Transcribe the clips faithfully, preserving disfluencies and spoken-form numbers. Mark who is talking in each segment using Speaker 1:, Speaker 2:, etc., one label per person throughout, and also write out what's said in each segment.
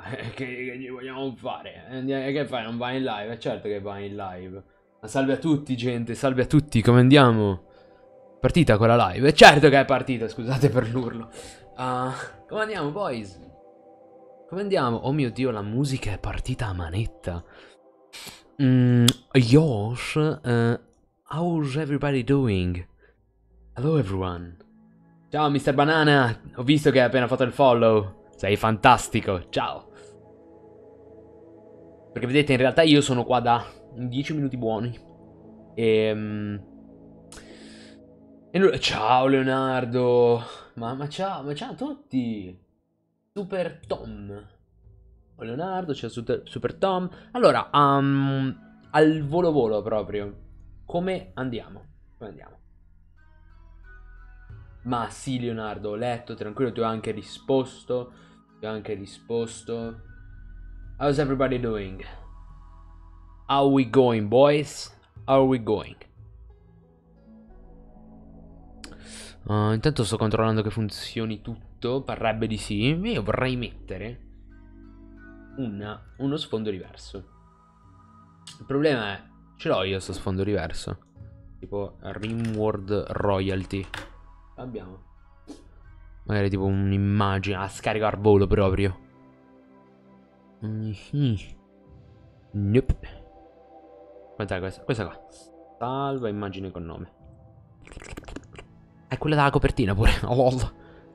Speaker 1: che, che gli vogliamo fare? Eh, Che fai? Non vai in live? Eh, certo che vai in live. Ma salve a tutti, gente, salve a tutti, come andiamo? Partita con la live? Eh, certo che è partita, scusate per l'urlo. Ah, come andiamo, boys? Come andiamo? Oh mio Dio, la musica è partita a manetta. Mm, Yosh, uh, how's everybody doing? Hello everyone. Ciao mister Banana, ho visto che hai appena fatto il follow. Sei fantastico, ciao. Perché vedete, in realtà io sono qua da dieci minuti buoni. Ehm... E lui... Ciao Leonardo. Ma, ma ciao, ma ciao a tutti. Super Tom. Oh, Leonardo, c'è Super, Super Tom. Allora, um, al volo volo proprio. Come andiamo? Come andiamo? Ma sì, Leonardo, ho letto, tranquillo, ti ho anche risposto. Ti ho anche risposto. How's everybody doing? How we going, boys? How we going? Uh, intanto sto controllando che funzioni tutto. Parrebbe di sì. Io vorrei mettere una, uno sfondo diverso. Il problema è, ce l'ho io sto sfondo diverso. Tipo Rimworld Royalty. Abbiamo. Magari tipo un'immagine a scarico al volo proprio. Mm-hmm. Nope. Quant'è questa? Questa qua. Salva immagine con nome. È quella della copertina pure. Oh.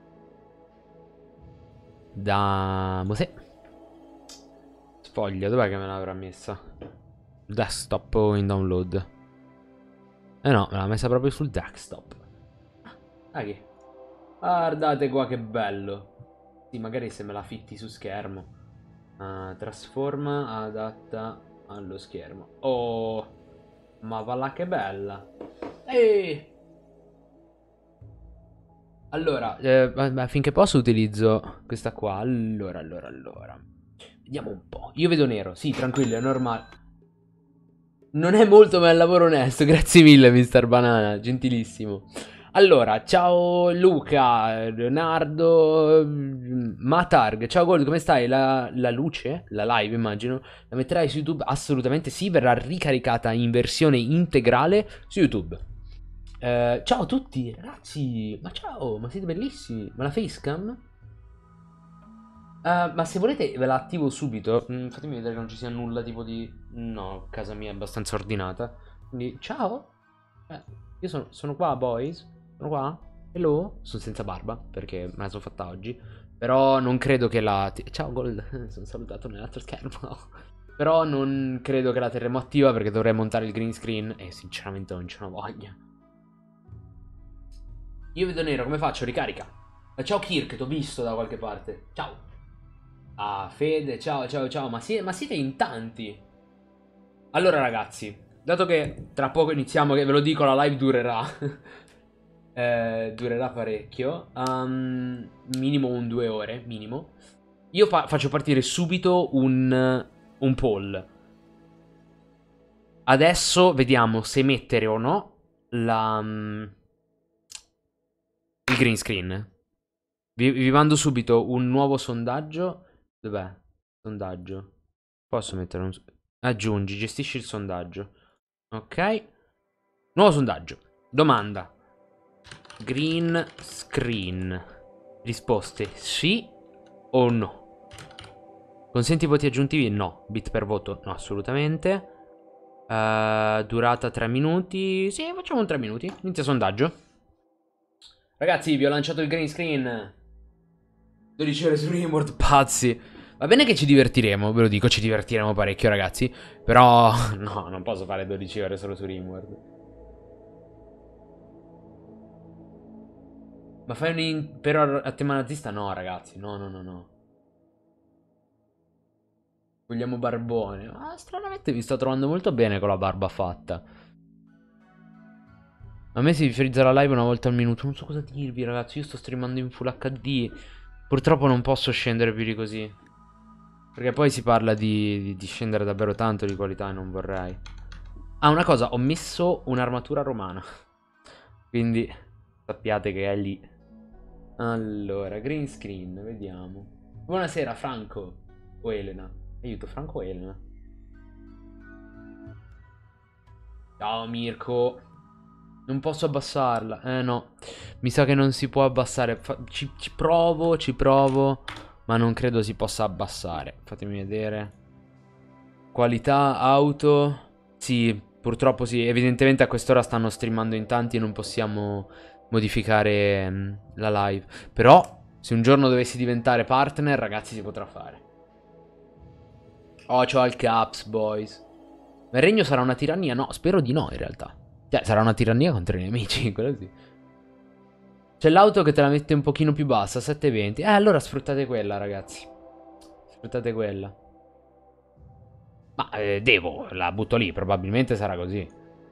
Speaker 1: Da Mosè. Sfoglia, dov'è che me l'avrà messa? Desktop o in download? Eh no, me l'ha messa proprio sul desktop. Ah, che? Guardate qua che bello. Sì, magari se me la fitti su schermo. Uh, trasforma, adatta allo schermo. Oh, ma va là che bella. Ehi! Allora, eh, ma finché posso utilizzo questa qua. Allora, allora, allora. Vediamo un po'. Io vedo nero. Sì, tranquillo, è normale. Non è molto, ma è un lavoro onesto. Grazie mille, mister Banana. Gentilissimo. Allora, ciao Luca, Leonardo, Matarg. Ciao Gold, come stai? La, la luce, la live immagino, la metterai su YouTube? Assolutamente sì, verrà ricaricata in versione integrale su YouTube. Eh, ciao a tutti, ragazzi. Ma ciao, ma siete bellissimi. Ma la facecam? Uh, ma se volete ve la attivo subito. Mm, fatemi vedere che non ci sia nulla tipo di... No, casa mia è abbastanza ordinata. Quindi, ciao. Eh, io sono, sono qua, boys. Sono qua. Hello. Sono senza barba, perché me la sono fatta oggi. Però non credo che la... Ciao, Gold. Sono salutato nell'altro schermo. Però non credo che la terremo attiva perché dovrei montare il green screen. E sinceramente non ce ne voglia. Io vedo nero, come faccio? Ricarica. Eh, ciao Kirk, t'ho visto da qualche parte. Ciao. Ah, Fede, ciao, ciao, ciao. Ma, si- ma siete in tanti. Allora, ragazzi, dato che tra poco iniziamo, che ve lo dico, la live durerà. eh, durerà parecchio. Um, minimo un due ore, minimo. Io fa- faccio partire subito un, un poll. Adesso vediamo se mettere o no la, um, il green screen. Vi, vi mando subito un nuovo sondaggio. Dov'è? Sondaggio. Posso mettere un... Aggiungi, gestisci il sondaggio. Ok. Nuovo sondaggio. Domanda. Green screen. Risposte sì o no. Consenti voti aggiuntivi? No. Bit per voto? No, assolutamente. Uh, durata tre minuti. Sì, facciamo un tre minuti. Inizia sondaggio. Ragazzi, vi ho lanciato il green screen. dodici ore su Rimworld, pazzi. Va bene che ci divertiremo, ve lo dico, ci divertiremo parecchio, ragazzi. Però, no, non posso fare dodici ore solo su Rimworld. Ma fai un... In... Però a tema nazista? No, ragazzi, no, no, no, no. Vogliamo barbone. Ma stranamente vi sto trovando molto bene con la barba fatta. A me si frizza la live una volta al minuto. Non so cosa dirvi, ragazzi. Io sto streamando in Full acca di. Purtroppo non posso scendere più di così. Perché poi si parla di, di, di scendere davvero tanto di qualità e non vorrei. Ah, una cosa, ho messo un'armatura romana. Quindi sappiate che è lì. Allora, green screen, vediamo. Buonasera, Franco. O Elena? Aiuto, Franco o Elena? Ciao Mirko. Non posso abbassarla. Eh no. Mi sa che non si può abbassare. Fa ci, ci provo, ci provo. Ma non credo si possa abbassare. Fatemi vedere. Qualità, auto. Sì, purtroppo sì. Evidentemente a quest'ora stanno streamando in tanti e non possiamo modificare mh, la live. Però, se un giorno dovessi diventare partner, ragazzi, si potrà fare. Oh, c'ho il caps, boys. Ma il regno sarà una tirannia? No, spero di no, in realtà. Cioè, sarà una tirannia contro i nemici, quello sì. C'è l'auto che te la mette un pochino più bassa, sette e venti. Eh, allora sfruttate quella, ragazzi. Sfruttate quella. Ma eh, devo, la butto lì, probabilmente sarà così.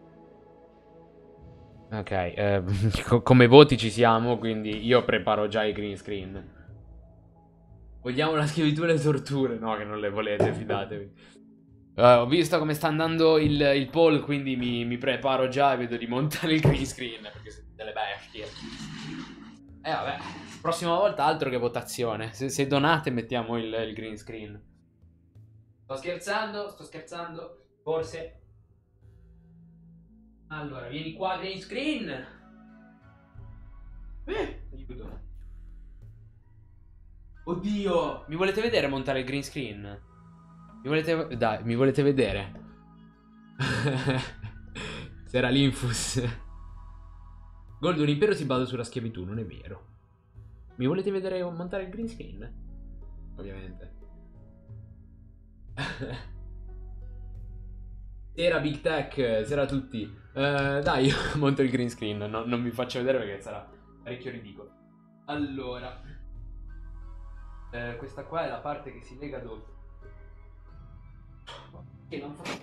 Speaker 1: Ok, eh, come voti ci siamo, quindi io preparo già i green screen. Vogliamo la schiavitù e le torture? No, che non le volete, fidatevi. Uh, ho visto come sta andando il, il poll, quindi mi, mi preparo già e vedo di montare il green screen, perché siete delle bestie. Eh vabbè, prossima volta altro che votazione. Se, se donate mettiamo il, il green screen. Sto scherzando, sto scherzando. Forse. Allora, vieni qua, green screen. Eh, aiuto. Oddio, mi volete vedere montare il green screen? Mi volete... Dai, mi volete vedere? C'era l'infus. Gold, un impero si basa sulla schiavitù, non è vero. Mi volete vedere montare il green screen? Ovviamente. Sera Big Tech, sera a tutti. Uh, dai, io monto il green screen, no, non vi faccio vedere perché sarà parecchio ridicolo. Allora, eh, questa qua è la parte che si lega dove? Che non fa.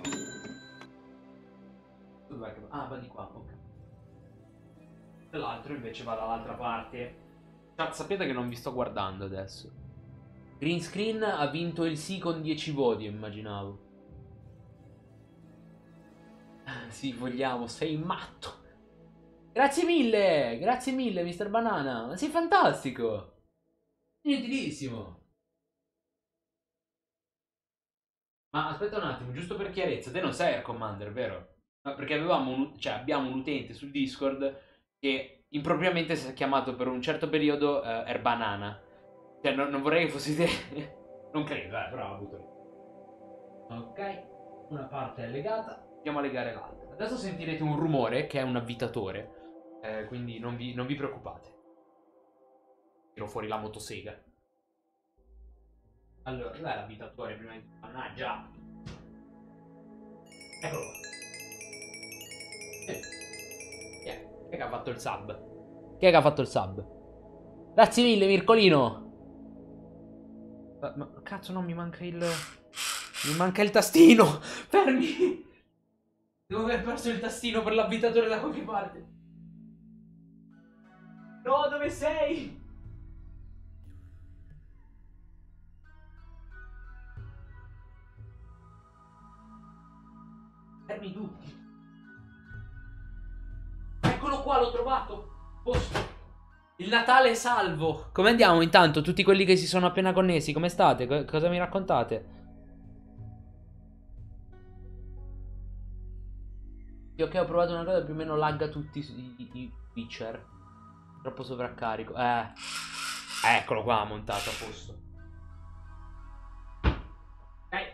Speaker 1: Dov'è che va? Ah, va di qua, ok. L'altro invece va dall'altra parte. Cioè, sapete che non vi sto guardando adesso. Green screen ha vinto il sì con dieci voti, immaginavo. Sì, vogliamo, sei matto. Grazie mille, grazie mille, mister Banana. Ma sei fantastico. Gentilissimo. Ma aspetta un attimo, giusto per chiarezza, te non sei Air Commander, vero? No, perché avevamo un, cioè, abbiamo un utente sul Discord che impropriamente si è chiamato per un certo periodo uh, Air Banana. Cioè, no, non vorrei che fossi te. Non credo, eh, però ho avuto lì. Ok, una parte è legata, andiamo a legare l'altra. Adesso sentirete un rumore che è un avvitatore, eh, quindi non vi, non vi preoccupate. Tiro fuori la motosega. Allora, dov'è l'avvitatore prima di... Mannaggia! Eccolo qua. Eh. Chi è? Chi è che ha fatto il sub? Chi è che ha fatto il sub? Grazie mille, Mircolino! Ma, ma cazzo, no, mi manca il... Mi manca il tastino! Fermi! Devo aver perso il tastino per l'avvitatore da qualche parte. No, dove sei? Fermi tutti. Eccolo qua, l'ho trovato. Posto. Il Natale è salvo. Come andiamo intanto? Tutti quelli che si sono appena connessi, come state? Co- cosa mi raccontate? Io che ho provato una cosa più o meno lagga tutti i, i, i Witcher. Troppo sovraccarico. Eh. Eccolo qua, montato a posto. Ok.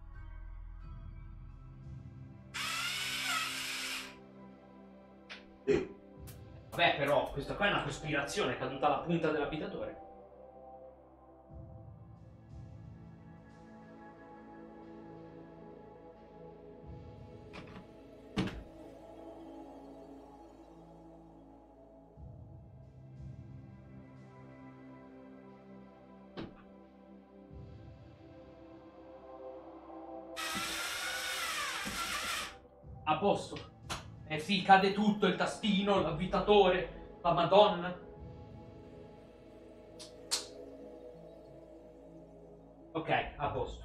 Speaker 1: Vabbè, però, questa qua è una cospirazione, è caduta la punta dell'abitatore. A posto. Eh sì, cade tutto, il tastino, l'avvitatore, la madonna. Ok, a posto.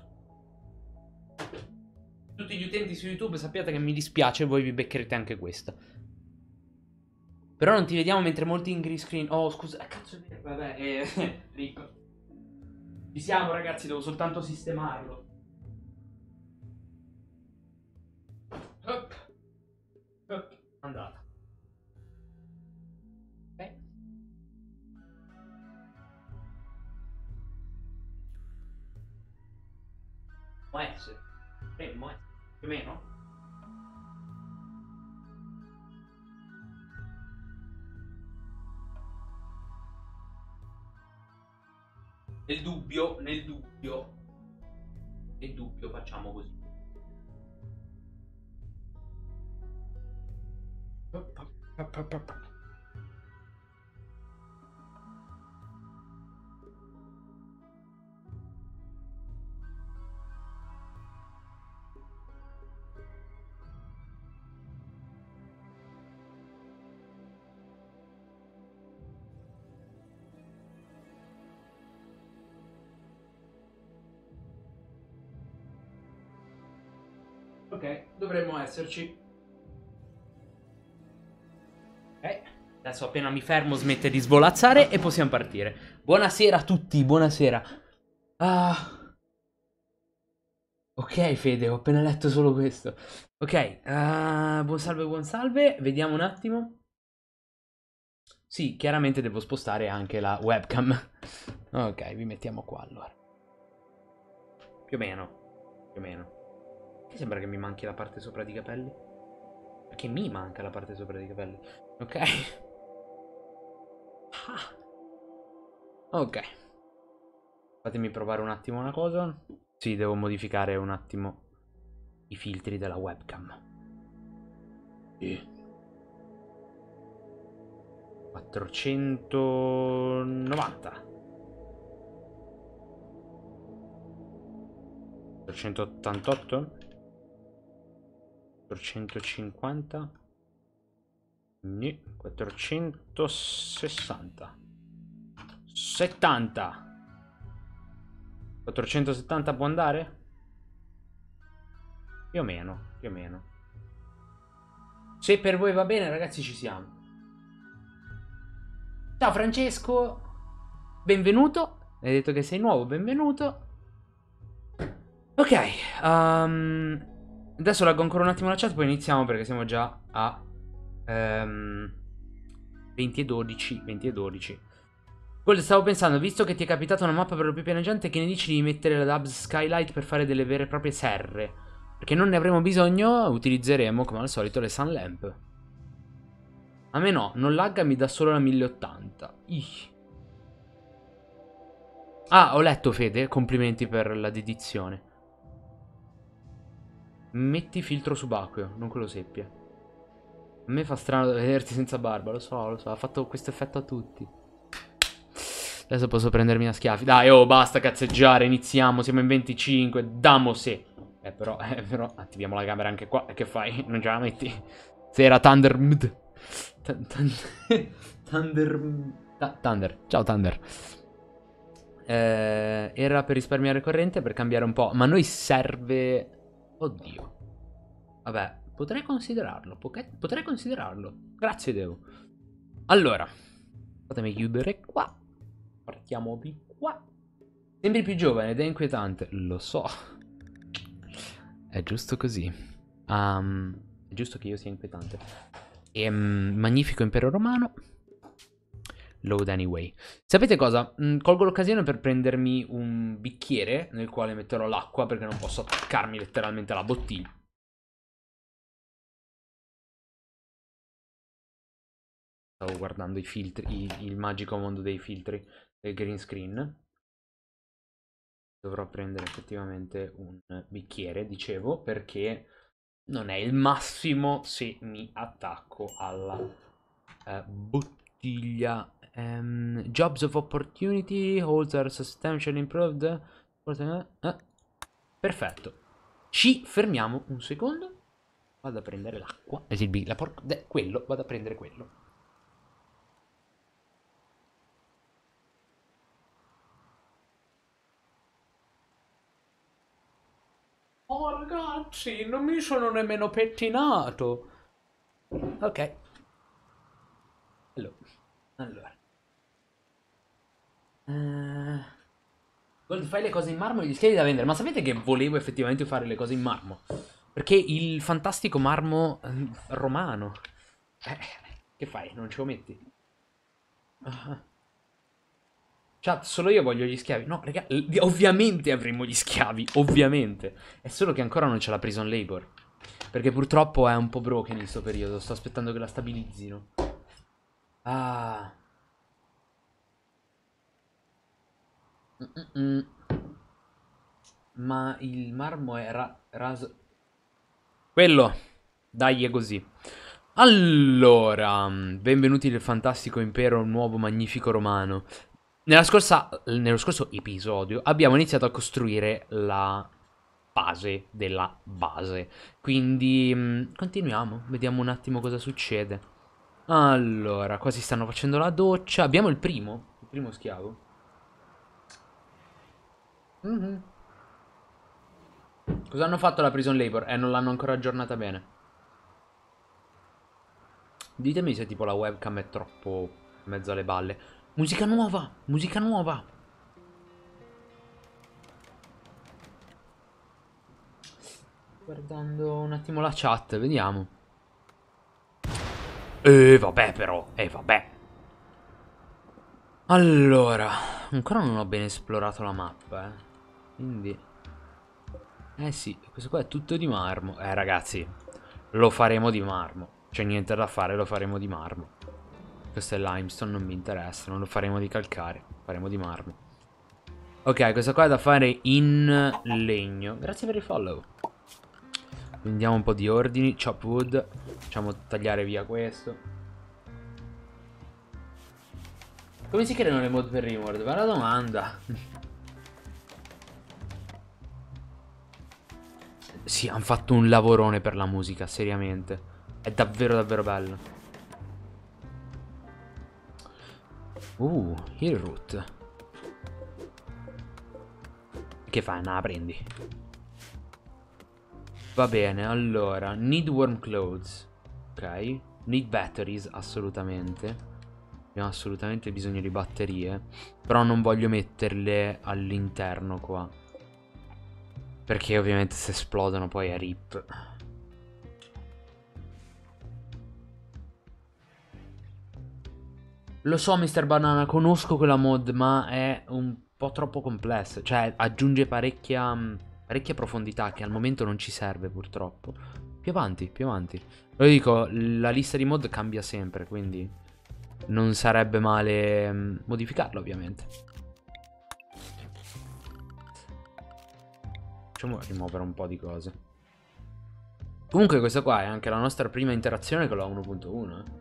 Speaker 1: Tutti gli utenti su YouTube sappiate che mi dispiace, voi vi beccherete anche questa. Però non ti vediamo mentre molti in green screen. Oh, scusa, eh, cazzo è vero. Vabbè, eh, ricco. Ci siamo ragazzi, devo soltanto sistemarlo. Up. Up. Andata. Ok. Può essere. Potremmo essere. Più o meno. Nel dubbio, nel dubbio. Nel dubbio facciamo così. Ok, dovremmo esserci. Ok, adesso appena mi fermo smette di svolazzare e possiamo partire. Buonasera a tutti, buonasera. Ah. Ok Fede, ho appena letto solo questo. Ok, uh, buon salve, buon salve. Vediamo un attimo. Sì, chiaramente devo spostare anche la webcam. Ok, vi mettiamo qua allora. Più o meno, più o meno. Mi sembra che mi manchi la parte sopra di capelli. Perché mi manca la parte sopra di capelli. Ok. Ah. Ok. Fatemi provare un attimo una cosa. Sì, devo modificare un attimo i filtri della webcam. Sì. quattrocentonovanta. quattrocentottantotto. quattrocentocinquanta. Nì, quattrocentosessanta. settanta. quattrocentosettanta può andare? Più o meno, più o meno. Se per voi va bene, ragazzi, ci siamo. Ciao Francesco, benvenuto. Hai detto che sei nuovo, benvenuto. Ok, um, adesso leggo ancora un attimo la chat, poi iniziamo perché siamo già a um, venti e dodici. venti e dodici. Gold, stavo pensando, visto che ti è capitata una mappa per lo più pianeggiante, che ne dici di mettere la Dubs Skylight per fare delle vere e proprie serre? Perché non ne avremo bisogno, utilizzeremo come al solito le Sun Lamp. A me no, non lagga, mi dà solo la mille ottanta. Ih. Ah, ho letto Fede, complimenti per la dedizione. Metti filtro subacqueo, non che lo seppia. A me fa strano vederti senza barba, lo so, lo so, ha fatto questo effetto a tutti. Adesso posso prendermi a schiaffi. Dai, oh, basta cazzeggiare, iniziamo, siamo in venticinque, damo se. Eh, però, eh, però, attiviamo la camera anche qua. E che fai? Non ce la metti? Se era Thunder... Thunder... Thunder. Ciao, Thunder. Eh, era per risparmiare corrente, per cambiare un po'. Ma a noi serve... Oddio. Vabbè, potrei considerarlo. Potrei considerarlo. Grazie, Devo. Allora, fatemi chiudere qua. Partiamo di qua. Sembri più giovane ed è inquietante. Lo so. È giusto così. Um, è giusto che io sia inquietante. E, um, magnifico impero romano. Load anyway. Sapete cosa? Mm, colgo l'occasione per prendermi un bicchiere nel quale metterò l'acqua perché non posso attaccarmi letteralmente alla bottiglia. Stavo guardando i filtri, il, il magico mondo dei filtri del green screen. Dovrò prendere effettivamente un bicchiere, dicevo, perché non è il massimo se mi attacco alla uh, bottiglia. Um, jobs of opportunity, holds are substantially improved. Eh, perfetto. Ci fermiamo un secondo. Vado a prendere l'acqua. Eh sì, la por- quello, vado a prendere quello. Oh ragazzi, non mi sono nemmeno pettinato. Ok. Allora. Allora. Uh, Gold, fai le cose in marmo e gli schiavi da vendere. Ma sapete che volevo effettivamente fare le cose in marmo? Perché il fantastico marmo eh, romano. Eh, che fai? Non ce lo metti? Ah. Chat, solo io voglio gli schiavi. No, raga, l- ovviamente avremo gli schiavi. Ovviamente. È solo che ancora non c'è la prison labor. Perché purtroppo è un po' broken in questo periodo. Sto aspettando che la stabilizzino. Ah. Mm-mm. Ma il marmo è ra- raso. Quello. Dai, è così. Allora, benvenuti nel fantastico impero nuovo magnifico romano. Nella scorsa, nello scorso episodio abbiamo iniziato a costruire la base della base. Quindi mh, continuiamo, vediamo un attimo cosa succede. Allora, qua si stanno facendo la doccia. Abbiamo il primo, il primo schiavo. Mhm. Cosa hanno fatto la prison labor? Eh, non l'hanno ancora aggiornata bene. Ditemi se tipo la webcam è troppo in mezzo alle balle. Musica nuova! Musica nuova! Guardando un attimo la chat, vediamo. Eh, vabbè però, eh, vabbè. Allora, ancora non ho ben esplorato la mappa, eh. Quindi... Eh sì, questo qua è tutto di marmo. Eh, ragazzi, lo faremo di marmo. C'è niente da fare, lo faremo di marmo. Questo è limestone, non mi interessa, non lo faremo di calcare, faremo di marmo. Ok, questo qua è da fare in legno. Grazie per il follow. Prendiamo un po' di ordini. Chop wood. Facciamo tagliare via questo. Come si creano le mod per Rimworld? Bella domanda. Sì, hanno fatto un lavorone per la musica, seriamente. È davvero davvero bello. Uh, il root. Che fai? No, la prendi. Va bene, allora. Need warm clothes. Ok. Need batteries, assolutamente. Abbiamo assolutamente bisogno di batterie. Però non voglio metterle all'interno qua. Perché ovviamente se esplodono poi è rip. Lo so, mister Banana, conosco quella mod, ma è un po' troppo complessa. Cioè, aggiunge parecchia, parecchia profondità che al momento non ci serve, purtroppo. Più avanti, più avanti. Lo dico, la lista di mod cambia sempre, quindi non sarebbe male mm, modificarla, ovviamente. Facciamo rimuovere un po' di cose. Comunque questa qua è anche la nostra prima interazione con la uno punto uno, eh.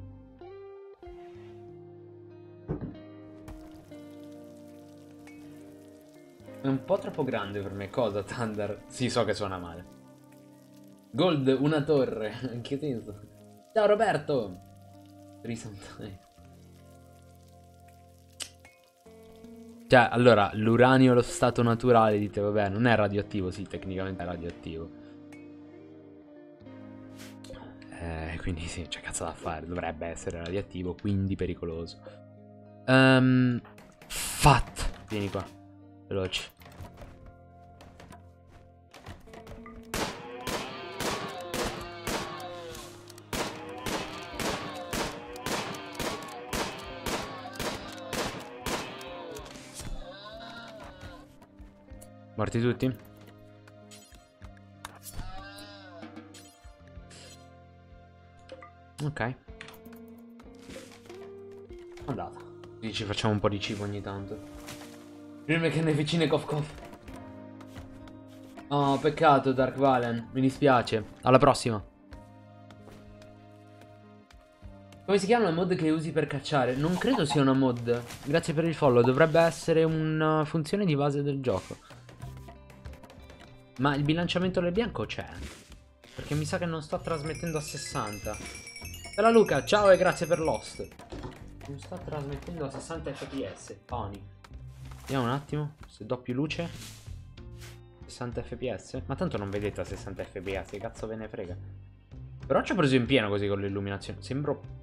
Speaker 1: È un po' troppo grande per me. Cosa, Thunder? Sì, so che suona male. Gold, una torre. Che senso? Ciao Roberto. Risantai. Cioè, allora, l'uranio allo stato naturale, dite, vabbè, non è radioattivo. Sì, tecnicamente è radioattivo. Eh, quindi sì, c'è cazzo da fare. Dovrebbe essere radioattivo, quindi pericoloso. Ehm... Um, Fat. Vieni qua. Veloci. Morti tutti? Ok. Andata. Così ci facciamo un po' di cibo ogni tanto. Prima che ne vicine cough cough. Oh, peccato Dark Valen. Mi dispiace. Alla prossima. Come si chiama la mod che usi per cacciare? Non credo sia una mod. Grazie per il follow. Dovrebbe essere una funzione di base del gioco. Ma il bilanciamento del bianco c'è. Perché mi sa che non sto trasmettendo a sessanta. Bella Luca, ciao e grazie per l'host. Non sto trasmettendo a sessanta fps. Oni. Vediamo un attimo. Se do più luce. sessanta fps. Ma tanto non vedete a sessanta fps. Che cazzo ve ne frega. Però ci ho preso in pieno così con l'illuminazione. Sembro...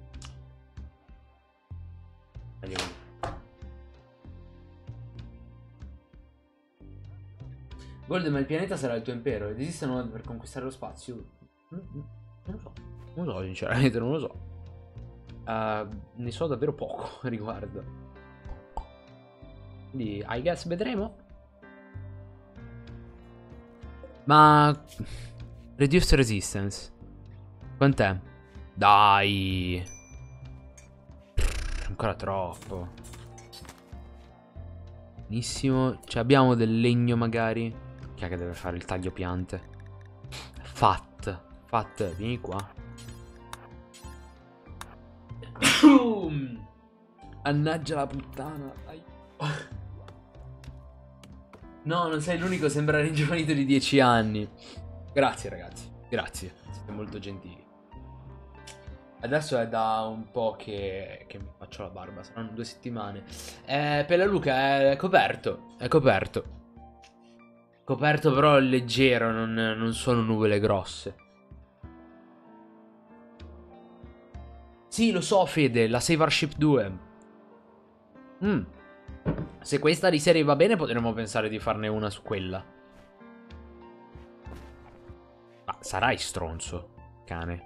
Speaker 1: Gold, ma il pianeta sarà il tuo impero ed esistono modi per conquistare lo spazio? Non lo so. Non lo so, sinceramente, non lo so. Uh, ne so davvero poco a riguardo. Quindi, I guess vedremo. Ma... Reduced resistance. Quant'è? Dai. Ancora troppo. Benissimo. Cioè abbiamo del legno magari. Chi è che deve fare il taglio piante? Fat. Fat, vieni qua. Annaggia la puttana. No, non sei l'unico, sembra ringiovanito di dieci anni. Grazie ragazzi, grazie, siete molto gentili. Adesso è da un po' che, che mi faccio la barba, saranno due settimane. Eh, Pellaluca è coperto, è coperto. Coperto però leggero, non, non sono nuvole grosse. Sì, lo so Fede, la Save Our Ship due. Mm. Se questa di serie va bene potremmo pensare di farne una su quella. Ma sarai stronzo, cane.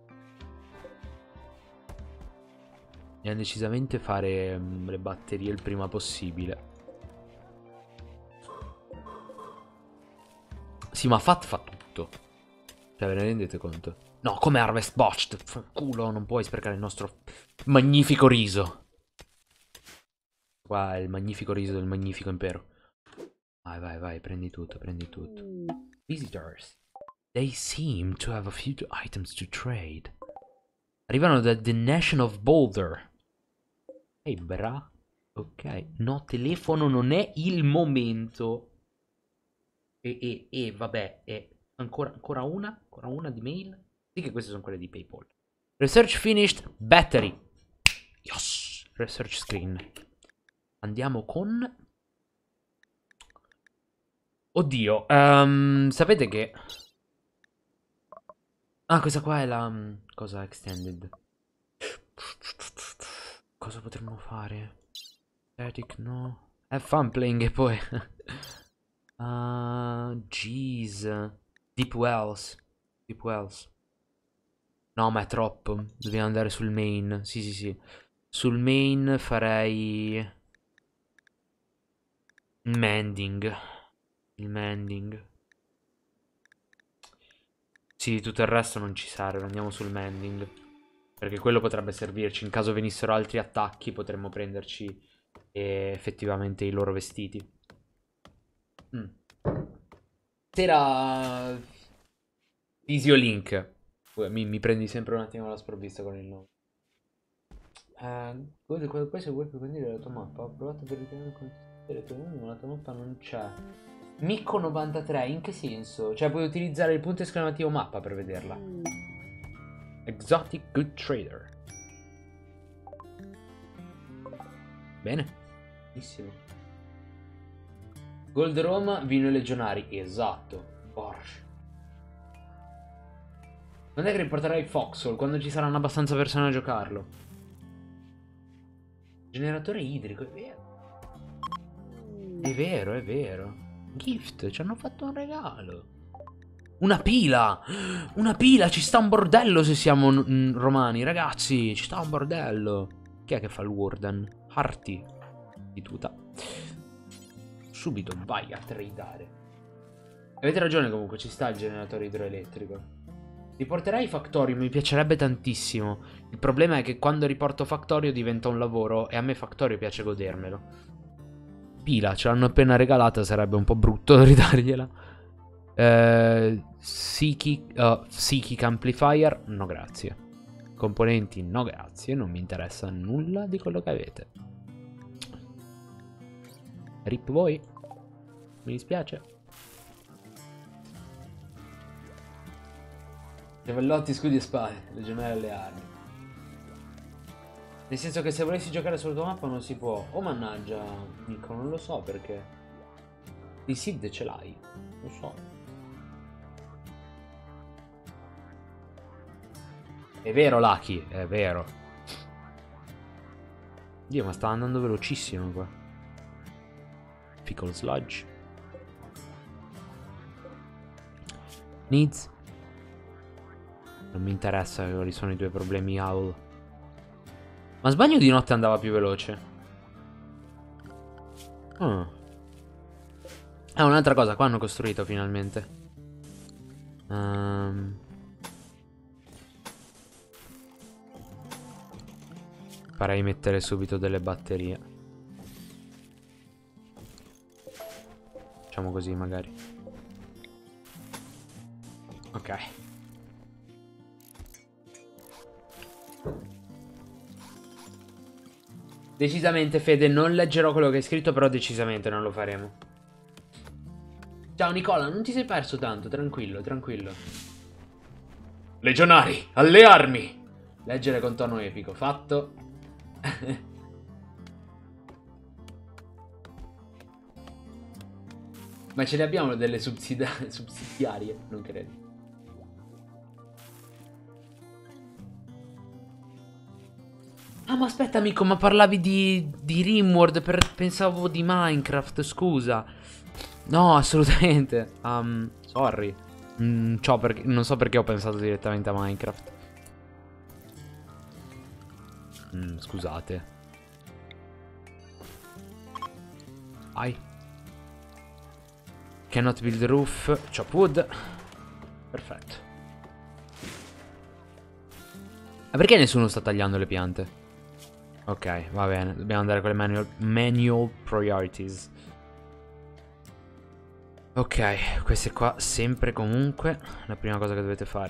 Speaker 1: Dobbiamo decisamente fare um, le batterie il prima possibile. Sì, ma Fat fa tutto. Cioè, ve ne rendete conto? No, come Harvest Botched. Culo, non puoi sprecare il nostro magnifico riso. Qua è il magnifico riso del magnifico impero. Vai, vai, vai, prendi tutto, prendi tutto. Visitors. They seem to have a few items to trade. Arrivano da The Nation of Boulder. Ehi, hey, bra. Ok. No, telefono non è il momento. E, e, e, vabbè, e ancora, ancora una? Ancora una di mail? Sì che queste sono quelle di PayPal. Research finished. Battery. Yes. Research screen. Andiamo con... Oddio. Um, sapete che... Ah, questa qua è la... Um, cosa extended. Cosa potremmo fare? Static, no. Have fun playing e poi... Ah, uh, jeez. Deep Wells. Deep Wells. No, ma è troppo. Dobbiamo andare sul main. Sì, sì, sì. Sul main farei... Mending. Il mending. Sì, tutto il resto non ci serve. Andiamo sul mending. Perché quello potrebbe servirci. In caso venissero altri attacchi potremmo prenderci eh, effettivamente i loro vestiti. Mm. Sera Visio Link. Mi, mi prendi sempre un attimo la sprovvista con il nome. Uh, poi se vuoi prendere la tua mappa, ho provato per ritenere le tue nomi, ma la tua mappa non c'è. Micco novantatré, in che senso? Cioè puoi utilizzare il punto esclamativo mappa per vederla. Exotic Good Trader. Bene. Benissimo. Gold Roma, vino e legionari. Esatto. Borscht. Quando è che riporterai Foxhole? Quando ci saranno abbastanza persone a giocarlo. Generatore idrico, è vero. È vero, è vero. Gift, ci hanno fatto un regalo. Una pila. Una pila, ci sta un bordello se siamo romani, ragazzi. Ci sta un bordello. Chi è che fa il Warden? Harty. Di tuta. Subito vai a tradare. Avete ragione comunque, ci sta il generatore idroelettrico. Riporterai Factorio, mi piacerebbe tantissimo. Il problema è che quando riporto Factorio diventa un lavoro e a me Factorio piace godermelo. Pila, ce l'hanno appena regalata, sarebbe un po' brutto ridargliela. Eh, Psychic, uh, Psychic Amplifier, no grazie. Componenti, no grazie, non mi interessa nulla di quello che avete. Rip voi. Mi dispiace. Cavallotti, scudi e spade, legionari alle armi. Nel senso che se volessi giocare sulla tua mappa non si può. Oh mannaggia, Nico, non lo so perché. Il S I D ce l'hai, lo so. È vero, Lucky, è vero. Dio, ma sta andando velocissimo qua. Pickle Sludge. Needs. Non mi interessa quali sono i tuoi problemi, Owl. Ma sbaglio, di notte andava più veloce. Oh. Ah, un'altra cosa, qua hanno costruito finalmente. Um... Farei mettere subito delle batterie. Facciamo così magari. Ok. Decisamente, Fede, non leggerò quello che hai scritto, però decisamente non lo faremo. Ciao Nicola, non ti sei perso tanto, tranquillo, tranquillo. Legionari, alle armi! Leggere con tono epico, fatto. Ma ce ne abbiamo delle subsidiarie? Non credo. Ah, ma aspetta, amico, ma parlavi di, di Rimworld, per, pensavo di Minecraft, scusa. No, assolutamente. Um, sorry. Mm, perché, non so perché ho pensato direttamente a Minecraft. Mm, scusate. Ai. Cannot build roof. Chop wood. Perfetto. Ma perché nessuno sta tagliando le piante? Ok, va bene. Dobbiamo andare con le manual, manual priorities. Ok, queste qua sempre comunque la prima cosa che dovete fare.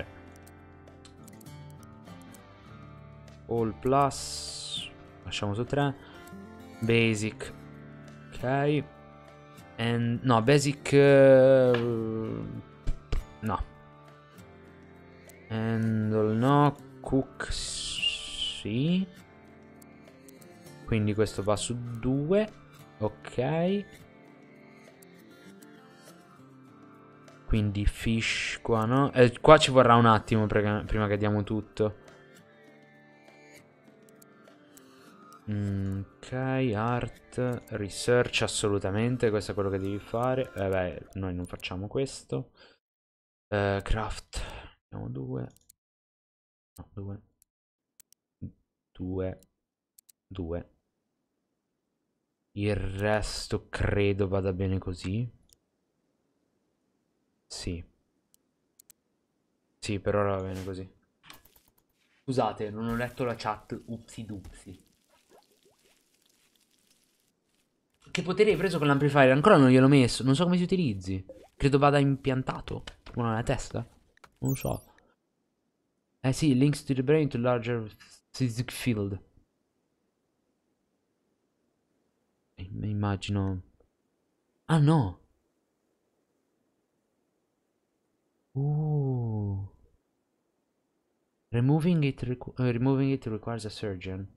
Speaker 1: All plus. Lasciamo su tre. Basic. Ok. And, no, basic. Uh, no. Handle no. Cook sì. Quindi questo va su due. Ok. Quindi fish qua no. Eh, qua ci vorrà un attimo prima che diamo tutto. Mm, ok, art, research assolutamente. Questo è quello che devi fare. Eh beh, noi non facciamo questo. Uh, craft. Abbiamo due. No, due. Due. Due. Il resto credo vada bene così. Sì. Sì, per ora va bene così. Scusate, non ho letto la chat. Upsi dupsi. Che potere hai preso con l'amplifier? Ancora non gliel'ho messo. Non so come si utilizzi. Credo vada impiantato. Uno nella testa. Non lo so. Eh sì, links to the brain to larger physics field. Mi immagino. Ah no. Uh. Removing it, requ uh, removing it requires a surgeon.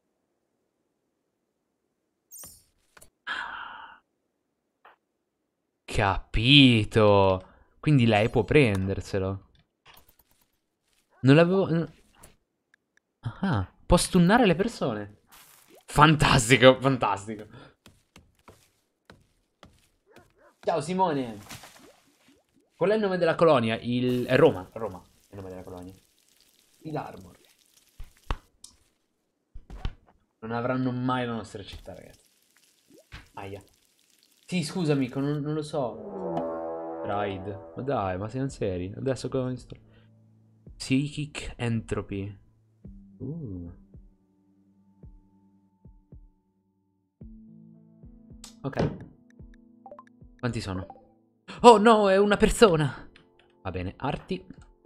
Speaker 1: Capito. Quindi lei può prenderselo. Non l'avevo... Ah, può stunnare le persone. Fantastico, fantastico. Ciao Simone. Qual è il nome della colonia? Il... È Roma, Roma è il nome della colonia. Il Arbor. Non avranno mai la nostra città, ragazzi. Aia. Sì, scusa amico, non, non lo so. Ride. Ma dai, ma siamo seri? Adesso cosa mi sto... Psychic Entropy. Uh. Ok. Quanti sono? Oh no, è una persona. Va bene, arti.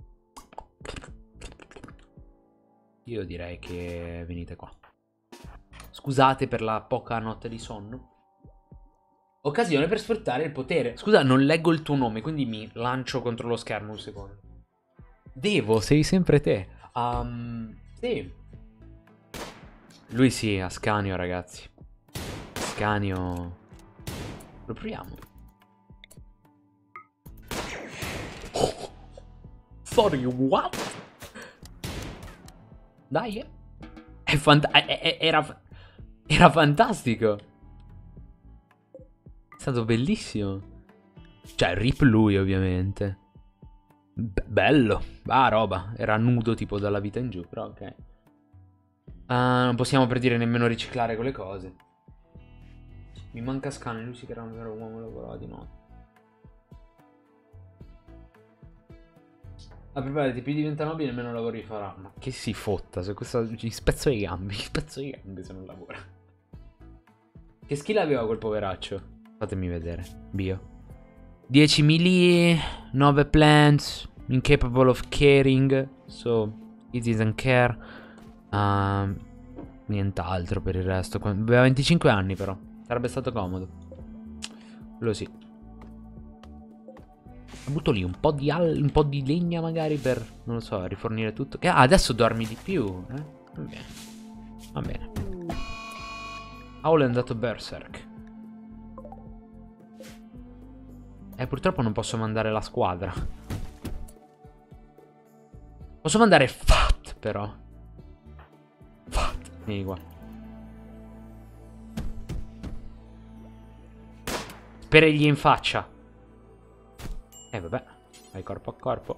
Speaker 1: Io direi che venite qua. Scusate per la poca notte di sonno. Occasione per sfruttare il potere. Scusa, non leggo il tuo nome, quindi mi lancio contro lo schermo un secondo. Devo, sei sempre te. Um, sì. Lui sì, Ascanio, ragazzi. Ascanio. Lo proviamo. Oh. Sorry, what? Dai, eh. È fant- è, è, era, era fantastico. È stato bellissimo. Cioè, rip lui, ovviamente. Be bello. Ah, roba. Era nudo tipo dalla vita in giù, però ok. Uh, non possiamo per dire nemmeno riciclare quelle cose. Mi manca Scan, lui si che era un vero uomo, lavorava di notte. Ah, preparati, più diventa nobile meno lavori farà. Ma che si fotta, se questo gli spezzo le gambe, gli spezzo le gambe se non lavora. Che skill aveva quel poveraccio? Fatemi vedere. Bio. dieci melee, nove plants, incapable of caring, so it doesn't care. Uh, nient'altro per il resto. Aveva venticinque anni però, sarebbe stato comodo. Quello sì. Butto lì un po' di, al un po' di legna magari per, non lo so, rifornire tutto. Ah, adesso dormi di più, eh? Va bene. Va bene. Owl è andato berserk. Eh, purtroppo non posso mandare la squadra. Posso mandare Fat, però. Fat, vieni qua. Sperigli in faccia. Eh, vabbè. Vai corpo a corpo.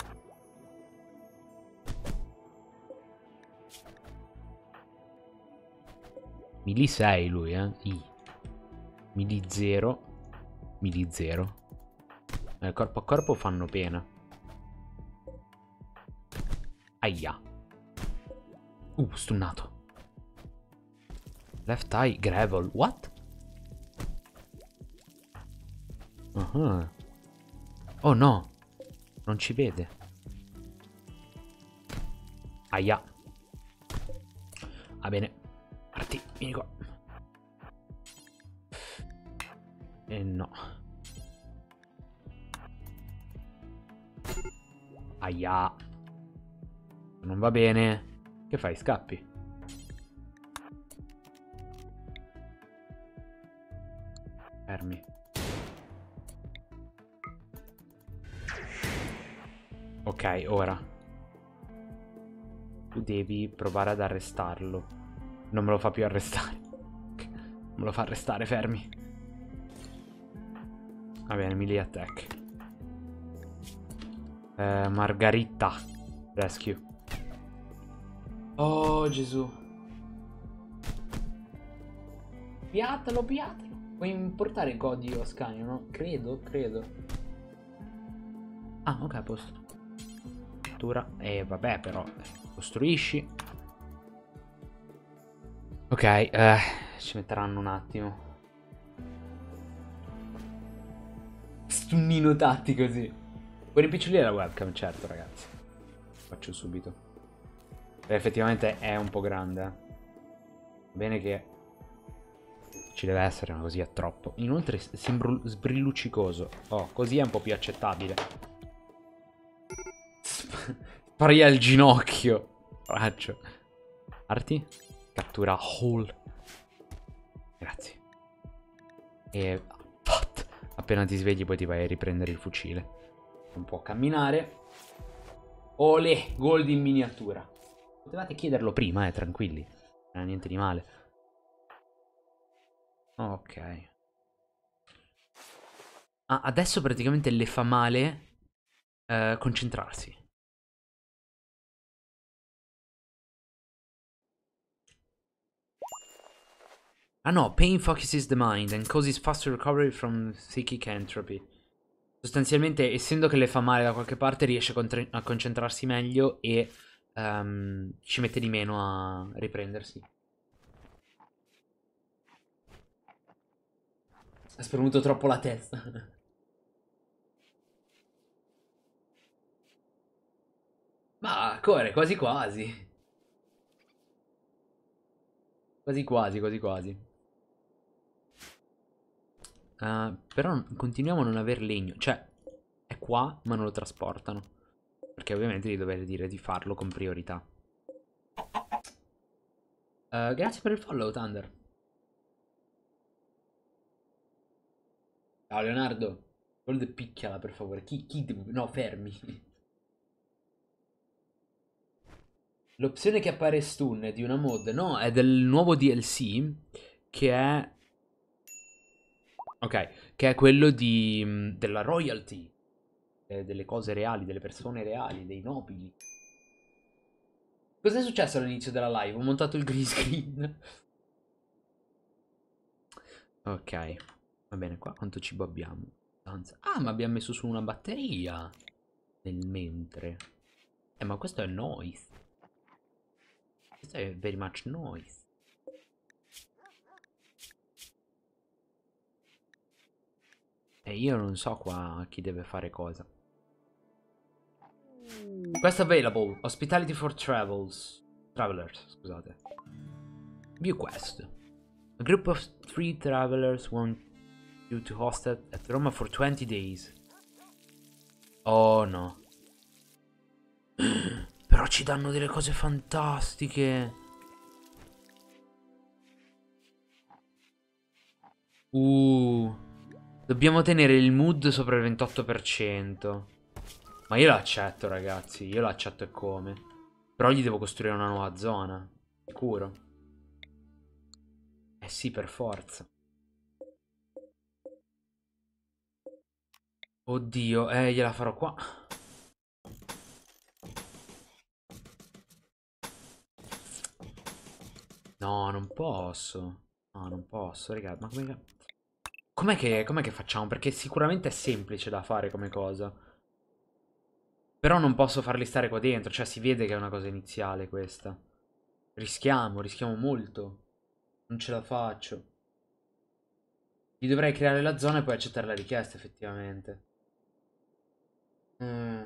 Speaker 1: Mili sei lui, eh. I. Mili zero. Mili zero. Eh, corpo a corpo fanno pena. Aia. Uh, stunnato. Left eye, gravel. What? Uh-huh. Oh no. Non ci vede. Aia. Va bene. Parti, vieni qua. Eh no. Aia. Non va bene. Che fai? Scappi? Fermi. Ok, ora. Tu devi provare ad arrestarlo. Non me lo fa più arrestare. Non me lo fa arrestare, fermi. Va bene, melee attack. Eh, Margarita. Rescue. Oh, Gesù. Piatalo, piatalo. Puoi importare i codi a Scagno, no? Credo, credo. Ah, ok, a posto. E eh, vabbè, però. Costruisci. Ok, eh, ci metteranno un attimo. Stunnino tattico, sì. Puoi rimpicciolire la webcam, certo, ragazzi. Faccio subito. Beh, effettivamente è un po' grande. Eh. Bene che ci deve essere, ma così è troppo. Inoltre sembra sbrilluccicoso. Oh, così è un po' più accettabile. Spari al ginocchio. Faccio. Arti? Cattura Hole. Grazie. E appena ti svegli poi ti vai a riprendere il fucile. Non può camminare. Olè, gold in miniatura. Potevate chiederlo prima, eh, tranquilli. Non era niente di male. Ok. Ah, adesso praticamente le fa male eh, concentrarsi. Ah no, pain focuses the mind and causes faster recovery from psychic entropy. Sostanzialmente, essendo che le fa male da qualche parte, riesce a, a concentrarsi meglio e um, ci mette di meno a riprendersi. Ha spremuto troppo la testa. Ma corre, quasi quasi. Quasi quasi, quasi quasi. Uh, però continuiamo a non aver legno. Cioè, è qua, ma non lo trasportano. Perché ovviamente devi dover dire di farlo con priorità. Uh, grazie per il follow, Thunder. Ciao, Leonardo. Gold picchiala, per favore. Chi, chi no, fermi. L'opzione che appare stun è di una mod. No, è del nuovo D L C. Che è... Ok, che è quello di, della royalty. eh, delle cose reali, delle persone reali, dei nobili. Cos'è successo all'inizio della live? Ho montato il green screen. Ok, va bene, qua quanto cibo abbiamo? Ah, ma abbiamo messo su una batteria nel mentre. Eh, ma questo è noise. Questo è very much noise. E io non so qua chi deve fare cosa. Quest available. Hospitality for travels. Travelers, scusate. View quest. A group of three travelers want you to host at Roma for twenty days. Oh no. Però ci danno delle cose fantastiche. Uh. Dobbiamo tenere il mood sopra il ventotto per cento. Ma io l'accetto, ragazzi. Io l'accetto e come. Però gli devo costruire una nuova zona. Sicuro. Eh sì, per forza. Oddio, eh, gliela farò qua. No, non posso. No, non posso, raga. Ma come... Com'è che, com'è che facciamo? Perché sicuramente è semplice da fare come cosa. Però non posso farli stare qua dentro. Cioè, si vede che è una cosa iniziale questa. Rischiamo, rischiamo molto. Non ce la faccio. Gli dovrei creare la zona e poi accettare la richiesta, effettivamente. Mm.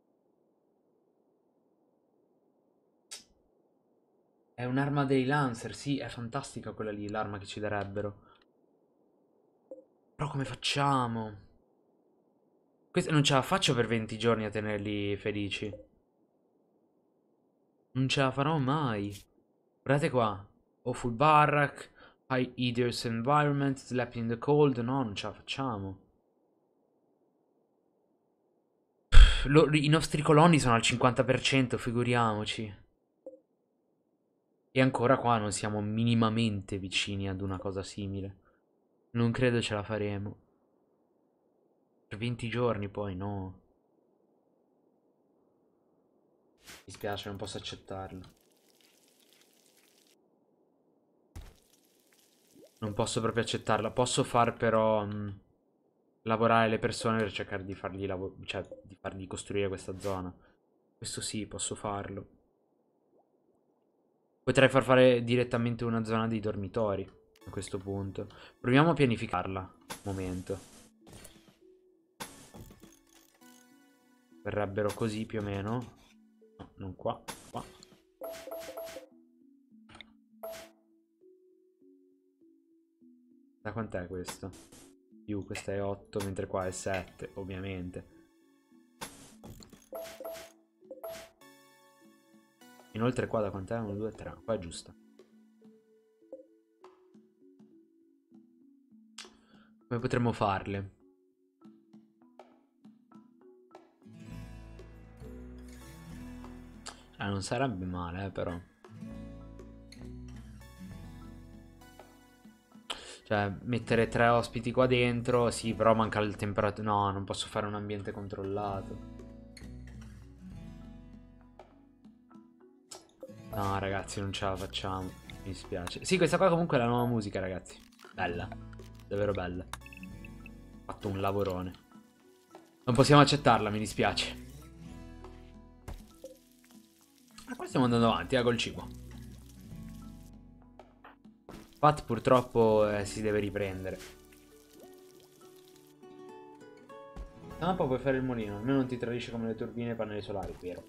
Speaker 1: È un'arma dei Lancer, sì, è fantastica quella lì, l'arma che ci darebbero. Però come facciamo? Questa non ce la faccio per venti giorni a tenerli felici. Non ce la farò mai. Guardate qua. Awful Barrack, High Eaters Environment, Slept in the Cold. No, non ce la facciamo. Pff, lo- I nostri colonni sono al cinquanta per cento, figuriamoci. E ancora qua non siamo minimamente vicini ad una cosa simile. Non credo ce la faremo. Per venti giorni poi, no. Mi spiace, non posso accettarlo. Non posso proprio accettarla. Posso far però mh, lavorare le persone per cercare di fargli, cioè, di fargli costruire questa zona. Questo sì, posso farlo. Potrei far fare direttamente una zona dei dormitori a questo punto. Proviamo a pianificarla. Un momento. Verrebbero così più o meno. No, non qua, qua. Da quant'è questo? Più, questa è otto, mentre qua è sette, ovviamente. Inoltre qua da quant'è? uno, due, tre. Qua è giusta. Come potremmo farle? Cioè, non sarebbe male, eh, però. Cioè, mettere tre ospiti qua dentro, sì, però manca il temperatura. No, non posso fare un ambiente controllato. No, ragazzi, non ce la facciamo. Mi dispiace. Sì, questa qua comunque è la nuova musica, ragazzi. Bella. Davvero bella. Ho fatto un lavorone. Non possiamo accettarla, mi dispiace. Ma qua stiamo andando avanti, eh, col cibo. Pat purtroppo eh, si deve riprendere. Ah, poi puoi fare il mulino. Almeno non ti tradisce come le turbine e i pannelli solari, vero?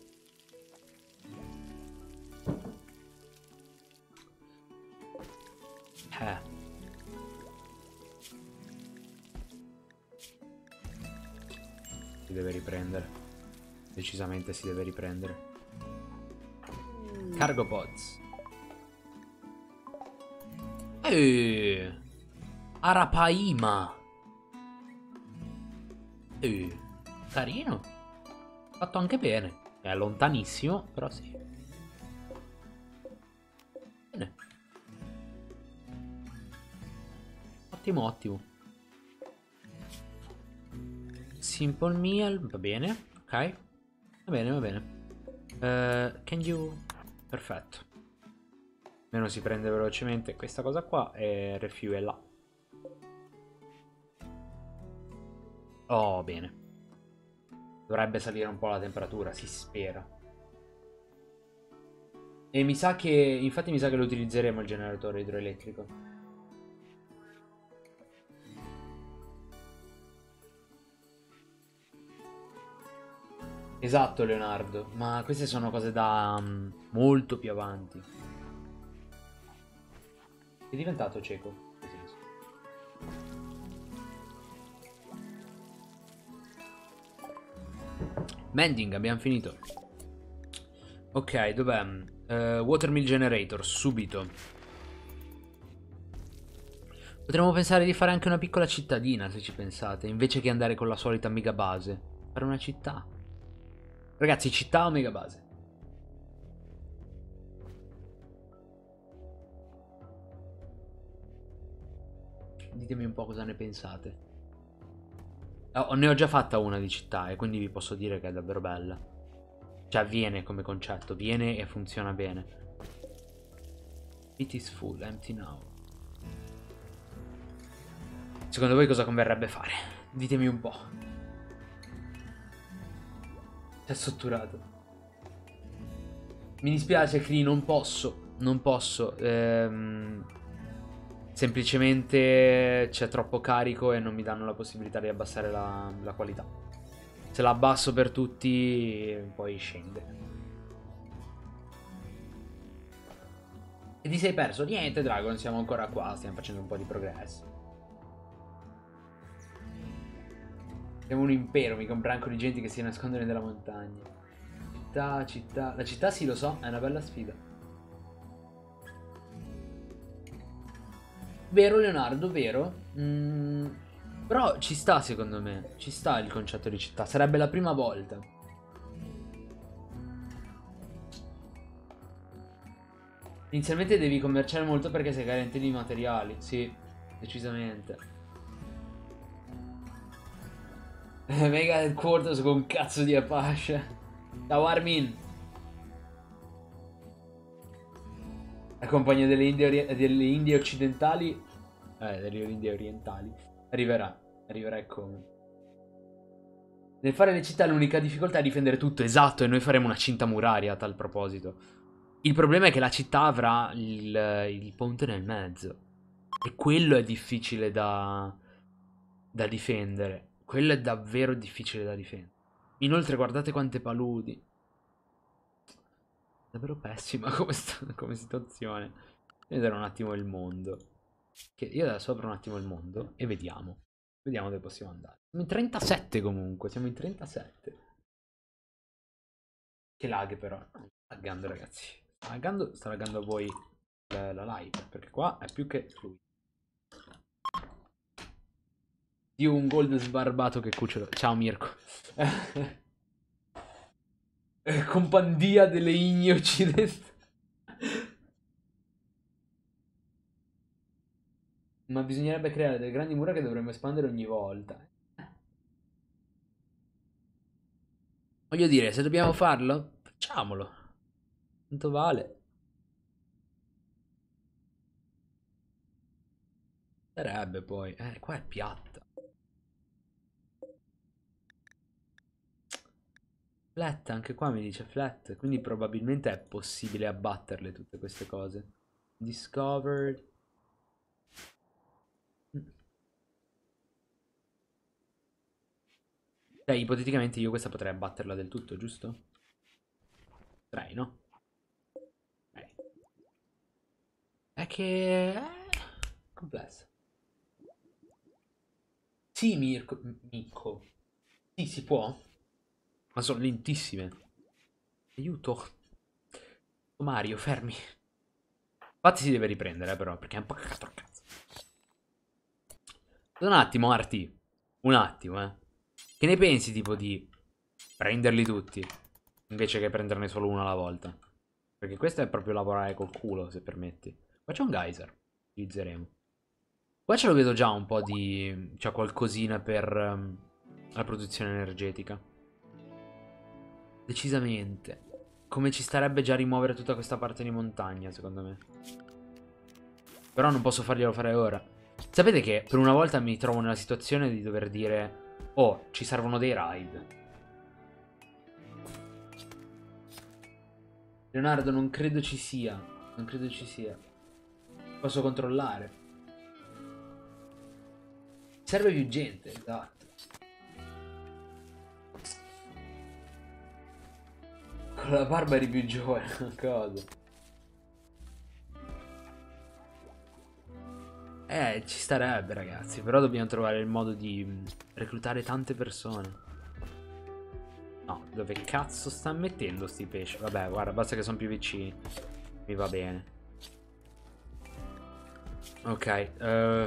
Speaker 1: Eh. Si deve riprendere. Decisamente si deve riprendere. Cargo pods. Eeeh. Arapaima. Eeeh. Carino. Fatto anche bene. È lontanissimo, però sì. Bene. Ottimo, ottimo. Simple meal, va bene, ok. Va bene, va bene. Uh, can you... Perfetto. Almeno si prende velocemente questa cosa qua e refuel là. Oh, bene. Dovrebbe salire un po' la temperatura, si spera. E mi sa che... Infatti mi sa che lo utilizzeremo il generatore idroelettrico. Esatto, Leonardo. Ma queste sono cose da um, molto più avanti. È diventato cieco. Che senso? Mending, abbiamo finito. Ok, dov'è? Uh, Watermill Generator, subito. Potremmo pensare di fare anche una piccola cittadina, se ci pensate, invece che andare con la solita mega base. Fare una città. Ragazzi, città o mega base? Ditemi un po' cosa ne pensate. Oh, ne ho già fatta una di città e quindi vi posso dire che è davvero bella. Cioè, viene come concetto, viene e funziona bene. It is full, empty now. Secondo voi cosa converrebbe fare? Ditemi un po'. Si è sotturato. Mi dispiace, Cree, non posso. Non posso. Ehm, semplicemente c'è troppo carico e non mi danno la possibilità di abbassare la, la qualità. Se la abbasso per tutti, poi scende. E ti sei perso? Niente, Dragon, siamo ancora qua. Stiamo facendo un po' di progresso. Siamo un impero, mi compra anche di gente che si nascondono nella montagna. Città, città. La città sì, lo so, è una bella sfida. Vero, Leonardo, vero? Mm, però ci sta, secondo me. Ci sta il concetto di città. Sarebbe la prima volta. Inizialmente devi commerciare molto perché sei carente di materiali. Sì, decisamente. Mega headquarters con un cazzo di Apache. Ciao Armin. La compagnia delle Indie, delle Indie occidentali, eh, delle Indie orientali, arriverà. Arriverà e come. Nel fare le città l'unica difficoltà è difendere tutto, esatto, e noi faremo una cinta muraria a tal proposito. Il problema è che la città avrà il, il ponte nel mezzo. E quello è difficile da, da difendere. Quello è davvero difficile da difendere. Inoltre guardate quante paludi. Davvero pessima come, come situazione. Vedere un attimo il mondo. Che io adesso apro un attimo il mondo e vediamo. Vediamo dove possiamo andare. Siamo in trentasette comunque, siamo in trentasette. Che lag però. Sta laggando ragazzi. Sta laggando, sta laggando a voi la, la live. Perché qua è più che fluido. Dio, un gold sbarbato che cucciolo. Ciao Mirko. Compandia delle Igne occidentali. Ma bisognerebbe creare delle grandi mura che dovremmo espandere ogni volta. Voglio dire, se dobbiamo farlo, facciamolo. Tanto vale. Sarebbe poi. Eh, qua è piatta. Flat, anche qua mi dice flat. Quindi probabilmente è possibile abbatterle tutte queste cose. Discovered. Cioè, ipoteticamente io questa potrei abbatterla del tutto, giusto? Potrei, no? Ok. È che... è complessa. Sì, Mirko. Mirko. Sì, si può. Ma sono lentissime. Aiuto. Mario, fermi. Infatti si deve riprendere, però, perché è un po' cagato a cazzo. Un attimo, Arti. Un attimo, eh. Che ne pensi, tipo, di prenderli tutti? Invece che prenderne solo uno alla volta. Perché questo è proprio lavorare col culo, se permetti. Qua c'è un geyser. Utilizzeremo. Qua ce lo vedo già un po' di... c'è qualcosina per... Um... la produzione energetica. Decisamente. Come ci starebbe già rimuovere tutta questa parte di montagna, secondo me. Però non posso farglielo fare ora. Sapete che per una volta mi trovo nella situazione di dover dire: oh, ci servono dei raid. Leonardo, non credo ci sia. Non credo ci sia. Posso controllare. Serve più gente, esatto. Con la barba eri più giovane, cosa? Eh, ci starebbe, ragazzi. Però dobbiamo trovare il modo di reclutare tante persone. No, dove cazzo sta mettendo sti pesci? Vabbè, guarda, basta che sono più vicini. Mi va bene. Ok, uh...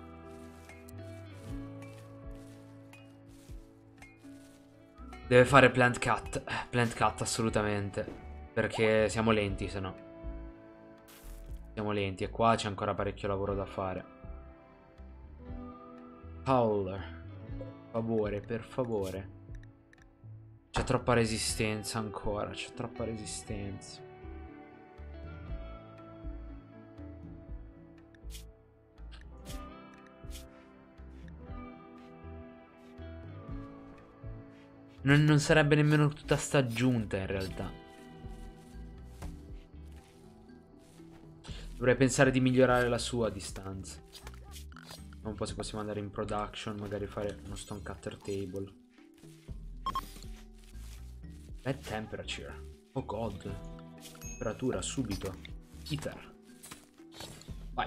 Speaker 1: deve fare plant cut. Plant cut, assolutamente. Perché siamo lenti, se no. Siamo lenti e qua c'è ancora parecchio lavoro da fare. Howler. Favore, per favore. C'è troppa resistenza ancora, c'è troppa resistenza. Non, non sarebbe nemmeno tutta sta aggiunta in realtà. Dovrei pensare di migliorare la sua distanza. Un po' se possiamo andare in production, magari fare uno stone cutter table. Bad temperature. Oh god. Temperatura subito. Heater. Vai.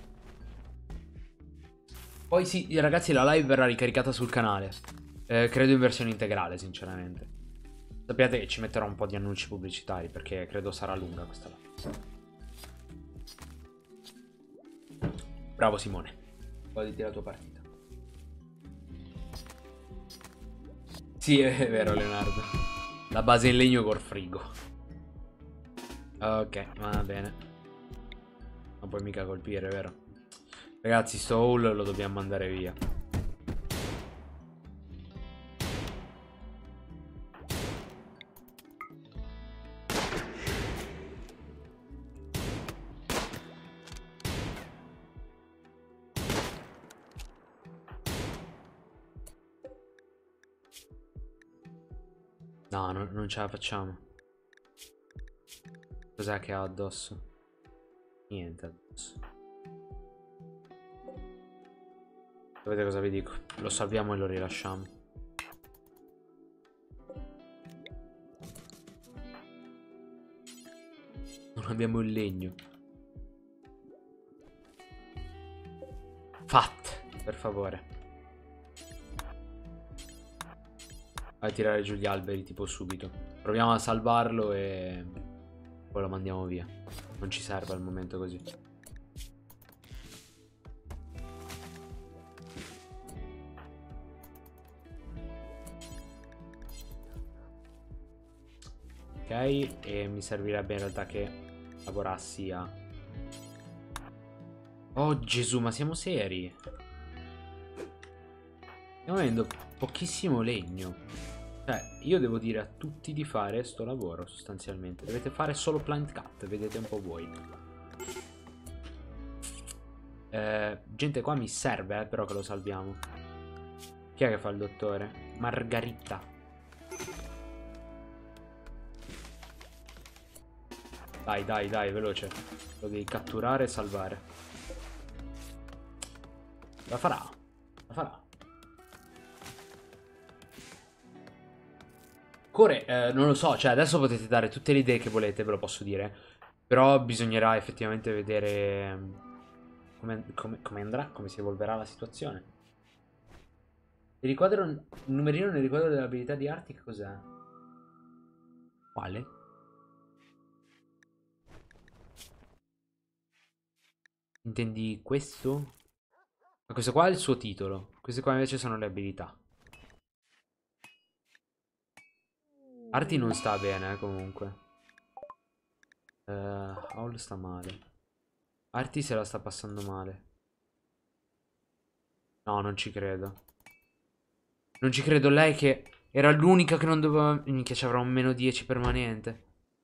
Speaker 1: Poi sì, ragazzi, la live verrà ricaricata sul canale. Eh, credo in versione integrale, sinceramente. Sappiate che ci metterò un po' di annunci pubblicitari, perché credo sarà lunga questa live. Bravo Simone. Goditi la tua partita. Sì, è vero, Leonardo. La base in legno col frigo. Ok, va bene. Non puoi mica colpire, vero? Ragazzi, sto haul lo dobbiamo mandare via. No, no, non ce la facciamo. Cos'è che ha addosso? Niente addosso. Sapete cosa vi dico? Lo salviamo e lo rilasciamo. Non abbiamo il legno. Fat, per favore. Vai a tirare giù gli alberi tipo subito. Proviamo a salvarlo e poi lo mandiamo via. Non ci serve al momento così. Ok, e mi servirebbe in realtà che lavorassi a... Oh Gesù, ma siamo seri? Stiamo avendo pochissimo legno. Cioè, io devo dire a tutti di fare sto lavoro, sostanzialmente. Dovete fare solo plant cut, vedete un po' voi. Eh, gente, qua mi serve, eh, però che lo salviamo. Chi è che fa il dottore? Margarita. Dai, dai, dai, veloce. Lo devi catturare e salvare. La farà. La farà. Core, eh, non lo so, cioè adesso potete dare tutte le idee che volete, ve lo posso dire. Però bisognerà effettivamente vedere come, come, come andrà, come si evolverà la situazione. Il riquadro, il numerino nel riquadro dell'abilità di Arctic cos'è? Quale? Intendi questo? Ma questo qua è il suo titolo. Queste qua invece sono le abilità. Arti non sta bene, eh, comunque. Uh, Howl sta male. Arti se la sta passando male. No, non ci credo. Non ci credo, lei che era l'unica che non doveva... Minchia, ci avrà un meno dieci permanente.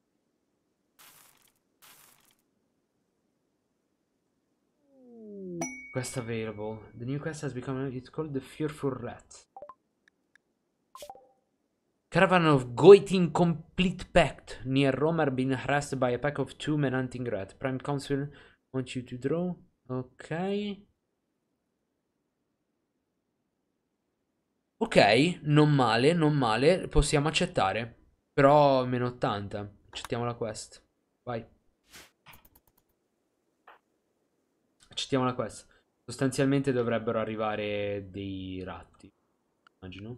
Speaker 1: Quest available. The new quest has become... It's called the Fearful Rat. Caravan of Goitin Complete Pact. Near Rome are being harassed by a pack of two men hunting rat. Prime Council wants you to draw. Ok. Ok, non male, non male. Possiamo accettare. Però meno ottanta. Accettiamo la quest. Vai. Accettiamo la quest. Sostanzialmente dovrebbero arrivare dei ratti. Immagino.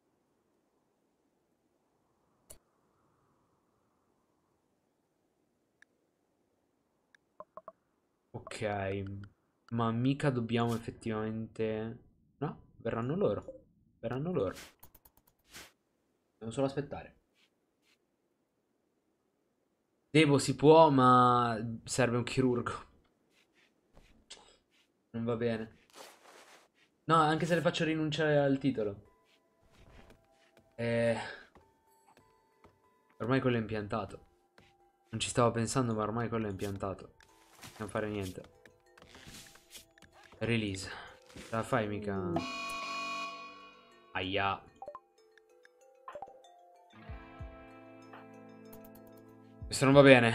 Speaker 1: Ok. Ma mica dobbiamo effettivamente... No, verranno loro. Verranno loro. Devo solo aspettare. Devo, si può, ma serve un chirurgo. Non va bene. No, anche se le faccio rinunciare al titolo. Eh... Ormai quello è impiantato. Non ci stavo pensando, ma ormai quello è impiantato. Non fare niente. Release. La fai mica... Aia. Questo non va bene.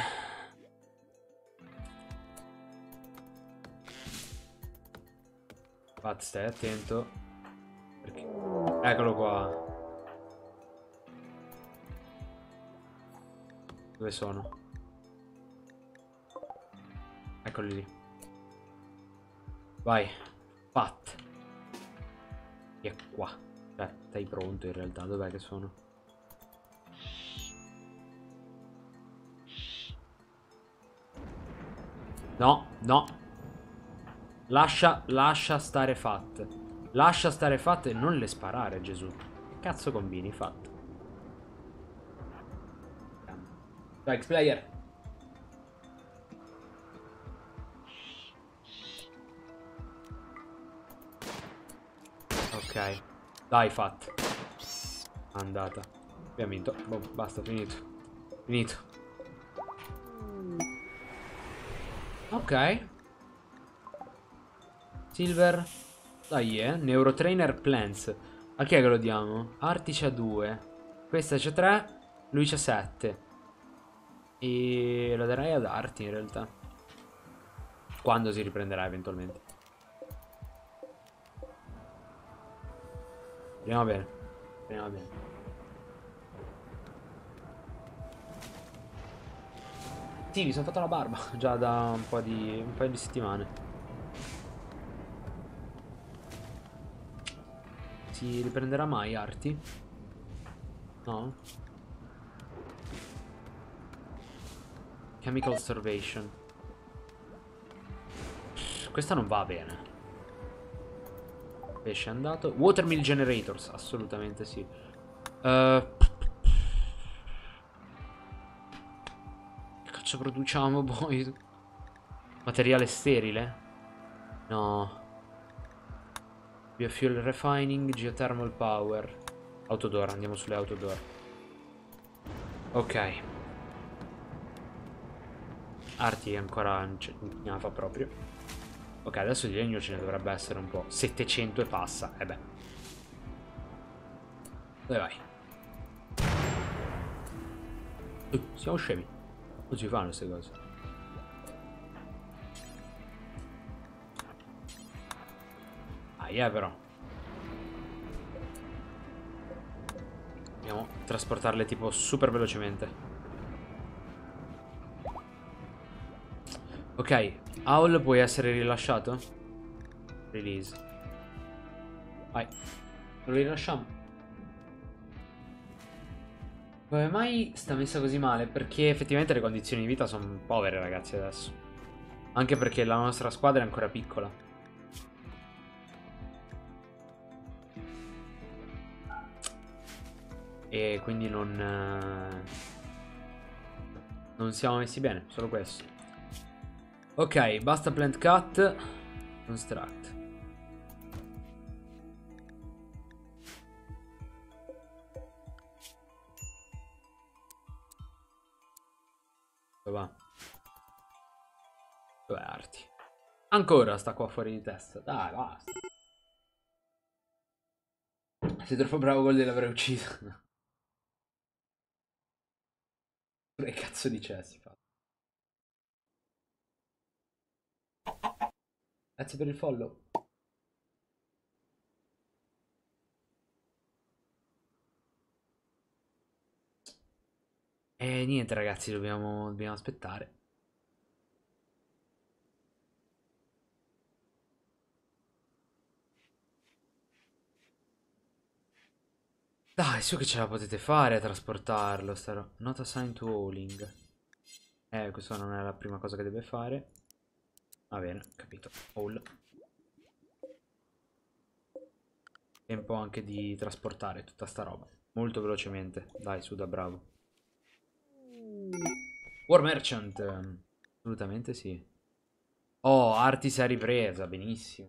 Speaker 1: Pat, stai attento. Perché... Eccolo qua. Dove sono? Eccoli lì. Vai. Pat. E qua. Cioè, stai pronto in realtà. Dov'è che sono? No, no. Lascia, lascia stare Fat. Lascia stare Fat e non le sparare, Gesù. Che cazzo combini, Fat? Vai, X-Player. Ok. Dai, Fat. Andata. Abbiamo vinto. Boh, basta, finito. Finito. Ok. Silver. Dai, eh. Neurotrainer Plants. A chi è che lo diamo? Arti c'ha due. Questa c'ha tre. Lui c'ha sette. E lo darei ad Arti in realtà. Quando si riprenderà eventualmente. Speriamo bene. Speriamo bene. Sì, mi sono fatto la barba già da un po' di, un paio di settimane. Si riprenderà mai Arti? No? Chemical Starvation. Questa non va bene. Pesce è andato. Watermill Generators, assolutamente sì. Uh, che cazzo produciamo poi? Materiale sterile? No. Biofuel Refining, Geothermal Power. Autodoor, andiamo sulle autodoor. Ok. Arti ancora non la fa proprio. Ok, adesso di legno ce ne dovrebbe essere un po'. settecento e passa. E eh beh. Dove vai? Uh, siamo scemi. Non si fanno queste cose. Ah, yeah, però. Dobbiamo trasportarle tipo super velocemente. Ok, Owl puoi essere rilasciato? Release. Vai. Lo rilasciamo. Come mai sta messa così male? Perché effettivamente le condizioni di vita sono povere, ragazzi, adesso. Anche perché la nostra squadra è ancora piccola. E quindi non... non siamo messi bene, solo questo. Ok, basta plant cut. Construct. va. Dove arti? Ancora sta qua fuori di testa. Dai, basta. Sei troppo bravo con l'avrei ucciso. Che cazzo dicessi? Grazie per il follow. E niente ragazzi, dobbiamo, dobbiamo aspettare. Dai, su che ce la potete fare a trasportarlo. Starò... Not assigned to hauling. Eh, questa non è la prima cosa che deve fare. Va bene, capito. Haul. Tempo anche di trasportare tutta sta roba. Molto velocemente. Dai, su da bravo. War Merchant. Assolutamente sì. Oh, Artis è ripresa. Benissimo.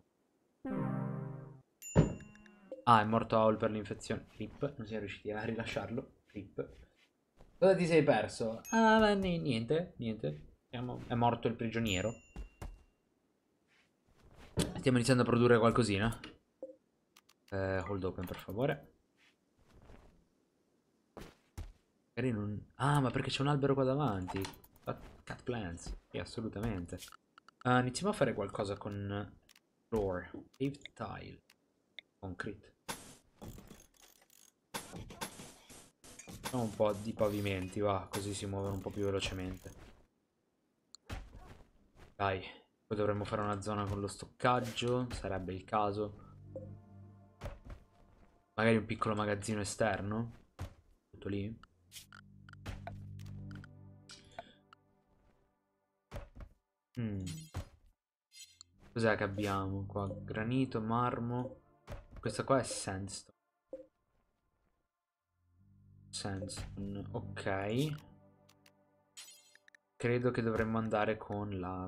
Speaker 1: Ah, è morto Haul per l'infezione. Rip. Non siamo riusciti a rilasciarlo. Rip. Cosa ti sei perso? Ah, beh, niente. Niente. Siamo... È morto il prigioniero. Stiamo iniziando a produrre qualcosina. Eh, hold open per favore. Magari non... Ah, ma perché c'è un albero qua davanti. Cat plants. Sì, assolutamente. Uh, iniziamo a fare qualcosa con floor. Paved tile. Concrete. Facciamo un po' di pavimenti, va. Così si muovono un po' più velocemente. Dai. Poi dovremmo fare una zona con lo stoccaggio. Sarebbe il caso. Magari un piccolo magazzino esterno. Tutto lì. Mm. Cos'è che abbiamo qua? Granito, marmo. Questa qua è sandstone. Sandstone, ok. Credo che dovremmo andare con la...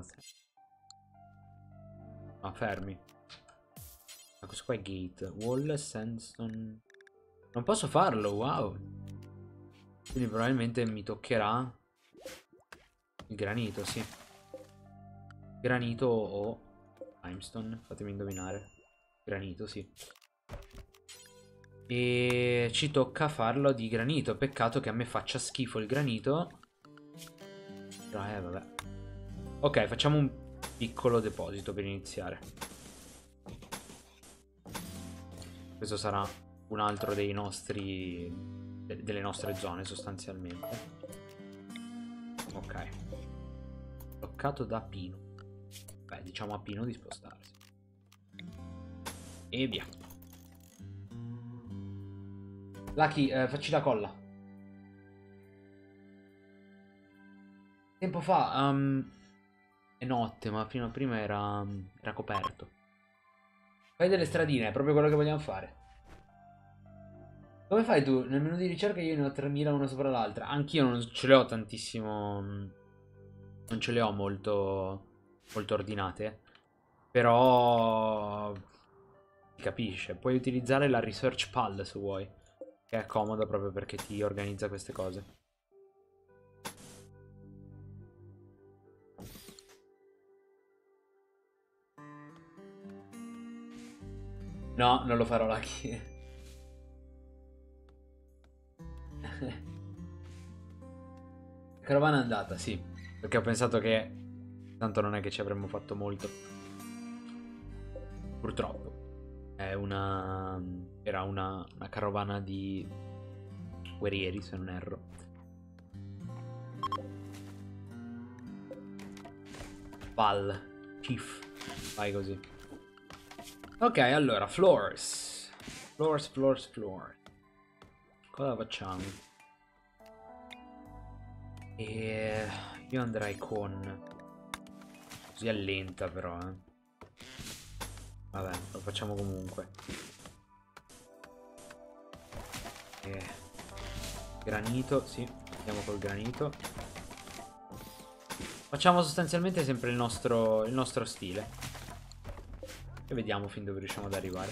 Speaker 1: No, fermi. Ma questo qua è gate. Wall, sandstone. Non posso farlo, wow. Quindi probabilmente mi toccherà il granito, sì. Granito o limestone, fatemi indovinare. Granito, sì. E ci tocca farlo di granito. Peccato che a me faccia schifo il granito. Però eh vabbè. Ok, facciamo un piccolo deposito per iniziare. Questo sarà un altro dei nostri de delle nostre zone sostanzialmente. Ok. Bloccato da Pino. Beh, diciamo a Pino di spostarsi. E via. Lucky, eh, facci la colla. Tempo fa, um, è notte, ma fino a prima era, era coperto. Fai delle stradine, è proprio quello che vogliamo fare. Come fai tu? Nel menu di ricerca io ne ho tremila una sopra l'altra. Anch'io non ce le ho tantissimo... Non ce le ho molto... Molto ordinate. Però... Si capisce. Puoi utilizzare la Research Pal se vuoi. Che è comoda proprio perché ti organizza queste cose. No, non lo farò Lucky. Carovana è andata, sì. Perché ho pensato che tanto non è che ci avremmo fatto molto. Purtroppo. È una... Era una, una carovana di guerrieri, se non erro. Val. Chief. Vai così. Ok, allora, floors. Floors, floors, floors. Cosa facciamo? E io andrei con... Così allenta però, eh. Vabbè, lo facciamo comunque. E... Granito, sì, andiamo col granito. Facciamo sostanzialmente sempre il nostro, il nostro stile. E vediamo fin dove riusciamo ad arrivare.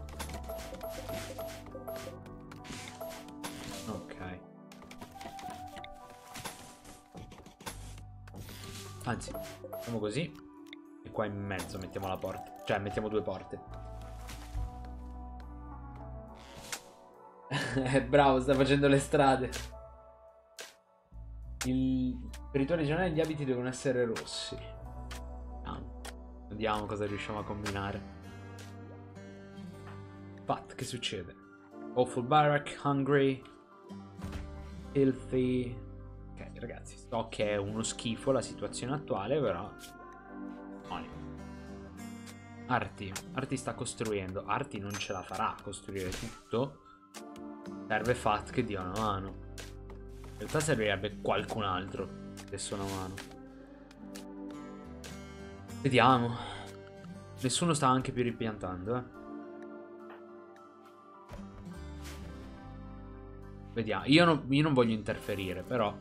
Speaker 1: Ok. Anzi, facciamo così. E qua in mezzo mettiamo la porta. Cioè, mettiamo due porte. Bravo, sta facendo le strade. Il... Per i tuoi regionali gli abiti devono essere rossi. Vediamo. Vediamo cosa riusciamo a combinare. Fat, che succede? Awful Barrack, Hungry, Filthy. Ok, ragazzi, so che è uno schifo la situazione attuale, però... Arti. Arti sta costruendo. Arti non ce la farà a costruire tutto. Serve Fat che dia una mano. In realtà servirebbe qualcun altro che desse una mano. Vediamo. Nessuno sta anche più ripiantando, eh. Vediamo. Io, no, io non voglio interferire, però.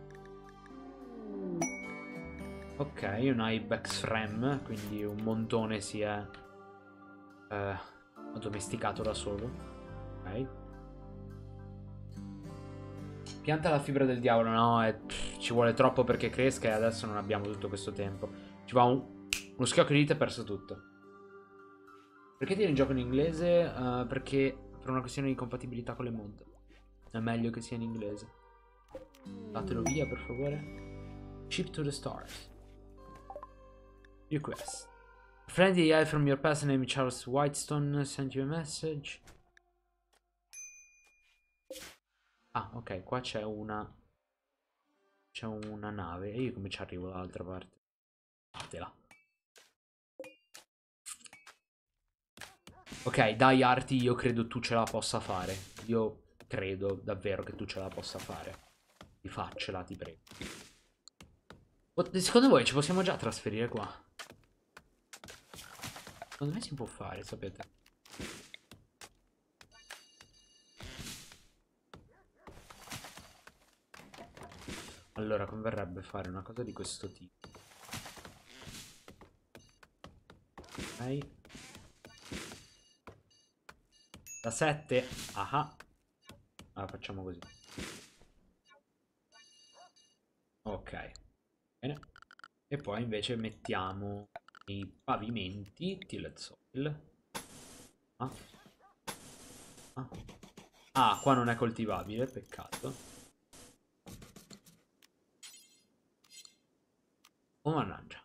Speaker 1: Ok, un Ibex Ram, quindi un montone si è eh, addomesticato da solo. Ok. Pianta la fibra del diavolo, no, è, pff, ci vuole troppo perché cresca e adesso non abbiamo tutto questo tempo. Ci va un, uno schiocco di dita e perso tutto. Perché tieni il gioco in inglese? Uh, perché per una questione di compatibilità con le mod. È meglio che sia in inglese. Datelo via, per favore. Ship to the stars. Request. A friendly A I from your past name Charles Whitestone sent you a message. Ah, ok, qua c'è una... C'è una nave. E io come ci arrivo dall'altra parte? Fatela. Ok, dai Arti, io credo tu ce la possa fare. Io credo davvero che tu ce la possa fare. Ti faccela, ti prego. Secondo voi ci possiamo già trasferire qua? Secondo me si può fare, sapete. Allora, converrebbe fare una cosa di questo tipo. Ok. Da sette. Ah. Allora, facciamo così. Ok. Bene. E poi invece mettiamo i pavimenti. Tilled soil. Ah. Ah. Ah, qua non è coltivabile, peccato. Oh mannaggia.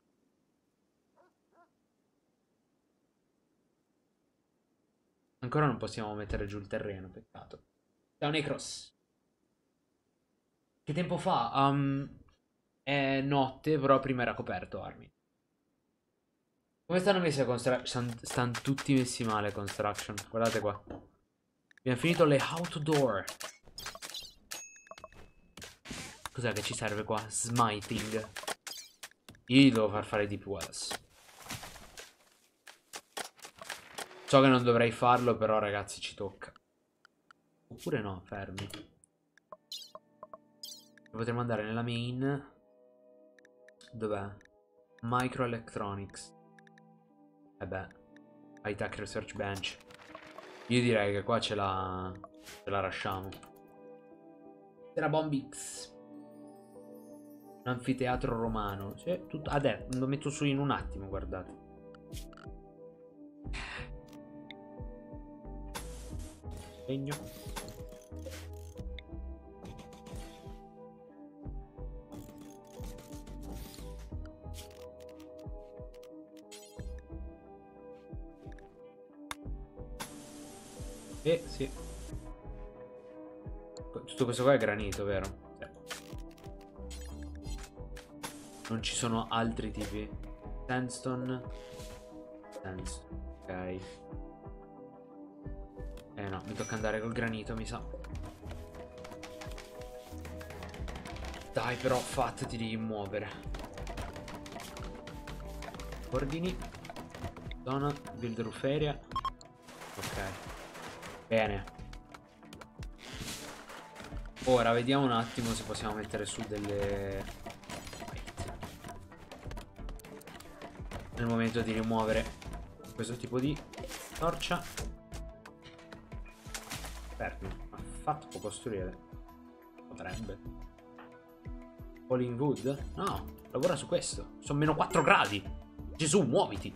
Speaker 1: Ancora non possiamo mettere giù il terreno, peccato. Ciao Necros. Che tempo fa? Um, è notte, però prima era coperto, Armin. Come stanno messi a construction? Stanno tutti messi male construction. Guardate qua. Abbiamo finito le outdoor. Cos'è che ci serve qua? Smiting. Io gli devo far fare deep wells. So che non dovrei farlo, però ragazzi ci tocca. Oppure no, fermi. Potremmo andare nella main. Dov'è? Microelectronics. E beh, High Tech Research Bench. Io direi che qua ce la ce la lasciamo. Era Bombix. Un anfiteatro romano. Cioè, tutto... Adesso lo metto su in un attimo, guardate. Legno. Eh, sì. Tutto questo qua è granito, vero? Sì. Non ci sono altri tipi. Sandstone. Sandstone. Ok. Eh no, mi tocca andare col granito, mi sa. Dai, però, Fat, ti devi muovere. Ordini. Zona. Build roof area. Ok. Bene. Ora vediamo un attimo se possiamo mettere su delle... Nel momento di rimuovere questo tipo di torcia. Fermi. Ma Fatto può costruire? Potrebbe. Falling wood? No, lavora su questo. Sono meno quattro gradi. Gesù, muoviti.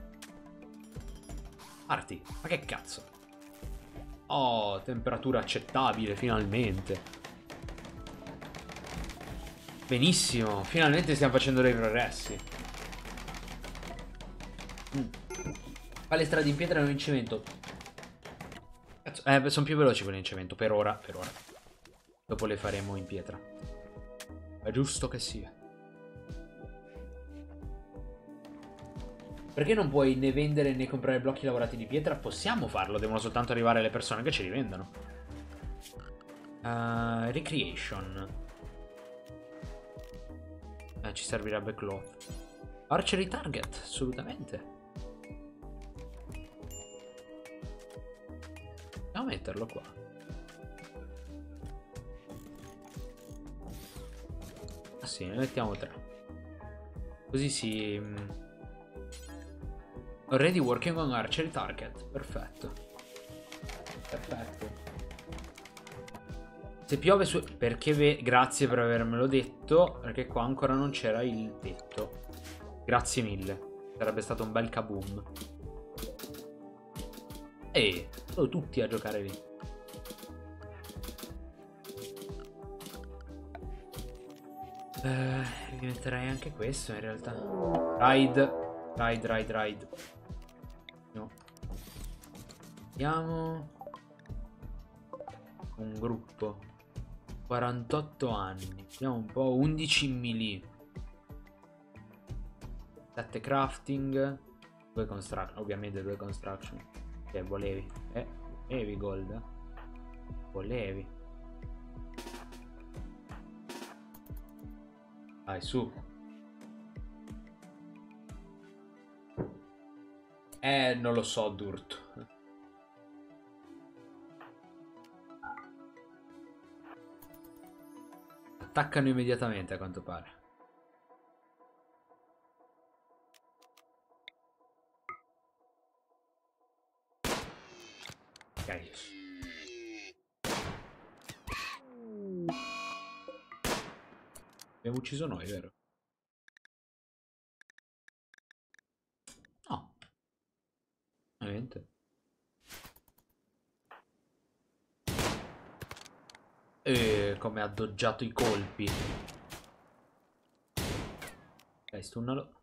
Speaker 1: Parti. Ma che cazzo? Oh, temperatura accettabile, finalmente. Benissimo. Finalmente stiamo facendo dei progressi. Mm. Palestra in pietra e non in cemento. Cazzo. Eh, sono più veloci quelli in cemento. Per ora, per ora. Dopo le faremo in pietra. È giusto che sia. Perché non puoi né vendere né comprare blocchi lavorati di pietra? Possiamo farlo, devono soltanto arrivare le persone che ce li vendono. Uh, recreation. Eh, ci servirebbe cloth. Archery target, assolutamente. Andiamo a metterlo qua. Ah sì, ne mettiamo tre. Così si... Already working on archery target. Perfetto. Perfetto. Se piove su... Perché ve... Grazie per avermelo detto. Perché qua ancora non c'era il tetto. Grazie mille. Sarebbe stato un bel kaboom. E sono tutti a giocare lì. Eh, rimetterei anche questo in realtà. Ride. Ride, ride, ride. No. Vediamo. Un gruppo. quarantotto anni. Vediamo un po'. undici melee. sette crafting. due construction. Ovviamente due construction. Che volevi? Eh, volevi gold. Eh? Volevi. Dai, su. Eh, non lo so, Durt. Attaccano immediatamente, a quanto pare. Ok. Abbiamo ucciso noi, vero? No. Niente. E come ha doggiato i colpi. Ok, stunnalo.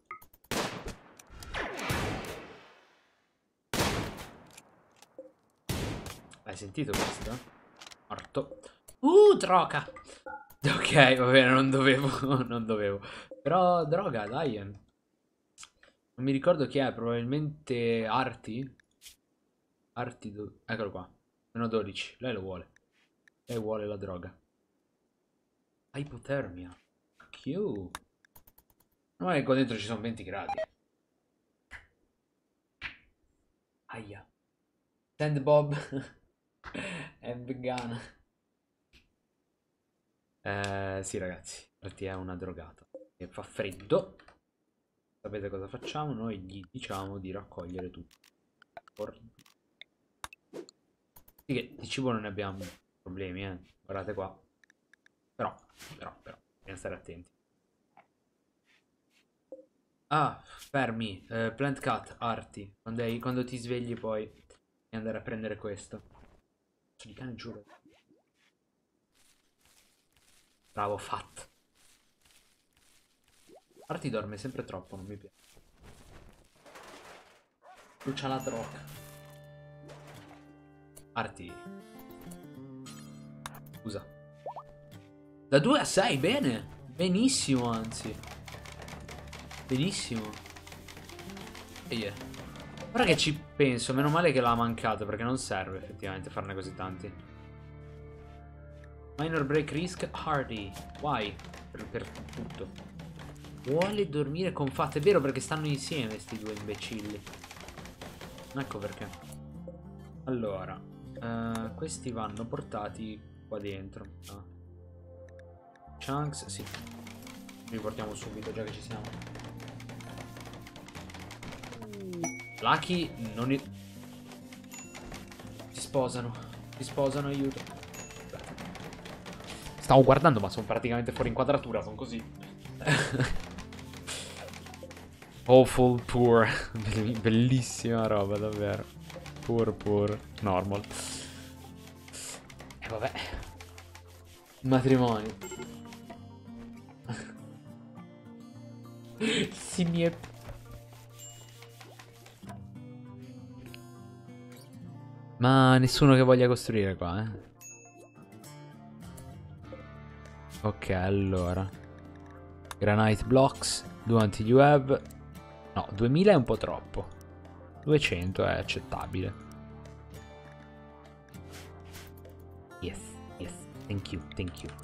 Speaker 1: Hai sentito questo? Morto. Uh, droga. Ok, va bene, non dovevo. Non dovevo. Però droga, dai. Non mi ricordo chi è, probabilmente Arti. Arti, eccolo qua. Meno dodici, lei lo vuole. Lei vuole la droga. Ipotermia. Cute. Non è che qua dentro ci sono venti gradi. Aia. Sand Bob. È vegana. Eh, sì ragazzi. Arti è una drogata. E fa freddo. Sapete cosa facciamo? Noi gli diciamo di raccogliere tutto. Sì che di cibo non ne abbiamo problemi, eh. Guardate qua. Però, però, però, bisogna stare attenti. Ah, fermi. Eh, plant cut, arti. Quando, hai, quando ti svegli poi devi andare a prendere questo. Di cane, giuro. Bravo, fat. Arti dorme sempre troppo, non mi piace. Brucia la droga. Arti. Scusa. Da due a sei, bene. Benissimo, anzi. Benissimo. E yeah. Ora che ci penso, meno male che l'ha mancato, perché non serve effettivamente farne così tanti. Minor break risk hardy. Why? Per, per tutto. Vuole dormire con Fat. È vero, perché stanno insieme questi due imbecilli. Ecco perché. Allora, uh, questi vanno portati qua dentro. Ah. Chunks, sì. Li portiamo subito, già che ci siamo. Lucky non... Si sposano. Si sposano, aiuto. Stavo guardando, ma sono praticamente fuori inquadratura, sono così. Awful poor. Bellissima roba, davvero. Poor poor. Normal. E vabbè. Matrimonio. Sì, mi è... Ma nessuno che voglia costruire qua, eh. Ok, allora. Granite blocks. Quanti you have? No, duemila è un po' troppo. duecento è accettabile. Yes, yes. Thank you, thank you.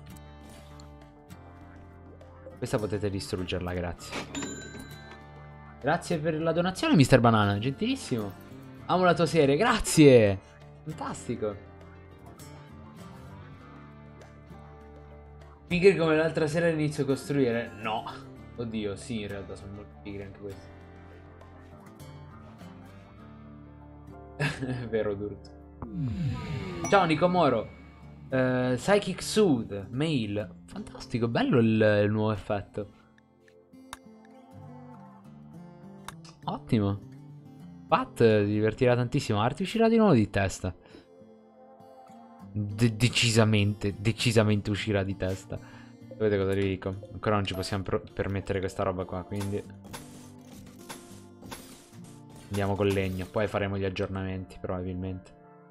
Speaker 1: Questa potete distruggerla, grazie. Grazie per la donazione, mister Banana. Gentilissimo. Amo la tua serie, grazie. Fantastico. Pigri come l'altra sera inizio a costruire? No. Oddio, sì, in realtà sono molto pigri anche questi. È vero, Durt. Ciao Nico Moro. uh, Psychic Soothe Mail. Fantastico, bello il, il nuovo effetto. Ottimo. Pat si divertirà tantissimo. Art uscirà di nuovo di testa. De decisamente, decisamente uscirà di testa. Sapete cosa vi dico? Ancora non ci possiamo permettere questa roba qua, quindi andiamo col legno. Poi faremo gli aggiornamenti, probabilmente.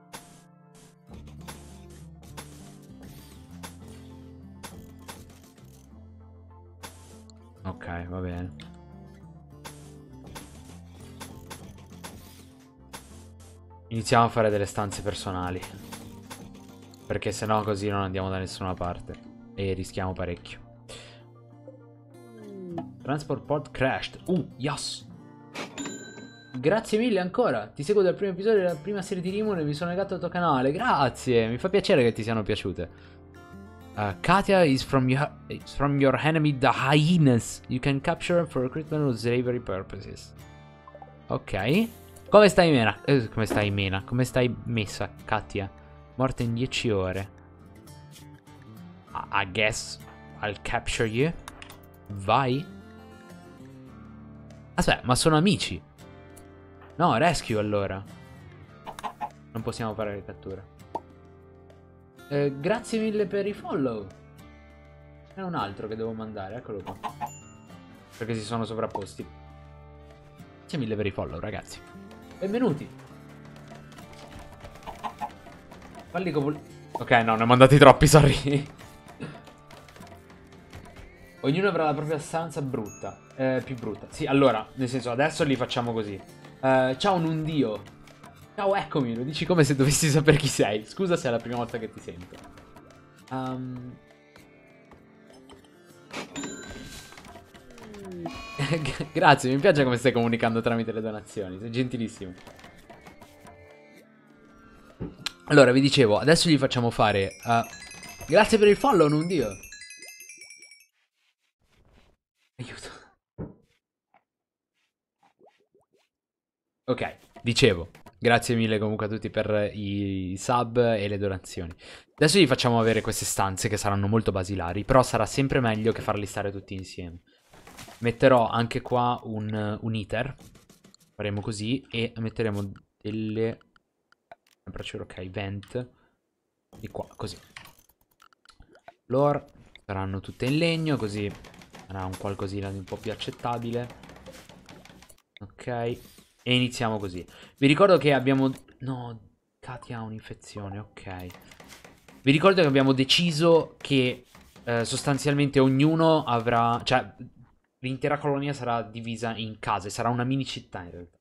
Speaker 1: Ok, va bene. Iniziamo a fare delle stanze personali, perché sennò così non andiamo da nessuna parte e rischiamo parecchio. Transport pod crashed. Uh, yes. Grazie mille ancora. Ti seguo dal primo episodio della prima serie di Rimon e mi sono legato al tuo canale. Grazie, mi fa piacere che ti siano piaciute. uh, Katia is from, your, is from your enemy the hyenas. You can capture her for recruitment or slavery purposes. Ok. Come stai mena? Eh, come stai mena? Come stai messa, Katia? Morta in dieci ore. I guess I'll capture you. Vai. Aspetta, ma sono amici. No, rescue allora. Non possiamo fare le catture. eh, Grazie mille per i follow. È un altro che devo mandare, eccolo qua. Perché si sono sovrapposti. Grazie mille per i follow, ragazzi. Benvenuti. Falli con... Ok, no, ne ho mandati troppi, sorry. Ognuno avrà la propria stanza brutta. Eh, più brutta. Sì, allora, nel senso, adesso li facciamo così. Uh, ciao Nundio. Ciao, eccomi. Lo dici come se dovessi sapere chi sei. Scusa se è la prima volta che ti sento. Um... Grazie, mi piace come stai comunicando tramite le donazioni. Sei gentilissimo. Allora, vi dicevo, adesso gli facciamo fare... Uh... Grazie per il follow, Nundio. Aiuto. Ok, dicevo, grazie mille comunque a tutti per i sub e le donazioni. Adesso gli facciamo avere queste stanze che saranno molto basilari, però sarà sempre meglio che farli stare tutti insieme. Metterò anche qua un, un heater, faremo così, e metteremo delle... ok, vent, di qua, così. Loro saranno tutte in legno, così sarà un qualcosina di un po' più accettabile. Ok, e iniziamo così. Vi ricordo che abbiamo... No, Katia ha un'infezione, ok. Vi ricordo che abbiamo deciso che eh, sostanzialmente ognuno avrà... Cioè, l'intera colonia sarà divisa in case, sarà una mini città in realtà.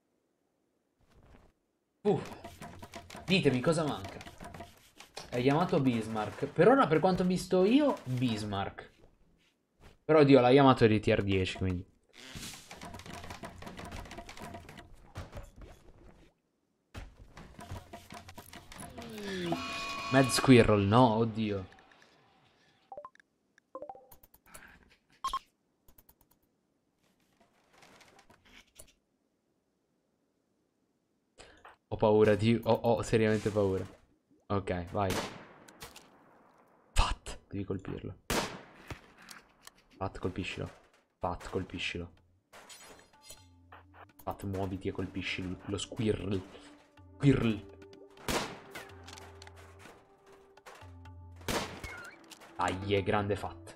Speaker 1: Uh, ditemi cosa manca. È chiamato Bismarck. Per ora, per quanto ho visto io, Bismarck. Però, oddio, l'ha chiamato di tier dieci, quindi. Mad Squirrel, no, oddio. Ho paura di... Ho, ho seriamente paura. Ok, vai. Fat, devi colpirlo. Fat, colpiscilo. Fat, colpiscilo. Fat, muoviti e colpisci lo squirrel. Squirrel. Dai, è grande Fat.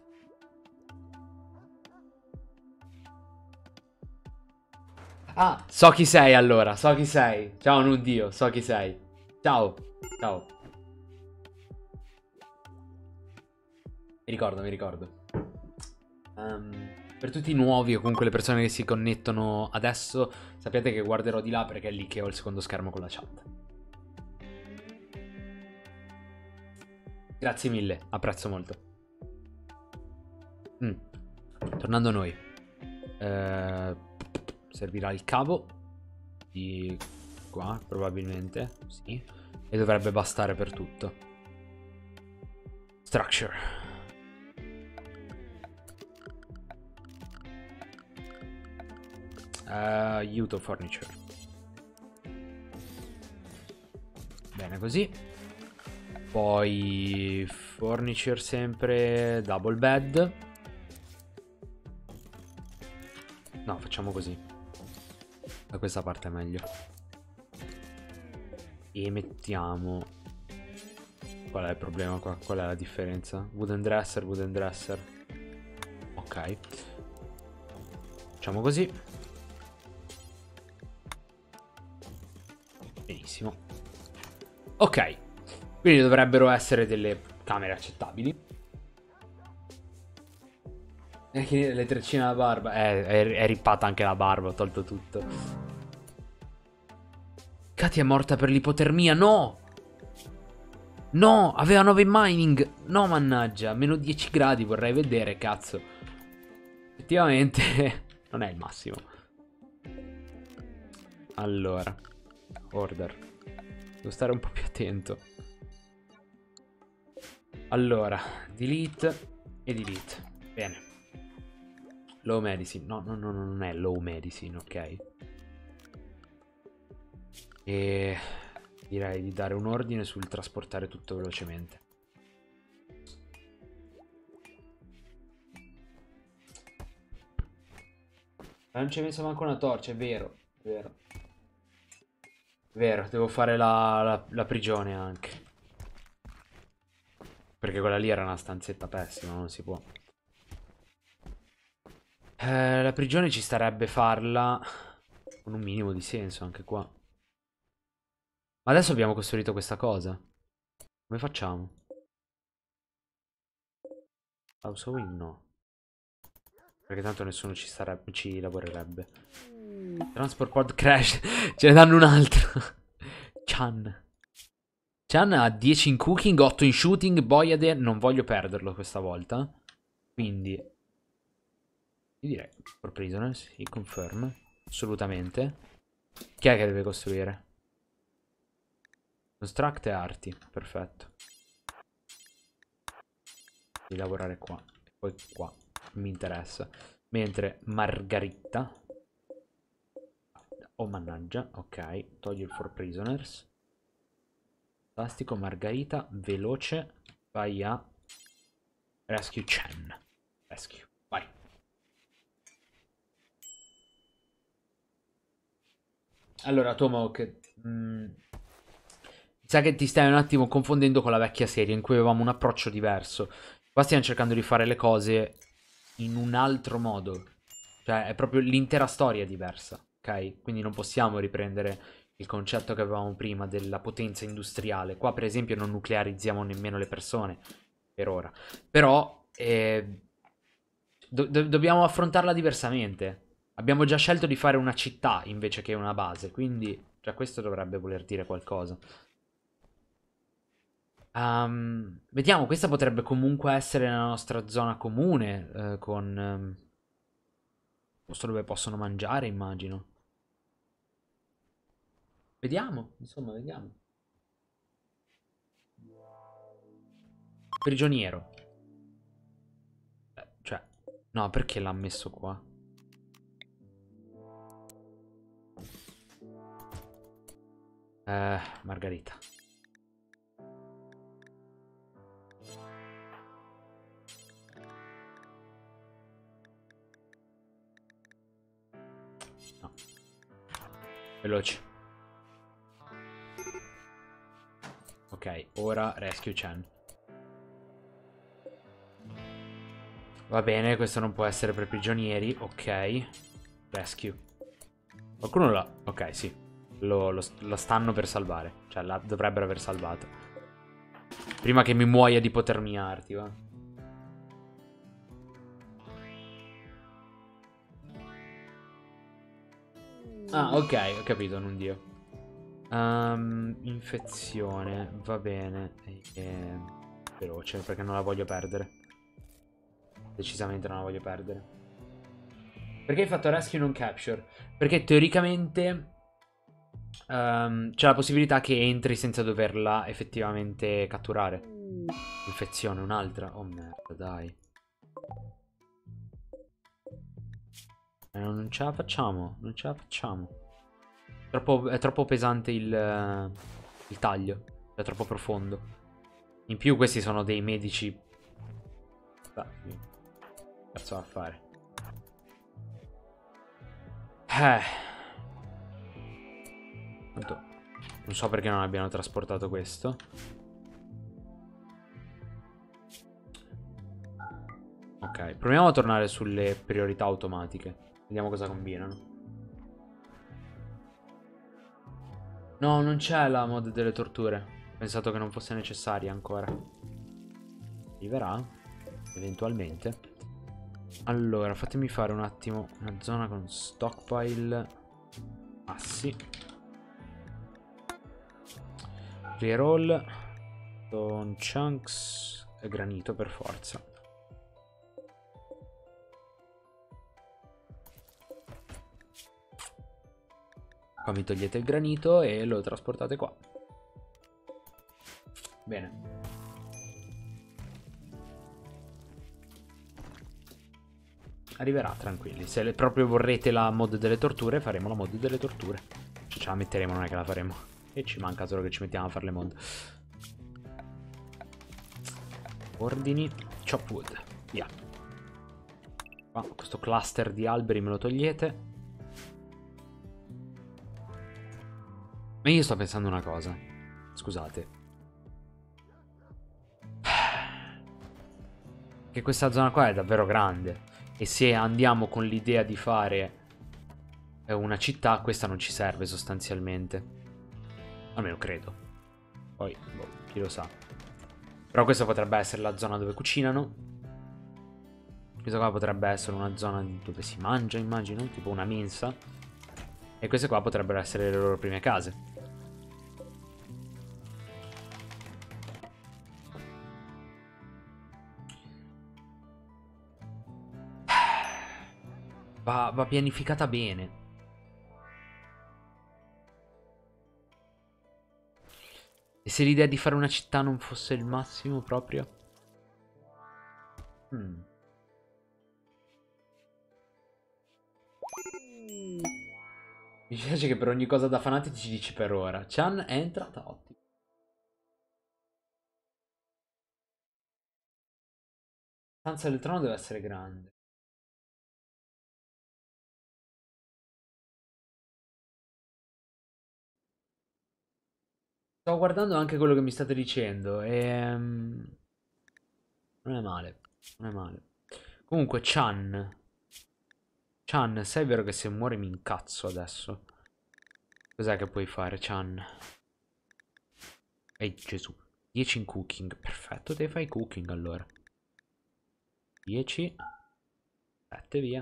Speaker 1: Ah, so chi sei allora, so chi sei. Ciao Nundio, so chi sei. Ciao, ciao. Mi ricordo, mi ricordo. Um, per tutti i nuovi o comunque le persone che si connettono adesso, sappiate che guarderò di là perché è lì che ho il secondo schermo con la chat. Grazie mille, apprezzo molto. Mm. Tornando a noi. Eh, servirà il cavo di qua, probabilmente. Sì. E dovrebbe bastare per tutto. Structure. Uh, aiuto furniture. Bene così. Poi furniture sempre. Double bed. No, facciamo così. Da questa parte è meglio. E mettiamo. Qual è il problema qua? Qual è la differenza? Wooden dresser, wooden dresser. Ok. Facciamo così. Benissimo. Ok. Quindi dovrebbero essere delle camere accettabili. E che le treccine alla barba. Eh, è, è rippata anche la barba, ho tolto tutto. Katy è morta per l'ipotermia, no! No, aveva nove in mining. No, mannaggia, meno dieci gradi, vorrei vedere, cazzo. Effettivamente non è il massimo. Allora, order. Devo stare un po' più attento. Allora, delete e delete. Bene. Low medicine. No, no, no, non è low medicine, ok. E direi di dare un ordine sul trasportare tutto velocemente. Ma non ci ho messo manco una torcia, è vero. È vero. È vero, devo fare la, la, la prigione anche. Perché quella lì era una stanzetta pessima, non si può. Eh, la prigione ci starebbe farla con un minimo di senso anche qua. Ma adesso abbiamo costruito questa cosa. Come facciamo? House Wing no. Perché tanto nessuno ci, starebbe, ci lavorerebbe. Transport pod crash. Ce ne danno un altro. Chan. Chan ha dieci in cooking, otto in shooting. Boyade non voglio perderlo questa volta. Quindi io direi for prisoner, sì, confirm. Assolutamente. Chi è che deve costruire? Construct e arti, perfetto. Di lavorare qua. E poi qua. Non mi interessa. Mentre Margaritta. Oh mannaggia, ok. Togli il for prisoners. Fantastico, Margherita, veloce. Vai a Rescue Chen. Rescue, vai. Allora, Tomahawk, mh, sa che ti stai un attimo confondendo con la vecchia serie in cui avevamo un approccio diverso. Qua stiamo cercando di fare le cose in un altro modo. Cioè, è proprio l'intera storia è diversa, ok? Quindi non possiamo riprendere il concetto che avevamo prima della potenza industriale. Qua, per esempio, non nuclearizziamo nemmeno le persone, per ora. Però, eh, do do dobbiamo affrontarla diversamente. Abbiamo già scelto di fare una città invece che una base, quindi già questo dovrebbe voler dire qualcosa. Um, vediamo, questa potrebbe comunque essere la nostra zona comune, eh, con um, posto dove possono mangiare, immagino. Vediamo, insomma, vediamo. Prigioniero. Eh, cioè, no, perché l'ha messo qua? Eh, Margherita. No. Veloce. Ok, ora rescue Chen. Va bene, questo non può essere per prigionieri. Ok. Rescue. Qualcuno la... Ok, sì. Lo, lo, la stanno per salvare. Cioè, la dovrebbero aver salvata. Prima che mi muoia di ipotermiarti, va. Ah, ok, ho capito, non dio. Um, infezione, va bene. E... Veloce, perché non la voglio perdere. Decisamente non la voglio perdere. Perché hai fatto rescue non capture? Perché teoricamente um, c'è la possibilità che entri senza doverla effettivamente catturare. Infezione, un'altra. Oh merda, dai. Eh, non ce la facciamo, non ce la facciamo. Troppo, è troppo pesante il, il taglio. È troppo profondo. In più questi sono dei medici. Dai, cazzo va a fare? Eh. Tanto, non so perché non abbiano trasportato questo. Ok, proviamo a tornare sulle priorità automatiche. Vediamo cosa combinano. No, non c'è la mod delle torture. Ho pensato che non fosse necessaria ancora. Arriverà? Eventualmente. Allora, fatemi fare un attimo una zona con stockpile. Assi. Reroll. Stone chunks. E granito per forza. Qua mi togliete il granito e lo trasportate qua. Bene. Arriverà, tranquilli. Se proprio vorrete la mod delle torture, faremo la mod delle torture. Cioè, ce la metteremo, non è che la faremo. E ci manca solo che ci mettiamo a fare le mod. Ordini. Chop wood. Via. Qua, questo cluster di alberi me lo togliete. Ma io sto pensando una cosa. Scusate. Che questa zona qua è davvero grande. E se andiamo con l'idea di fare una città, questa non ci serve sostanzialmente. Almeno credo. Poi, boh, chi lo sa. Però questa potrebbe essere la zona dove cucinano. Questa qua potrebbe essere una zona dove si mangia, immagino. Tipo una mensa. E queste qua potrebbero essere le loro prime case. Va, va pianificata bene. E se l'idea di fare una città non fosse il massimo proprio? Hmm. Mi piace che per ogni cosa da fanatici ci dici per ora. Chan è entrata, ottimo. La stanza del trono deve essere grande. Sto guardando anche quello che mi state dicendo e... non è male, non è male. Comunque, Chan. Chan, sai vero che se muore mi incazzo adesso? Cos'è che puoi fare, Chan? Ehi, Gesù. dieci in cooking. Perfetto, te fai cooking allora. dieci. sette, via.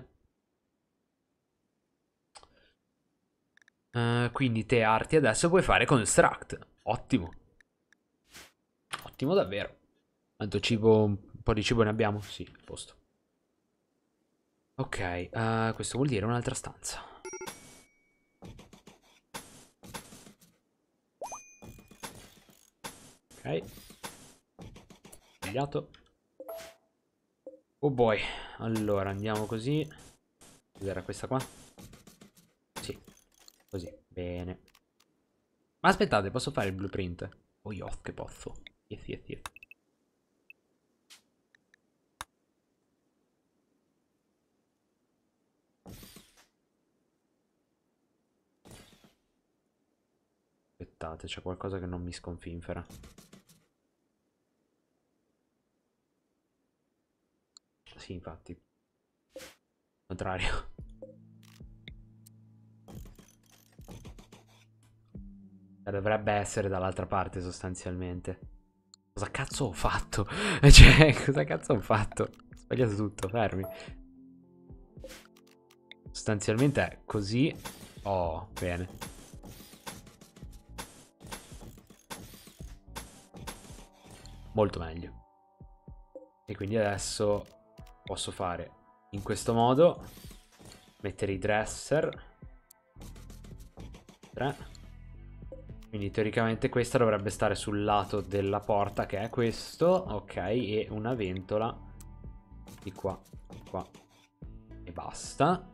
Speaker 1: Uh, quindi te arti adesso puoi fare construct. Ottimo. Ottimo davvero. Tanto cibo, un po' di cibo ne abbiamo? Sì, a posto. Ok, uh, questo vuol dire un'altra stanza. Ok. Sbagliato. Oh boy. Allora, andiamo così. Cos'era questa qua? Sì, così. Bene. Ma aspettate, posso fare il blueprint? Oh, io, che posso. Yes, yes, yes. aspettate, c'è qualcosa che non mi sconfinfera. Sì, infatti. Contrario. Dovrebbe essere dall'altra parte sostanzialmente. Cosa cazzo ho fatto? Cioè, cosa cazzo ho fatto? Ho sbagliato tutto, fermi. Sostanzialmente è così. Oh, bene. Molto meglio. E quindi adesso posso fare in questo modo. Mettere i dresser. tre. Quindi teoricamente questa dovrebbe stare sul lato della porta, che è questo. Ok, e una ventola di qua, di qua. E basta.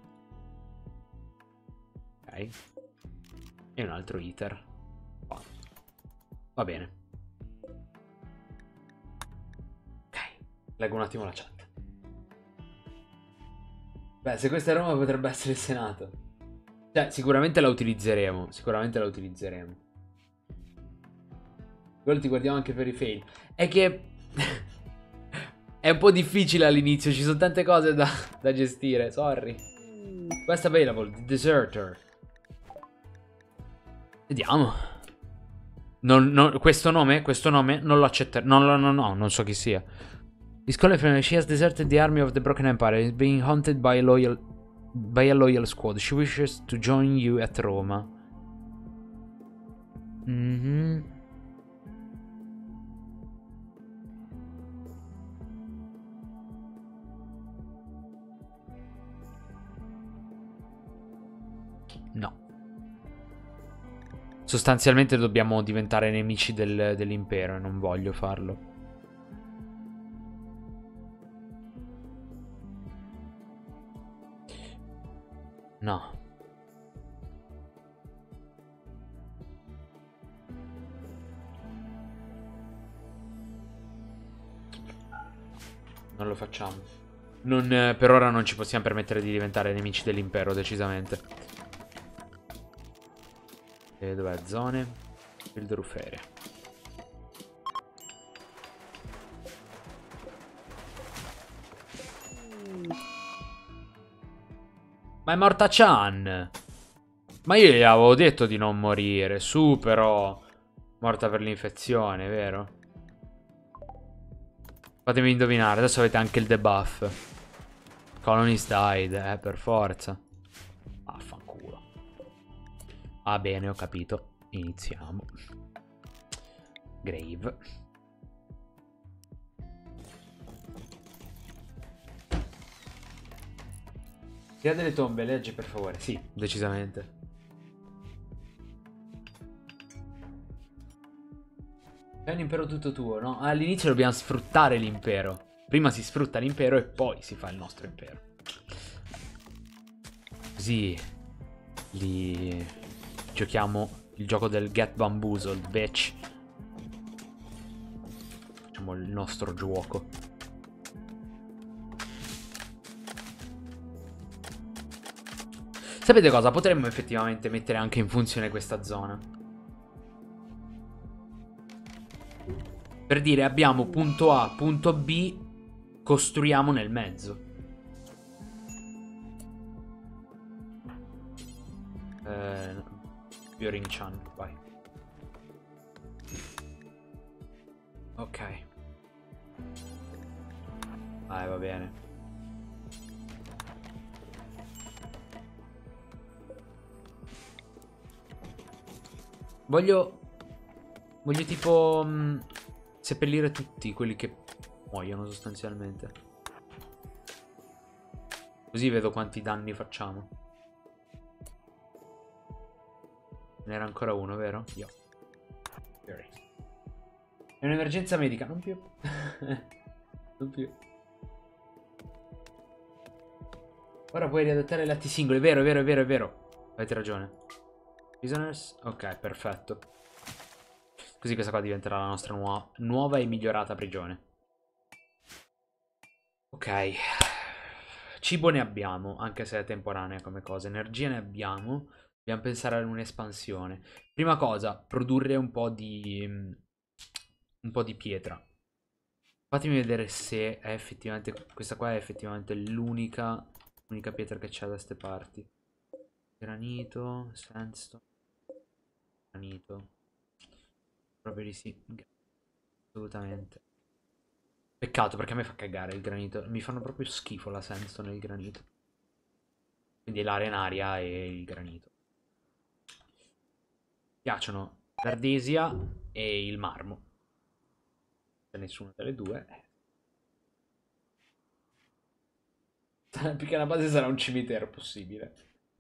Speaker 1: Ok. E un altro heater qua. Va bene. Ok, leggo un attimo la chat. Beh, se questa è Roma potrebbe essere il Senato. Cioè, sicuramente la utilizzeremo. Sicuramente la utilizzeremo. Quello ti guardiamo anche per i fail. È che è un po' difficile all'inizio. Ci sono tante cose da, da gestire. Sorry. Quest available. The Deserter. Vediamo. Non, non, questo nome, questo nome non lo accetterò. No, no, no, no, non so chi sia. This collection, she has deserted the army of the Broken Empire. Is being hunted by a loyal, by a loyal squad. She wishes to join you at Roma. Mhm. No. Sostanzialmente dobbiamo diventare nemici del, dell'impero e non voglio farlo. No. Non lo facciamo. Non, eh, per ora non ci possiamo permettere di diventare nemici dell'impero, decisamente. E dov'è? Zone. Il Drufere. Ma è morta Chan. Ma io gli avevo detto di non morire. Su però. Morta per l'infezione, vero? Fatemi indovinare. Adesso avete anche il debuff. Colonist died. Eh, per forza. Affanculo. Ah, bene, ho capito. Iniziamo. Grave. Tira delle tombe, legge per favore. Sì, decisamente. È un impero tutto tuo, no? All'inizio dobbiamo sfruttare l'impero. Prima si sfrutta l'impero e poi si fa il nostro impero. Così li giochiamo il gioco del Get Bamboozled, bitch. Facciamo il nostro gioco. Sapete cosa? Potremmo effettivamente mettere anche in funzione questa zona. Per dire abbiamo punto A, punto B, costruiamo nel mezzo. Eh, Byorin Chan, vai. Ok. Vai, va bene. Voglio... Voglio tipo... Mh, seppellire tutti quelli che muoiono sostanzialmente. Così vedo quanti danni facciamo. Ne era ancora uno, vero? Io. È un'emergenza medica, non più. Non più. Ora puoi riadattare i lati singoli, è vero, è vero, è vero, è vero. Avete ragione. Prisoners? Ok, perfetto. Così questa qua diventerà la nostra nuova, nuova e migliorata prigione. Ok. Cibo ne abbiamo, anche se è temporanea come cosa. Energia ne abbiamo. Dobbiamo pensare ad un'espansione. Prima cosa, produrre un po' di... un po' di pietra. Fatemi vedere se è effettivamente... Questa qua è effettivamente l'unica... L'unica pietra che c'è da queste parti. Granito, sandstone, granito. Proprio di sì. Assolutamente. Peccato perché a me fa cagare il granito. Mi fanno proprio schifo la sandstone e il granito. Quindi l'arenaria e il granito. Mi piacciono l'ardesia e il marmo. Se nessuna delle due. eh. Più che la base sarà un cimitero possibile.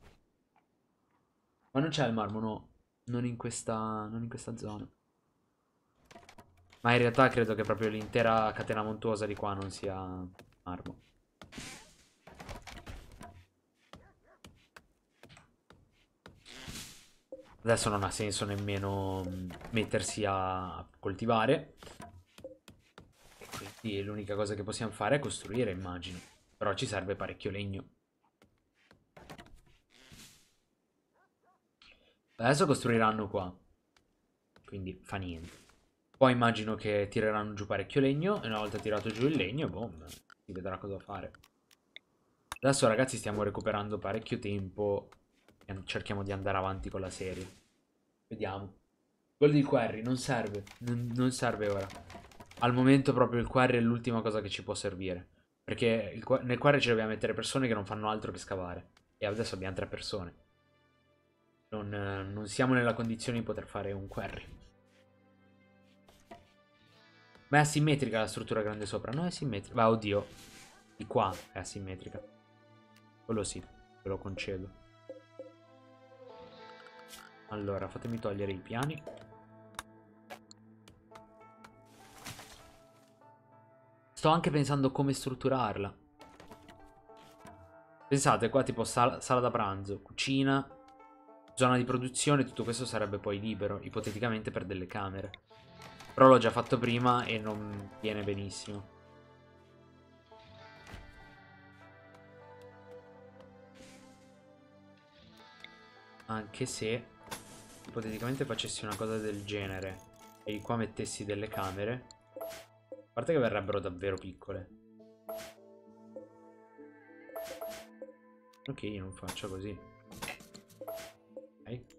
Speaker 1: Ma non c'è il marmo, no. Non in questa, non in questa zona. Ma in realtà credo che proprio l'intera catena montuosa di qua non sia marmo. Adesso non ha senso nemmeno mettersi a coltivare. E quindi l'unica cosa che possiamo fare è costruire, immagino. Però ci serve parecchio legno. Adesso costruiranno qua. Quindi fa niente. Poi immagino che tireranno giù parecchio legno. E una volta tirato giù il legno, boh, si vedrà cosa fare. Adesso ragazzi stiamo recuperando parecchio tempo. E cerchiamo di andare avanti con la serie. Vediamo. Quello di Quarry non serve. Non, non serve ora. Al momento proprio il Quarry è l'ultima cosa che ci può servire. Perché il, nel Quarry ci dobbiamo mettere persone che non fanno altro che scavare. E adesso abbiamo tre persone. Non, non siamo nella condizione di poter fare un Quarry. Ma è asimmetrica la struttura grande sopra. No, è asimmetrica. Ma oddio. Di qua è asimmetrica. Quello sì. Ve lo concedo. Allora, fatemi togliere i piani. Sto anche pensando come strutturarla. Pensate, qua tipo sala, sala da pranzo, cucina, zona di produzione, tutto questo sarebbe poi libero, ipoteticamente per delle camere. Però l'ho già fatto prima e non viene benissimo. Anche se ipoteticamente facessi una cosa del genere e qua mettessi delle camere, a parte che verrebbero davvero piccole. Ok, io non faccio così. Ok.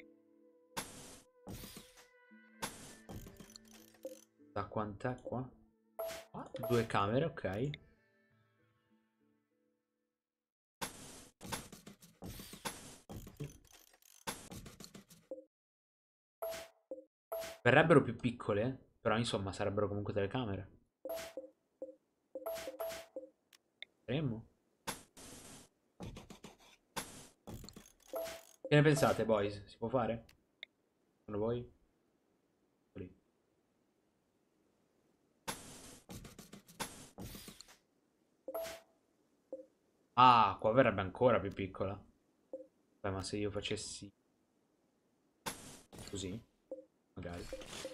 Speaker 1: Da quant'è qua? Ah, due camere, ok. Verrebbero più piccole, però insomma sarebbero comunque delle camere. Vedremo. Che ne pensate, boys? Si può fare? Secondo voi? Lì. Ah, qua verrebbe ancora più piccola. Beh, ma se io facessi così, magari.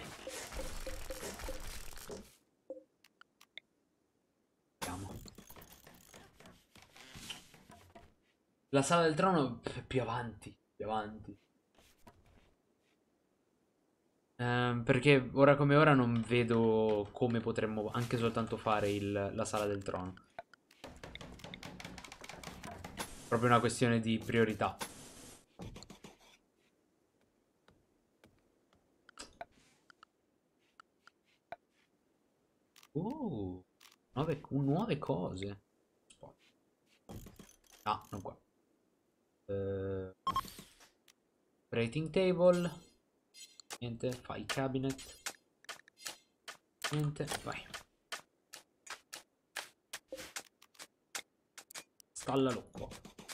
Speaker 1: Vediamo. La sala del trono è più avanti, più avanti. Ehm, perché ora come ora non vedo come potremmo anche soltanto fare il, la sala del trono. Proprio una questione di priorità. Uh, nuove, nuove cose. Ah, non qua. Uh, Rating table. Niente, fai cabinet. Niente, vai. Stallalo qua.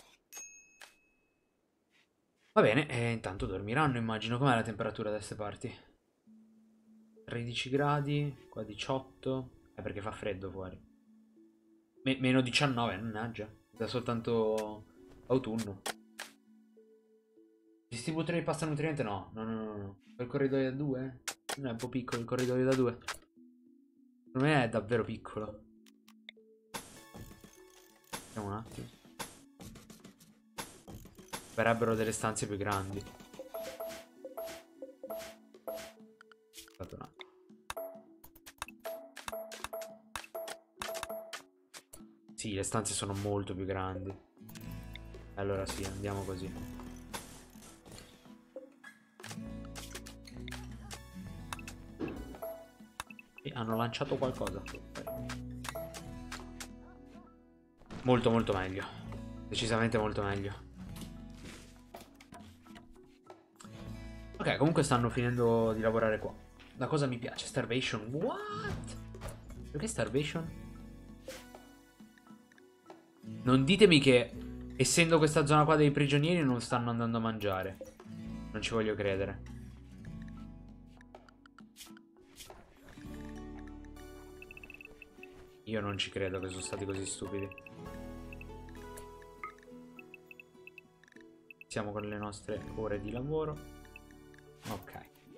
Speaker 1: Va bene, e intanto dormiranno, immagino. Com'è la temperatura da queste parti? tredici gradi, qua diciotto. È perché fa freddo fuori. Me- meno diciannove, mannaggia. Da soltanto autunno. Distributore di pasta nutriente? No, no, no, no, no. Quel corridoio da due? Non è un po' piccolo il corridoio da due? Secondo me è davvero piccolo. Vediamo un attimo. Verrebbero delle stanze più grandi. Aspetta un attimo. Sì, le stanze sono molto più grandi. Allora sì, andiamo così. E hanno lanciato qualcosa. Molto molto meglio. Decisamente molto meglio. Ok, comunque stanno finendo di lavorare qua. La cosa mi piace. Starvation. What? Perché Starvation? Non ditemi che, essendo questa zona qua dei prigionieri, non stanno andando a mangiare. Non ci voglio credere. Io non ci credo che sono stati così stupidi. Siamo con le nostre ore di lavoro. Ok.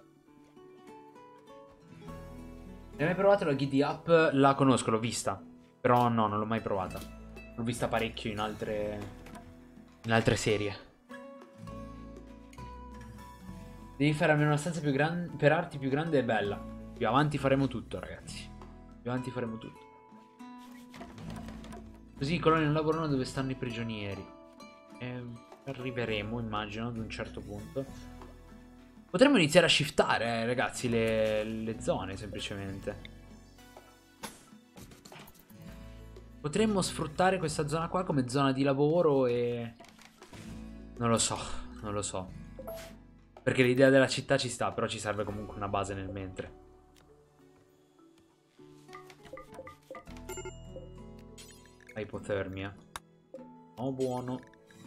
Speaker 1: Hai mai provato la Giddy Up? La conosco, l'ho vista. Però no, non l'ho mai provata. L'ho vista parecchio in altre... in altre serie. Devi fare almeno una stanza più grande... per arti più grande e bella. Più avanti faremo tutto, ragazzi. Più avanti faremo tutto. Così i coloni non lavorano dove stanno i prigionieri. E arriveremo, immagino, ad un certo punto. Potremmo iniziare a shiftare, eh, ragazzi, le, le zone, semplicemente. Potremmo sfruttare questa zona qua come zona di lavoro e... non lo so, non lo so. Perché l'idea della città ci sta, però ci serve comunque una base nel mentre. Ipotermia. Oh, buono.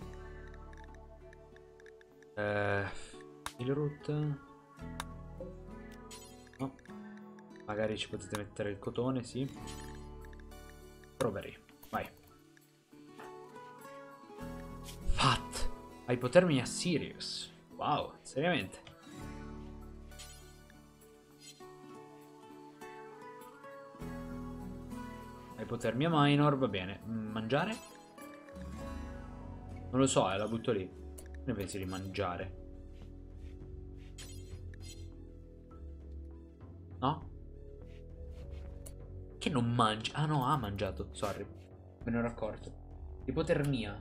Speaker 1: Eh, il root. No. Magari ci potete mettere il cotone, sì. Strawberry, vai. Fat. Ipotermia serious. Wow, seriamente. Ipotermia minor, va bene. Mangiare? Non lo so, eh, la butto lì. Ne pensi di mangiare? No? Che non mangi? Ah no, ha mangiato, sorry. Me ne ero accorto. Ipotermia.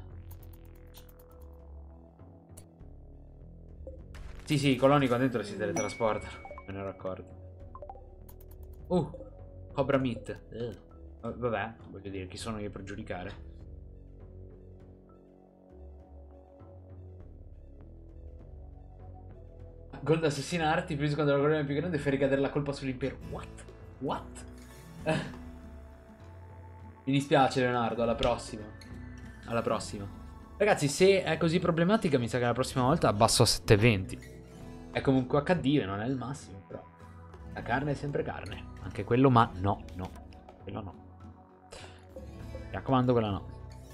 Speaker 1: Sì, sì, i coloni qua dentro si teletrasportano. Me ne ero accorto. Uh, Cobra Meat. Uh. Vabbè, voglio dire, chi sono io per giudicare? Gol da assassinarti, presi quando la gloria è più grande e fai ricadere la colpa sull'impero. What? What? Mi dispiace Leonardo, alla prossima. Alla prossima. Ragazzi, se è così problematica, mi sa che la prossima volta abbasso a settecentoventi. È comunque acca di, non è il massimo, però la carne è sempre carne. Anche quello, ma no, no. Quello no. Mi raccomando, quella no.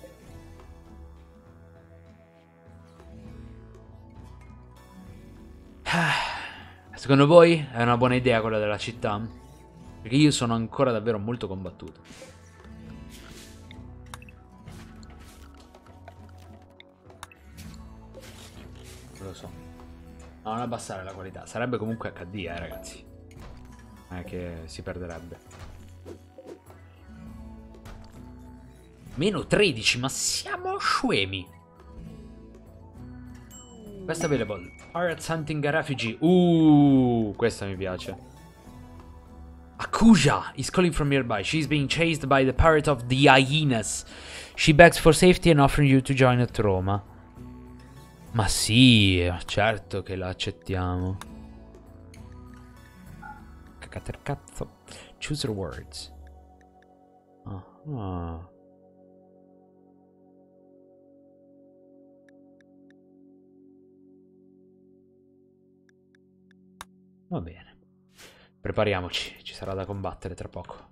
Speaker 1: Secondo voi è una buona idea quella della città? Perché io sono ancora davvero molto combattuto. Non lo so. No, non abbassare la qualità. Sarebbe comunque acca di, eh, ragazzi. Non è che si perderebbe. Meno tredici, ma siamo scemi. Questa available. Pirates hunting a refugee. Uh, questa mi piace. Akuja is calling from nearby. She's being chased by the pirate of the hyenas. She begs for safety and offering you to join at Roma. Ma sì, certo che la accettiamo. Cazzo. Choose your words. Ah. Ah. Va bene. Prepariamoci, ci sarà da combattere tra poco.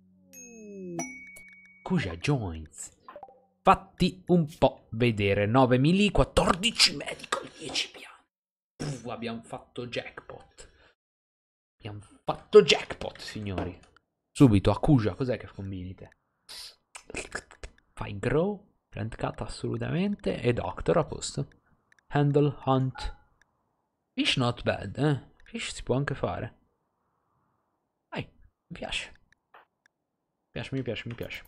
Speaker 1: Kuja joins. Fatti un po' vedere. nove melee, quattordici medical, dieci piani. Uff, abbiamo fatto jackpot. Abbiamo fatto jackpot, signori. Subito, Akuja, cos'è che combini te? Fai grow, plant cut assolutamente e doctor a posto. Handle, hunt. Fish not bad, eh. Fish si può anche fare. Dai, mi piace. Mi piace, mi piace, mi piace.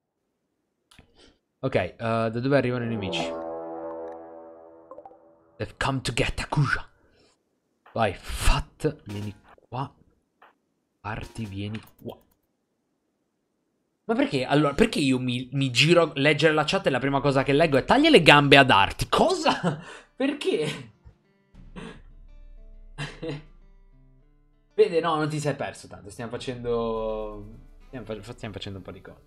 Speaker 1: Ok, uh, da dove arrivano i nemici? They've come to get Akuja. Vai, Fat, vieni qua. Arti, vieni qua. Ma perché? Allora, perché io mi, mi giro a leggere la chat e la prima cosa che leggo è taglia le gambe ad Arti? Cosa? Perché? Vede, no, non ti sei perso tanto. Stiamo facendo... Stiamo, fa... stiamo facendo un po' di cose.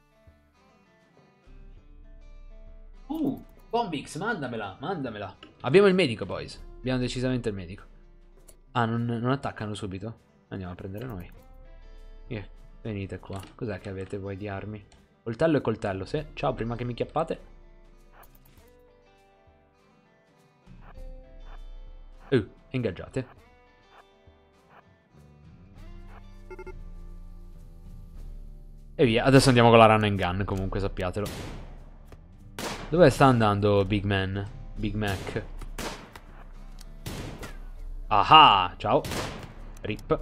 Speaker 1: Uh, Bombix, mandamela, mandamela. Abbiamo il medico, boys. Abbiamo decisamente il medico. Ah, non, non attaccano subito? Andiamo a prendere noi. Yeah, venite qua. Cos'è che avete voi di armi? Coltello e coltello, sì. Ciao, prima che mi chiappate. Uh, ingaggiate. E via, adesso andiamo con la run and gun, comunque sappiatelo. Dove sta andando Big Man? Big Mac. Ah, ciao. Rip.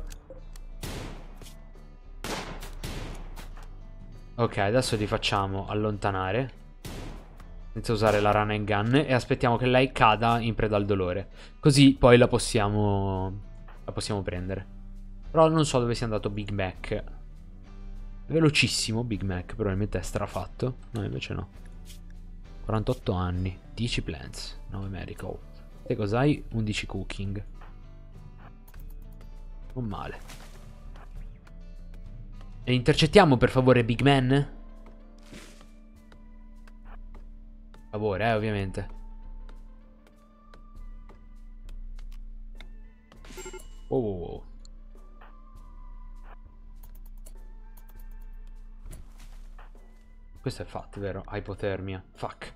Speaker 1: Ok, adesso li facciamo allontanare senza usare la run and gun e aspettiamo che lei cada in preda al dolore. Così poi la possiamo la possiamo prendere. Però non so dove sia andato Big Mac. Velocissimo Big Mac, probabilmente è strafatto. No, invece no. quarantotto anni, dieci plants, nove medical. Te cos'hai? undici cooking. Non male. E intercettiamo per favore Big Man? Per favore, eh, ovviamente. Oh, oh, oh. Questo è fatto, vero? Ipotermia. Fuck.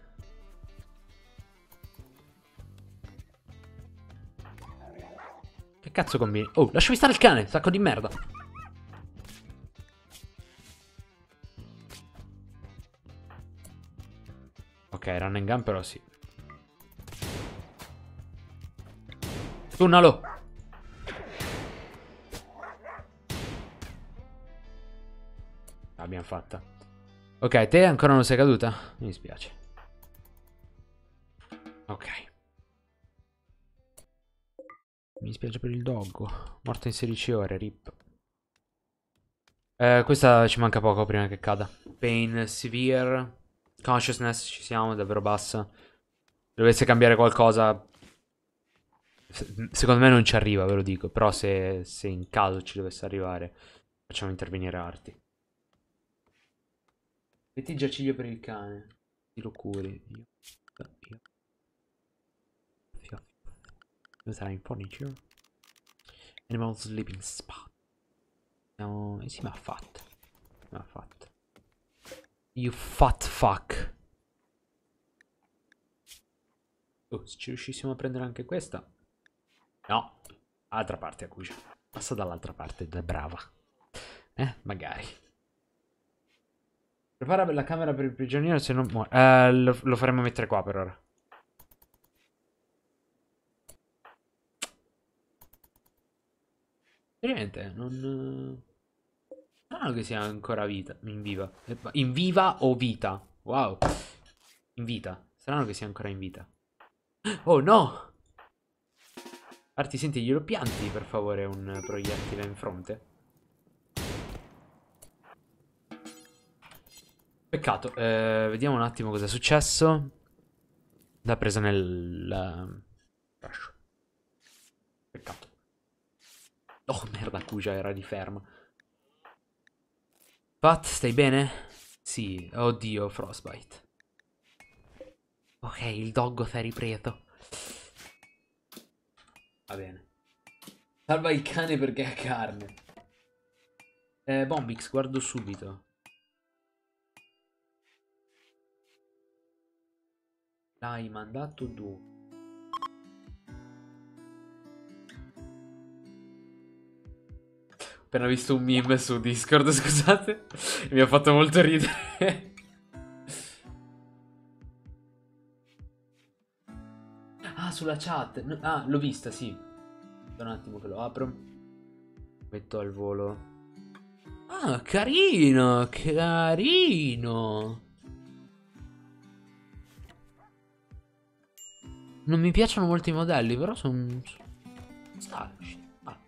Speaker 1: Che cazzo combini? Oh, lasciami stare il cane, sacco di merda. Ok, run and gun però sì. Tunnalo. L'abbiamo fatta. Ok, te ancora non sei caduta? Mi dispiace. Ok. Mi dispiace per il doggo. Morto in sedici ore, rip. Eh, questa ci manca poco prima che cada. Pain severe. Consciousness, ci siamo, davvero bassa. Dovesse cambiare qualcosa... Secondo me non ci arriva, ve lo dico. Però se, se in caso ci dovesse arrivare, facciamo intervenire Arti. Metti il giaciglio per il cane. Ti lo curi. Io. Io. Userai in furniture. Animal sleeping spot. Andiamo... Eh sì, ma ha fatto. Ma ha fatto. You fat fuck. Oh, se ci riuscissimo a prendere anche questa. No. Altra parte, Akuja. Passa dall'altra parte, da brava. Eh, magari. Prepara la camera per il prigioniero se non muore. Eh, lo, lo faremo mettere qua per ora. Veramente, non... Strano che sia ancora vita, in viva. In viva o vita? Wow. In vita. Strano che sia ancora in vita. Oh no! Arti, senti, glielo pianti per favore un proiettile in fronte? Peccato, eh, vediamo un attimo cosa è successo. L'ha presa nel... Rush. Peccato. Oh merda, Akuja era di ferma. Pat, stai bene? Sì, oddio, Frostbite. Ok, il doggo si è ripreso. Va bene. Salva il cane perché ha carne. Eh, Bombix, guardo subito. L'hai mandato tu. Ho appena visto un meme su Discord, scusate. Mi ha fatto molto ridere. sulla chat. No, ah, l'ho vista, sì. Aspetta un attimo che lo apro. Metto al volo. Ah, carino, carino. Non mi piacciono molto i modelli, però sono... stylish. Ah.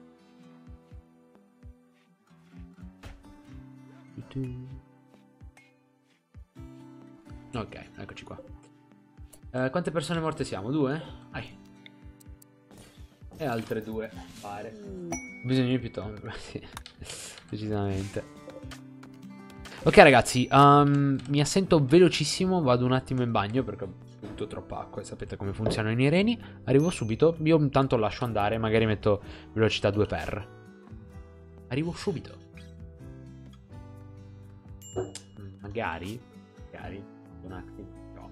Speaker 1: Ok, eccoci qua. Eh, quante persone morte siamo? Due? Vai. E altre due, pare. Bisogna di più tombe, sì. Decisamente. Ok ragazzi, um, mi assento velocissimo, vado un attimo in bagno perché ho bevuto troppa acqua e sapete come funzionano i reni. Arrivo subito, io intanto lascio andare, magari metto velocità due per. Arrivo subito. Magari, magari, un attimo. No.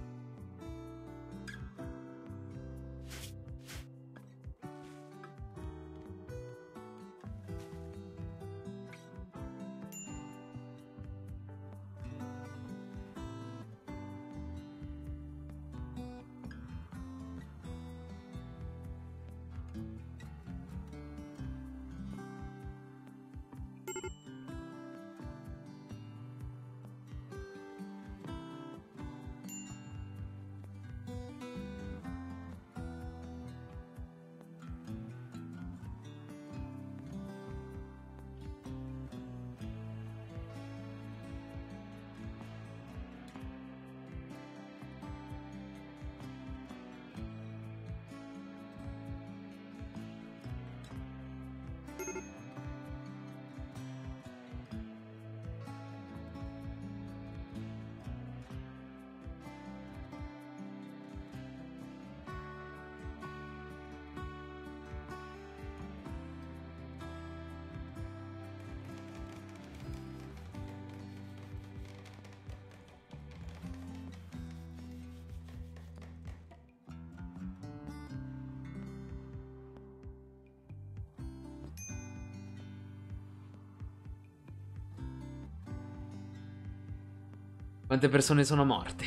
Speaker 1: Quante persone sono morte?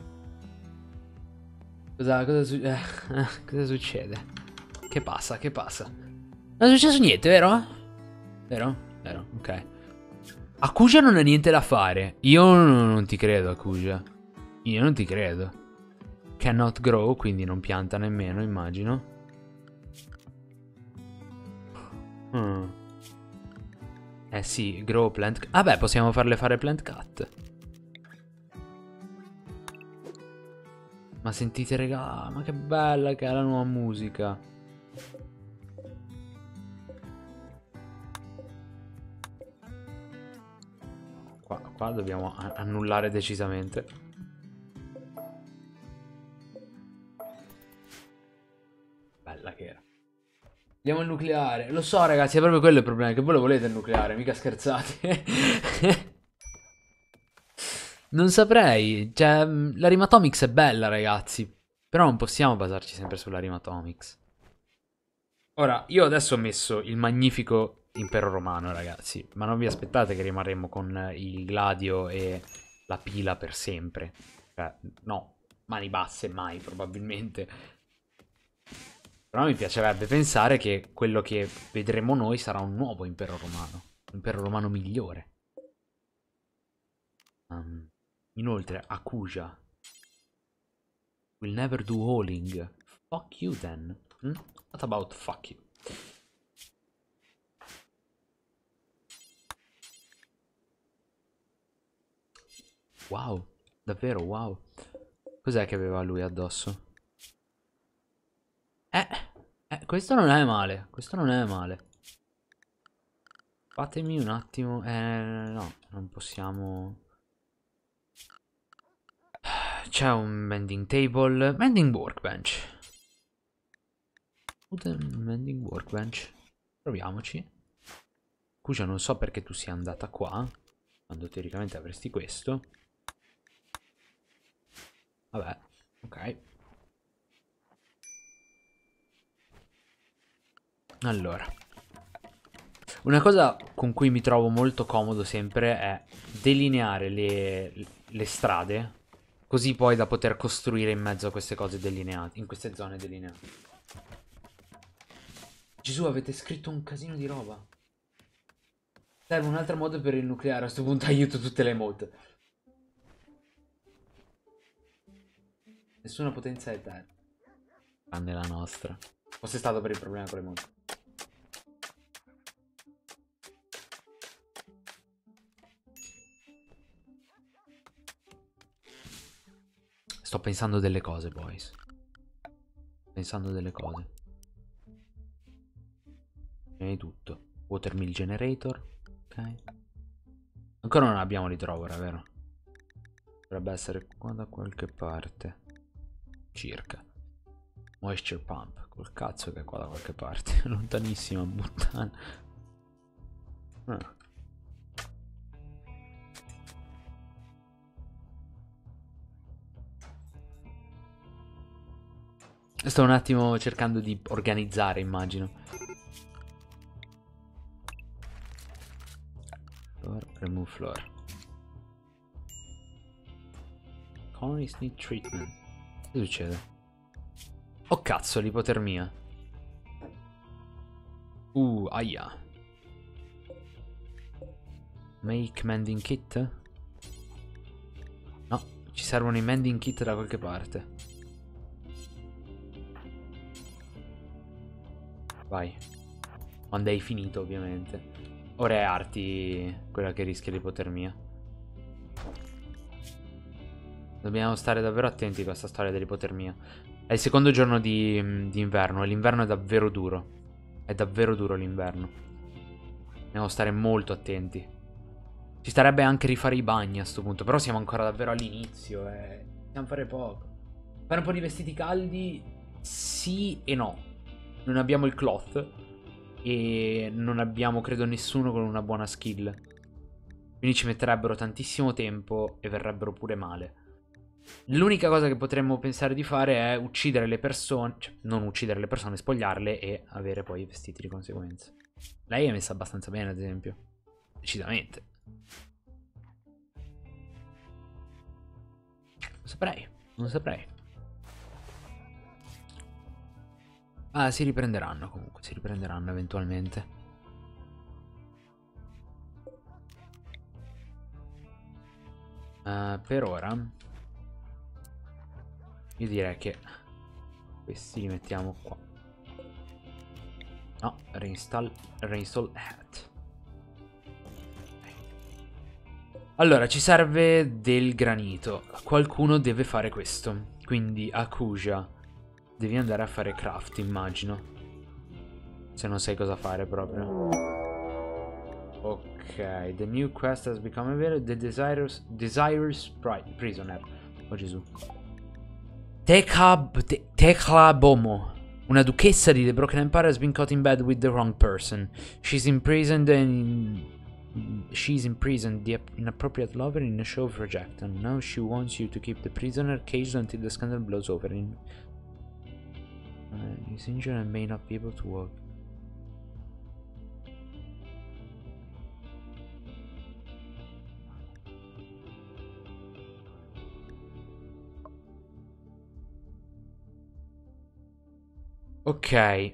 Speaker 1: Cosa, cosa, su eh, cosa succede? Che passa? Che passa? Non è successo niente, vero? Vero? Vero, ok. Akuja non ha niente da fare. Io non, non ti credo, Akuja. Io non ti credo. Cannot grow, quindi non pianta nemmeno, immagino. Hmm. Eh sì, grow plant... Ah beh, possiamo farle fare plant cut. Ma sentite, regà, ma che bella che è la nuova musica. Qua, qua dobbiamo annullare decisamente. Bella che era. Andiamo al nucleare. Lo so, ragazzi, è proprio quello il problema, che voi lo volete il nucleare, mica scherzate. Non saprei, cioè, la Rimatomics è bella, ragazzi, però non possiamo basarci sempre sulla Rimatomics. Ora, io adesso ho messo il magnifico Impero Romano, ragazzi, ma non vi aspettate che rimarremo con il Gladio e la pila per sempre. Cioè, no, mani basse mai, probabilmente. Però mi piacerebbe pensare che quello che vedremo noi sarà un nuovo Impero Romano, un Impero Romano migliore. Um, inoltre, Akuja will never do hauling. Fuck you then. Hmm? What about fuck you? Wow, davvero wow. Cos'è che aveva lui addosso? Eh, eh, questo non è male, questo non è male. Fatemi un attimo, eh, no, non possiamo... C'è un mending table, mending workbench. Mending workbench. Proviamoci. Kuja, non so perché tu sia andata qua, quando teoricamente avresti questo. Vabbè, ok. Allora, una cosa con cui mi trovo molto comodo sempre è delineare le, le strade Così poi da poter costruire in mezzo a queste cose delineate, in queste zone delineate. Gesù, avete scritto un casino di roba. Serve un altro modo per il nucleare. A sto punto aiuto tutte le mod. Nessuna potenza è terra. Tranne la nostra. Fosse stato per il problema con le mod. Sto pensando delle cose, boys. Pensando delle cose. Prima di tutto. Watermill generator. Ok. Ancora non abbiamo l'idrovora, vero? Dovrebbe essere qua da qualche parte. Circa. Moisture pump. Col cazzo che è qua da qualche parte. Lontanissima, puttana. Ah. Sto un attimo cercando di organizzare, immagino. Floor, remove floor. Colonies need treatment. Che succede? Oh cazzo, l'ipotermia. Uh, aia. Make mending kit? No, ci servono i mending kit da qualche parte. Vai. Quando hai finito, ovviamente. Ora è Arti quella che rischia l'ipotermia. Dobbiamo stare davvero attenti a questa storia dell'ipotermia. È il secondo giorno di, di inverno e l'inverno è davvero duro. È davvero duro l'inverno. Dobbiamo stare molto attenti. Ci starebbe anche rifare i bagni a sto punto. Però siamo ancora davvero all'inizio e possiamo fare poco. Fare un po' di vestiti caldi? Sì e no. Non abbiamo il cloth. E non abbiamo, credo, nessuno con una buona skill. Quindi ci metterebbero tantissimo tempo e verrebbero pure male. L'unica cosa che potremmo pensare di fare è uccidere le persone. Cioè, non uccidere le persone, spogliarle e avere poi i vestiti di conseguenza. Lei è messa abbastanza bene, ad esempio. Decisamente. Non saprei. Non saprei. Ah, si riprenderanno comunque. Si riprenderanno eventualmente. Uh, per ora io direi che questi li mettiamo qua. No, reinstall, reinstall hat. Allora, ci serve del granito. Qualcuno deve fare questo. Quindi, Akuja, devi andare a fare craft, immagino. Se non sai cosa fare proprio. Ok, the new quest has become available. The desirous, desirous prisoner. Oh Gesù. Tekab, te, Teklabomo. Una duchessa di The Broken Empire has been caught in bed with the wrong person. She's imprisoned and she's imprisoned the inappropriate lover in a show of rejection. Now she wants you to keep the prisoner caged until the scandal blows over. In uh, he's injured and may not be able to walk. Ok.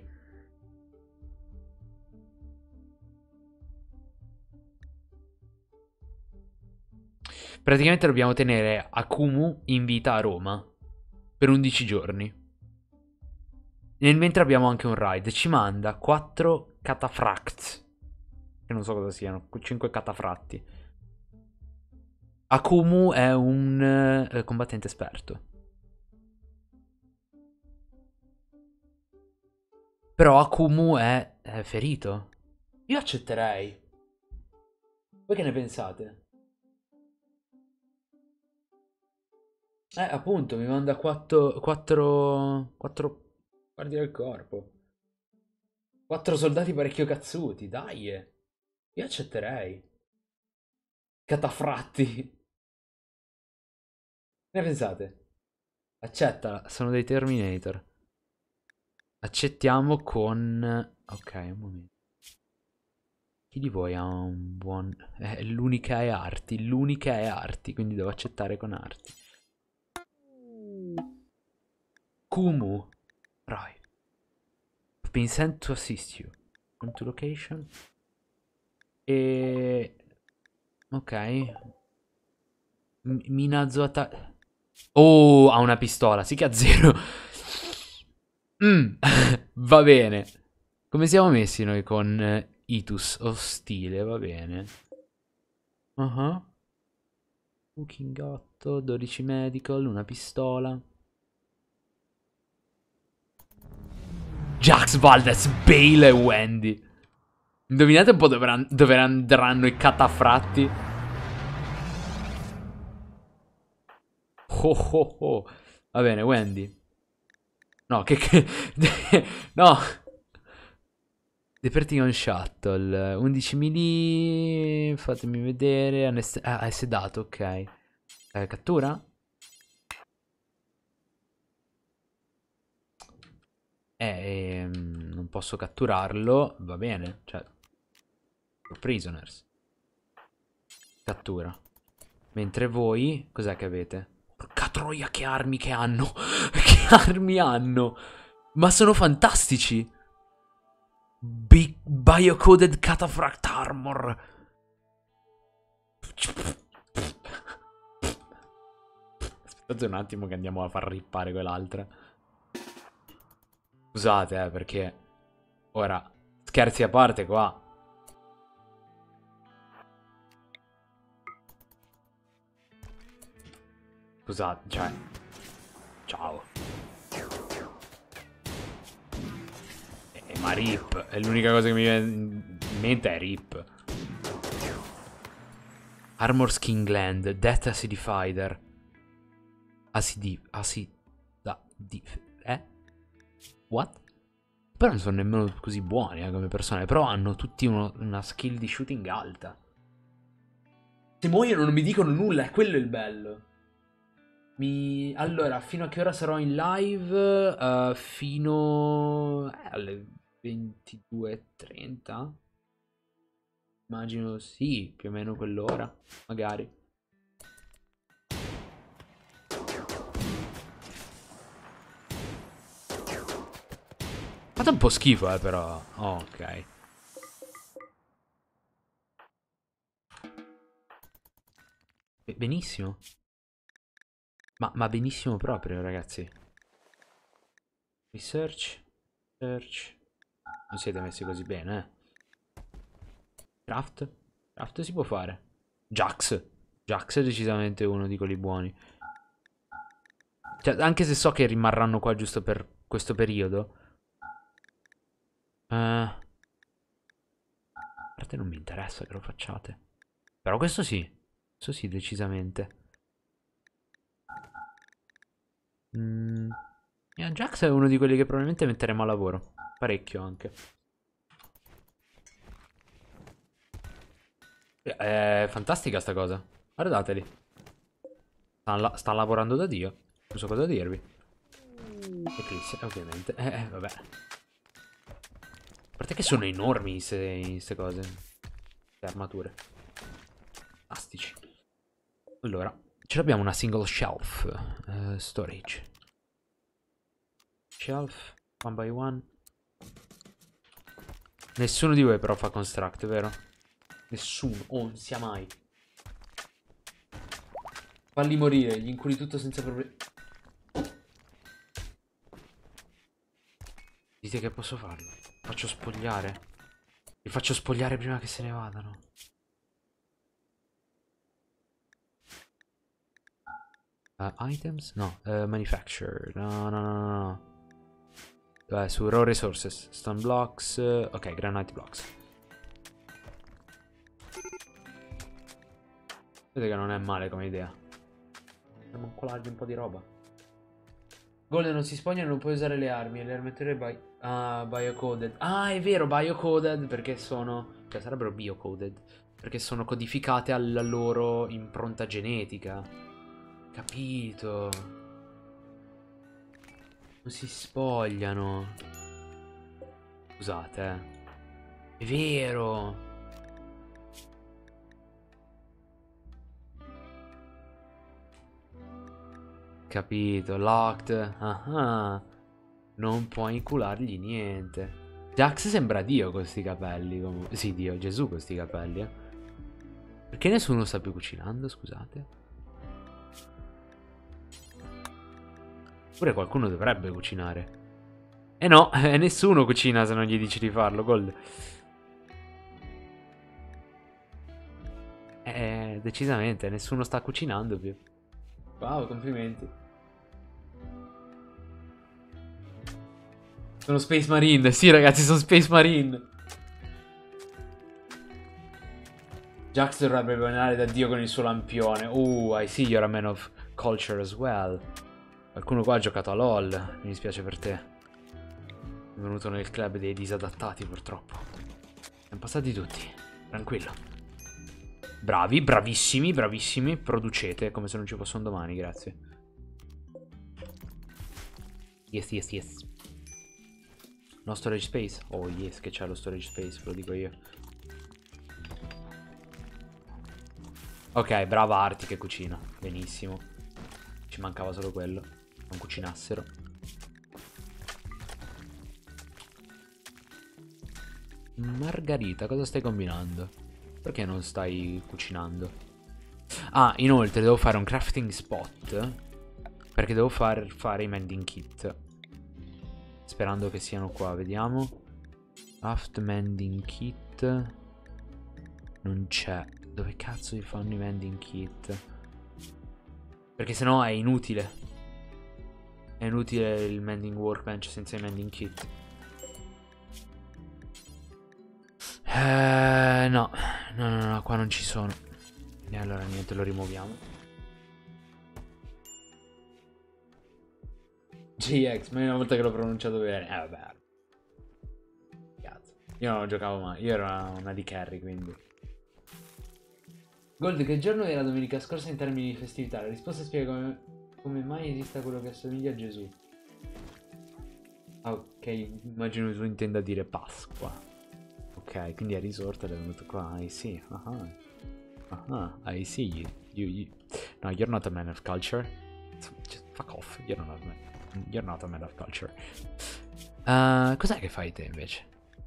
Speaker 1: Praticamente dobbiamo tenere Akumu in vita a Roma per undici giorni. Nel mentre abbiamo anche un raid. Ci manda quattro cataphracts. Che non so cosa siano. cinque catafratti. Akumu è un eh, combattente esperto. Però Akumu è, è ferito. Io accetterei. Voi che ne pensate? Eh, appunto, mi manda quattro... quattro... quattro... guardi del corpo. Quattro soldati parecchio cazzuti, dai. Io accetterei. Catafratti. Che ne pensate? Accettala, sono dei Terminator. Accettiamo con... Ok, un momento. Chi di voi ha un buon... Eh, l'unica è Arti, l'unica è Arti, quindi devo accettare con Arti. Kumu. Right. I've been sent to assist you. Come to location. E... Ok. M Minazo attack. Oh, ha una pistola. Sì che ha zero. Mm. Va bene. Come siamo messi noi con eh, Itus? Ostile, va bene. Uh -huh. Cooking otto, dodici medical, una pistola. Jax, Valdez, Bale e Wendy. Indovinate un po' dove, dove andranno i catafratti. Oh oh oh. Va bene, Wendy. No, che... che... no. The Vertigon Shuttle. undici milli... Fatemi vedere. Ah, è sedato, ok. Eh, cattura? Eh, ehm, non posso catturarlo. Va bene. Cioè... Prisoners. Cattura. Mentre voi... Cos'è che avete? Porca troia, che armi che hanno! Che armi hanno! Ma sono fantastici! Big Biocoded Cataphract Armor! Aspettate un attimo che andiamo a far rippare quell'altra. Scusate, eh, perché... Ora, scherzi a parte qua. Scusate, cioè... Ciao. Eh, ma Rip, è l'unica cosa che mi viene in mente è Rip. Armor Skin Gland, Death Acidifier. Acidi... Acid... Da... Di... Eh? What? Però non sono nemmeno così buoni eh, come persone. Però hanno tutti uno, una skill di shooting alta. Se muoiono non mi dicono nulla, è quello il bello. Mi... Allora, fino a che ora sarò in live? Uh, fino eh, alle ventidue e trenta? Immagino sì, più o meno quell'ora, magari. Fate un po' schifo, eh, però. Oh, ok. Benissimo. Ma, ma benissimo proprio, ragazzi. Research. Search. Non siete messi così bene, eh. Craft. Craft si può fare. Jax. Jax è decisamente uno di quelli buoni. Cioè, anche se so che rimarranno qua giusto per questo periodo. Eh... A parte non mi interessa che lo facciate. Però questo sì. Questo sì, decisamente. Mm. Yeah, Jax è uno di quelli che probabilmente metteremo a lavoro. Parecchio anche. È fantastica sta cosa. Guardateli. Stanno, la stanno lavorando da Dio. Non so cosa dirvi. Eclipse, ovviamente. Eh, eh, vabbè. A parte che sono enormi queste cose. Le armature. Fantastici. Allora, ce l'abbiamo una single shelf. Uh, storage. Shelf. One by one. Nessuno di voi però fa construct, vero? Nessuno. Oh, non sia mai. Falli morire, gli inculi tutto senza problemi. Dite che posso farlo. Faccio spogliare. Li faccio spogliare prima che se ne vadano. Uh, items? No. Uh, manufacture. No, no, no, no, no. Dov'è? Su raw resources. Stone blocks. Uh, ok, granite blocks. Vedete che non è male come idea. Dobbiamo incolargli un po' di roba. Golden non si spogna e non puoi usare le armi. Le armature by... Ah, biocoded. Ah, è vero, biocoded perché sono... Cioè, sarebbero biocoded. Perché sono codificate alla loro impronta genetica. Capito. Non si spogliano. Scusate, eh. È vero. Ok, capito. Locked. Ah ah. Non puoi inculargli niente. Jax sembra Dio con sti capelli. Comunque. Sì, Dio, Gesù con sti capelli, eh. Perché nessuno sta più cucinando, scusate? Pure qualcuno dovrebbe cucinare. E no, eh, nessuno cucina se non gli dici di farlo, Gold. Eh, decisamente, nessuno sta cucinando più. Wow, complimenti. Sono Space Marine, sì ragazzi, sono Space Marine. Jax dovrebbe venire da Dio con il suo lampione. Uh, I see you're a man of culture as well. Qualcuno qua ha giocato a LOL, mi dispiace per te. È venuto nel club dei disadattati purtroppo. Siamo passati tutti, tranquillo. Bravi, bravissimi, bravissimi. Producete come se non ci fosse un domani, grazie. Yes, yes, yes. No storage space? Oh yes, che c'è lo storage space, ve lo dico io. Ok, brava Arti che cucina. Benissimo. Ci mancava solo quello. Non cucinassero. Margarita, cosa stai combinando? Perché non stai cucinando? Ah, inoltre devo fare un crafting spot. Perché devo far fare i mending kit. Sperando che siano qua, vediamo. Craft mending kit. Non c'è. Dove cazzo vi fanno i mending kit? Perché sennò è inutile. È inutile il mending workbench senza i mending kit. Eh, no. No, no, no, qua non ci sono. E allora niente, lo rimuoviamo. G X, ma è una volta che l'ho pronunciato bene. Eh, vabbè. Cazzo. Io non giocavo mai. Io ero una di carry, quindi. Gold, che giorno era domenica scorsa in termini di festività? La risposta spiega come, come mai esista quello che assomiglia a Gesù. Ah, ok, immagino tu intenda dire Pasqua. Ok, quindi è risorto ed è venuto qua. I see. Ah, ah, I see you. you, you. No, you're not a man of culture. Just fuck off. You're not a man, you're not a man of culture. Uh, cos'è che fai te invece?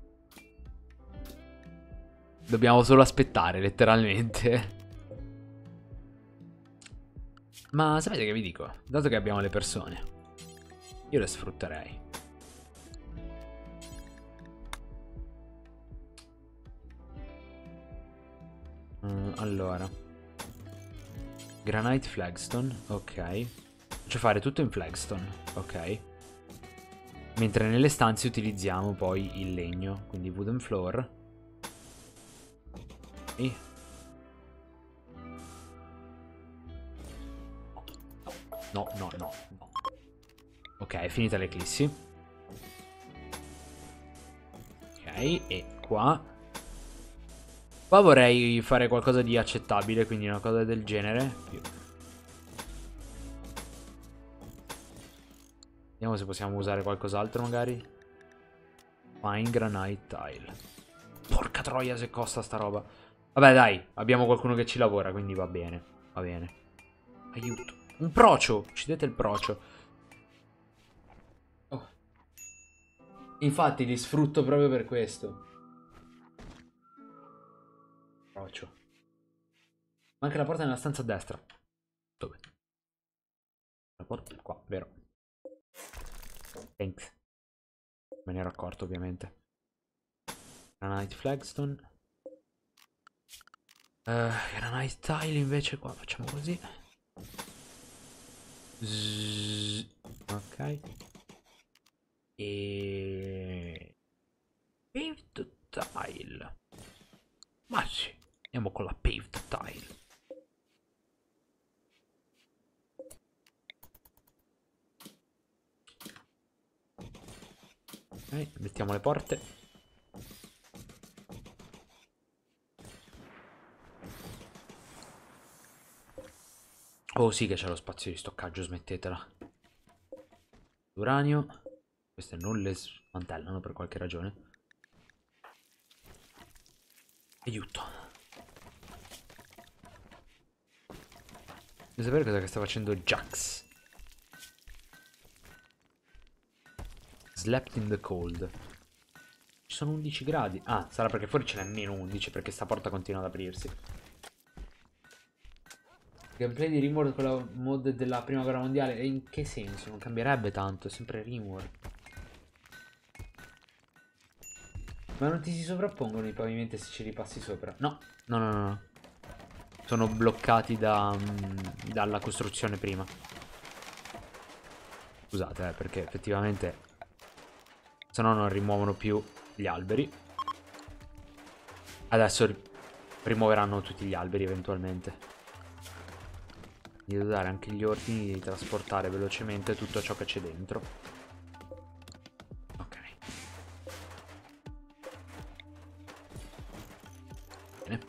Speaker 1: Dobbiamo solo aspettare, letteralmente. Ma sapete che vi dico? Dato che abbiamo le persone, io le sfrutterei. Uh, allora, Granite Flagstone, ok. Faccio fare tutto in Flagstone, ok. Mentre nelle stanze utilizziamo poi il legno, quindi wooden floor. E... No, no, no, no. Ok, è finita l'eclissi. Ok, e qua... Qua vorrei fare qualcosa di accettabile, quindi una cosa del genere. Vediamo se possiamo usare qualcos'altro magari. Fine Granite Tile. Porca troia se costa sta roba. Vabbè dai, abbiamo qualcuno che ci lavora, quindi va bene. Va bene. Aiuto. Un procio! Uccidete il procio. Oh. Infatti li sfrutto proprio per questo. Procio. Manca la porta nella stanza a destra. Dove? La porta qua, vero? Thanks. Me ne ero accorto ovviamente. Granite Flagstone. Uh, Granite Tile invece qua facciamo così. Zzz, ok. E... Paved Tile. Ma sì, andiamo con la Paved Tile. Ok, mettiamo le porte. Oh sì che c'è lo spazio di stoccaggio, smettetela. Uranio. Queste non le smantellano per qualche ragione. Aiuto. Devo sapere cosa che sta facendo Jax. Slept in the cold. Ci sono undici gradi. Ah, sarà perché fuori ce n'è meno undici, perché sta porta continua ad aprirsi. Gameplay di Rimworld con la mod della prima guerra mondiale. E in che senso? Non cambierebbe tanto, è sempre Rimworld. Ma non ti si sovrappongono i pavimenti se ci ripassi sopra? No, no, no, no, no. Sono bloccati da, mh, dalla costruzione prima. Scusate, eh, perché effettivamente se no non rimuovono più gli alberi. Adesso ri rimuoveranno tutti gli alberi eventualmente. Devo dare anche gli ordini di trasportare velocemente tutto ciò che c'è dentro. Ok. Bene.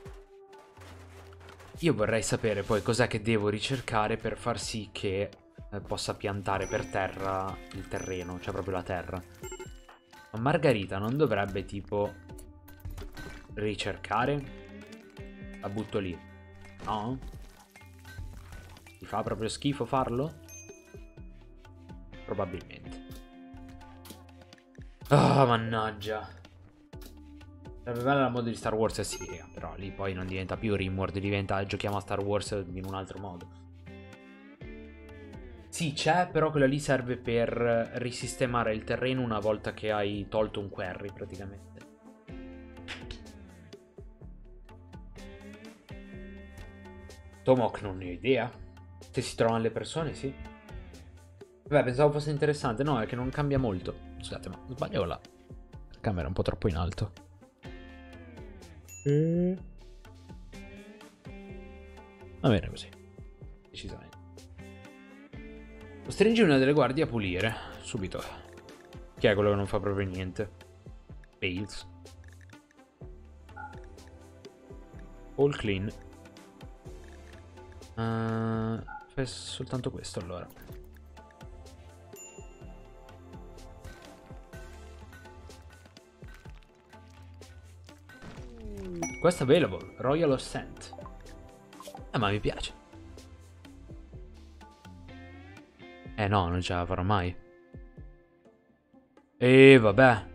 Speaker 1: Io vorrei sapere poi cos'è che devo ricercare per far sì che eh, possa piantare per terra il terreno, cioè proprio la terra. Ma Margherita non dovrebbe tipo ricercare? La butto lì. No? Ti fa proprio schifo farlo? Probabilmente. Ah, oh, mannaggia. Sarebbe bella la mod di Star Wars, sì, però lì poi non diventa più Rimworld, diventa giochiamo a Star Wars in un altro modo. Sì, c'è, però quella lì serve per risistemare il terreno una volta che hai tolto un quarry, praticamente. Tomok non ne ho idea. Se si trovano le persone, sì. Beh, pensavo fosse interessante. No, è che non cambia molto. Scusate, ma sbaglio la camera è un po' troppo in alto. Mm. Va bene così. Decisamente. Costringi una delle guardie a pulire. Subito. Chi è quello che non fa proprio niente? Bales. All clean. Uh, fai soltanto questo allora. Questo è available. Royal Ascent. Eh, ma mi piace. Eh no, non ce la farò mai. E vabbè.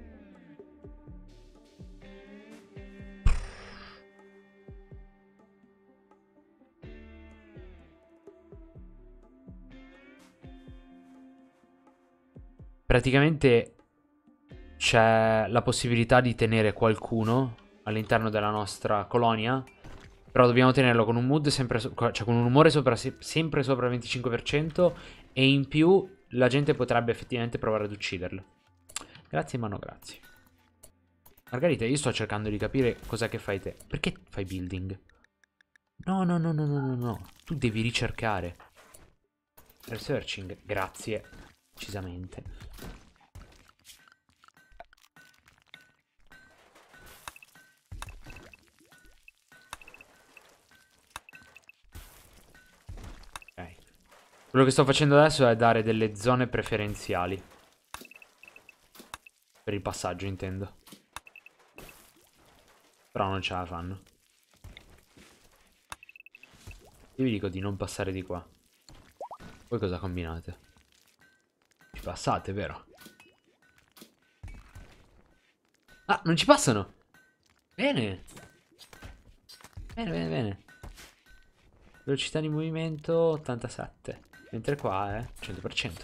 Speaker 1: Praticamente c'è la possibilità di tenere qualcuno all'interno della nostra colonia. Però dobbiamo tenerlo con un mood sempre so cioè con un umore sopra, sempre sopra il venticinque per cento. E in più la gente potrebbe effettivamente provare ad ucciderlo. Grazie Mano, grazie. Margherita, io sto cercando di capire cos'è che fai te. Perché fai building? No, no, no, no, no, no, no. Tu devi ricercare. Researching, grazie. Decisamente. Ok. Quello che sto facendo adesso è dare delle zone preferenziali. Per il passaggio, intendo. Però non ce la fanno. Io vi dico di non passare di qua. Voi cosa combinate? Ci passate, vero? Ah, non ci passano! Bene! Bene, bene, bene. Velocità di movimento ottantasette. Mentre qua è cento per cento.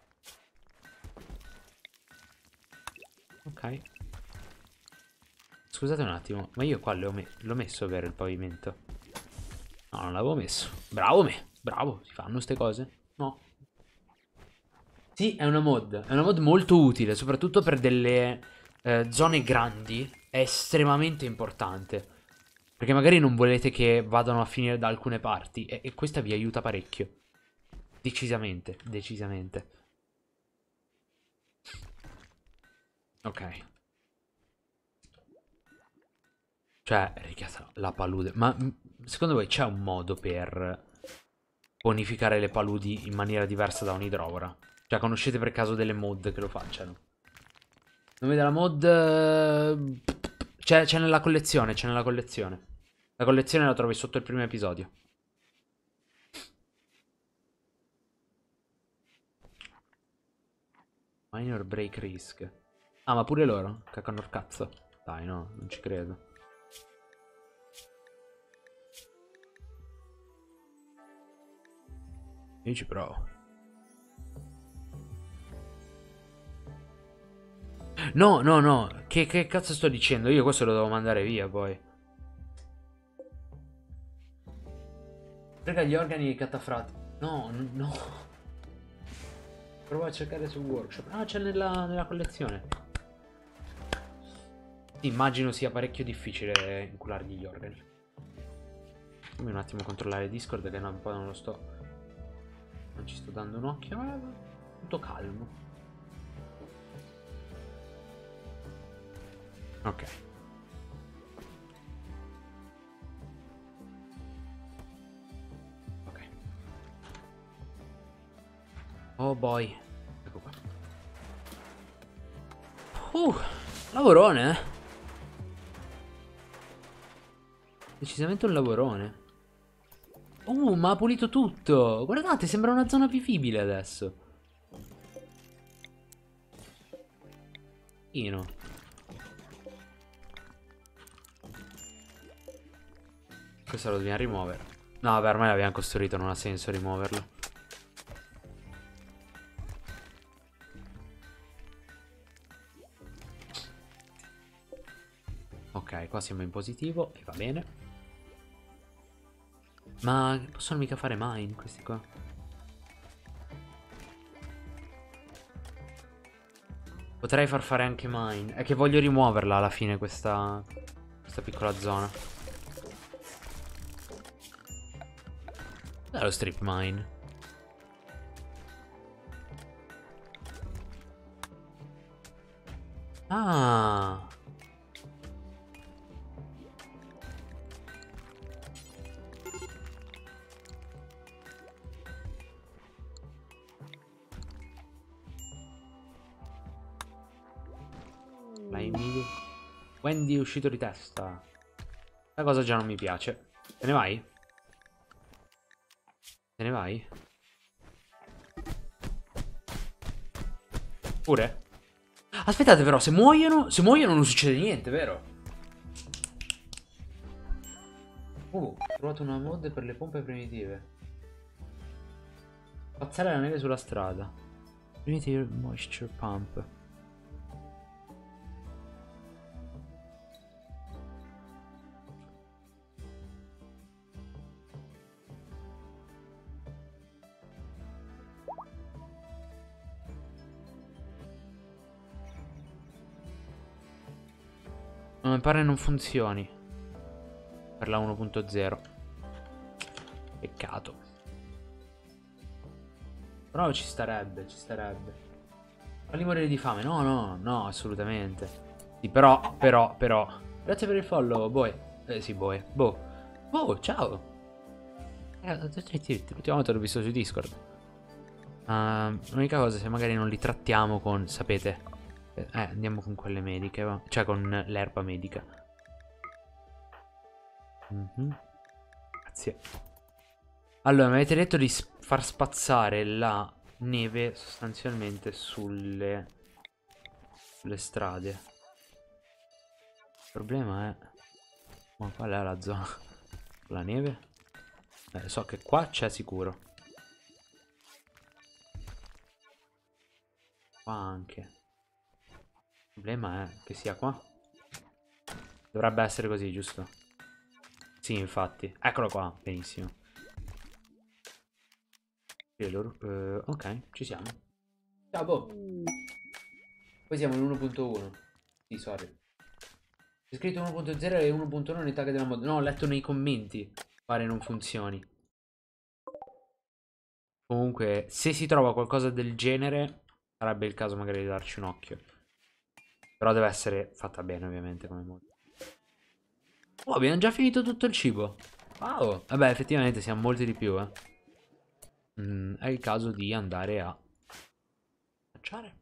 Speaker 1: Ok. Scusate un attimo, ma io qua l'ho me messo, vero, il pavimento? No, non l'avevo messo. Bravo me, bravo, si fanno ste cose? No. Sì, è una mod, è una mod molto utile, soprattutto per delle eh, zone grandi, è estremamente importante. Perché magari non volete che vadano a finire da alcune parti, e, e questa vi aiuta parecchio. Decisamente, decisamente. Ok. Cioè, richiesta la palude. Ma secondo voi c'è un modo per bonificare le paludi in maniera diversa da un'idrovora? Cioè, conoscete per caso delle mod che lo facciano? Nome della mod... C'è nella collezione, c'è nella collezione. La collezione la trovi sotto il primo episodio. Minor break risk. Ah, ma pure loro? Cacano il cazzo. Dai, no, non ci credo. Io ci provo. No, no, no. Che, che cazzo sto dicendo? Io questo lo devo mandare via poi. Frega gli organi dei catafrati. No, n- no. Provo a cercare sul workshop. Ah, c'è nella, nella collezione. Immagino sia parecchio difficile inculargli gli organi. Fammi un attimo controllare Discord che no, un po' non lo sto. Non ci sto dando un occhio. Ma tutto calmo. Ok. Ok. Oh boy. Ecco qua. Uh, lavorone, eh. Decisamente un lavorone. Uh, ma ha pulito tutto. Guardate, sembra una zona vivibile adesso. Ino. Questo lo dobbiamo rimuovere. No, vabbè, ormai l'abbiamo costruito, non ha senso rimuoverlo. Ok, qua siamo in positivo e va bene. Ma possono mica fare mine questi qua? Potrei far fare anche mine. È che voglio rimuoverla alla fine questa, questa piccola zona. Dov'è lo strip mine? Ah. Wendy è uscito di testa. La cosa già non mi piace. Te ne vai? Te ne vai? Pure? Aspettate però, se muoiono, se muoiono non succede niente, vero? Uh, ho trovato una mod per le pompe primitive. Spazzare la neve sulla strada. Primitive moisture pump. Non mi pare non funzioni per la uno punto zero. Peccato. Però ci starebbe, ci starebbe. Falli morire di fame. No, no, no, assolutamente. Sì, però, però, però. Grazie per il follow, boy. Eh sì, boy. Boh. Boh, ciao. Eh, l'ultima volta l'ho visto su Discord. Uh, l'unica cosa, se magari non li trattiamo con, sapete... Eh, andiamo con quelle mediche, va. Cioè con l'erba medica. Mm-hmm. Grazie. Allora, mi avete detto di far spazzare la neve sostanzialmente sulle, sulle strade. Il problema è... Ma qual è la zona? La neve? Eh, so che qua c'è sicuro. Qua anche. Il problema è che sia qua. Dovrebbe essere così, giusto? Sì, infatti. Eccolo qua, benissimo. Uh, ok, ci siamo. Ciao, Boh. Poi siamo all'uno punto uno. Sì, sorry. C'è scritto uno punto zero e uno punto uno nei tag della mod. No, ho letto nei commenti. Pare non funzioni. Comunque, se si trova qualcosa del genere, sarebbe il caso magari di darci un occhio. Però deve essere fatta bene, ovviamente, come mod. Oh, abbiamo già finito tutto il cibo. Wow. Vabbè, effettivamente siamo molti di più, eh. Mm, è il caso di andare a cacciare.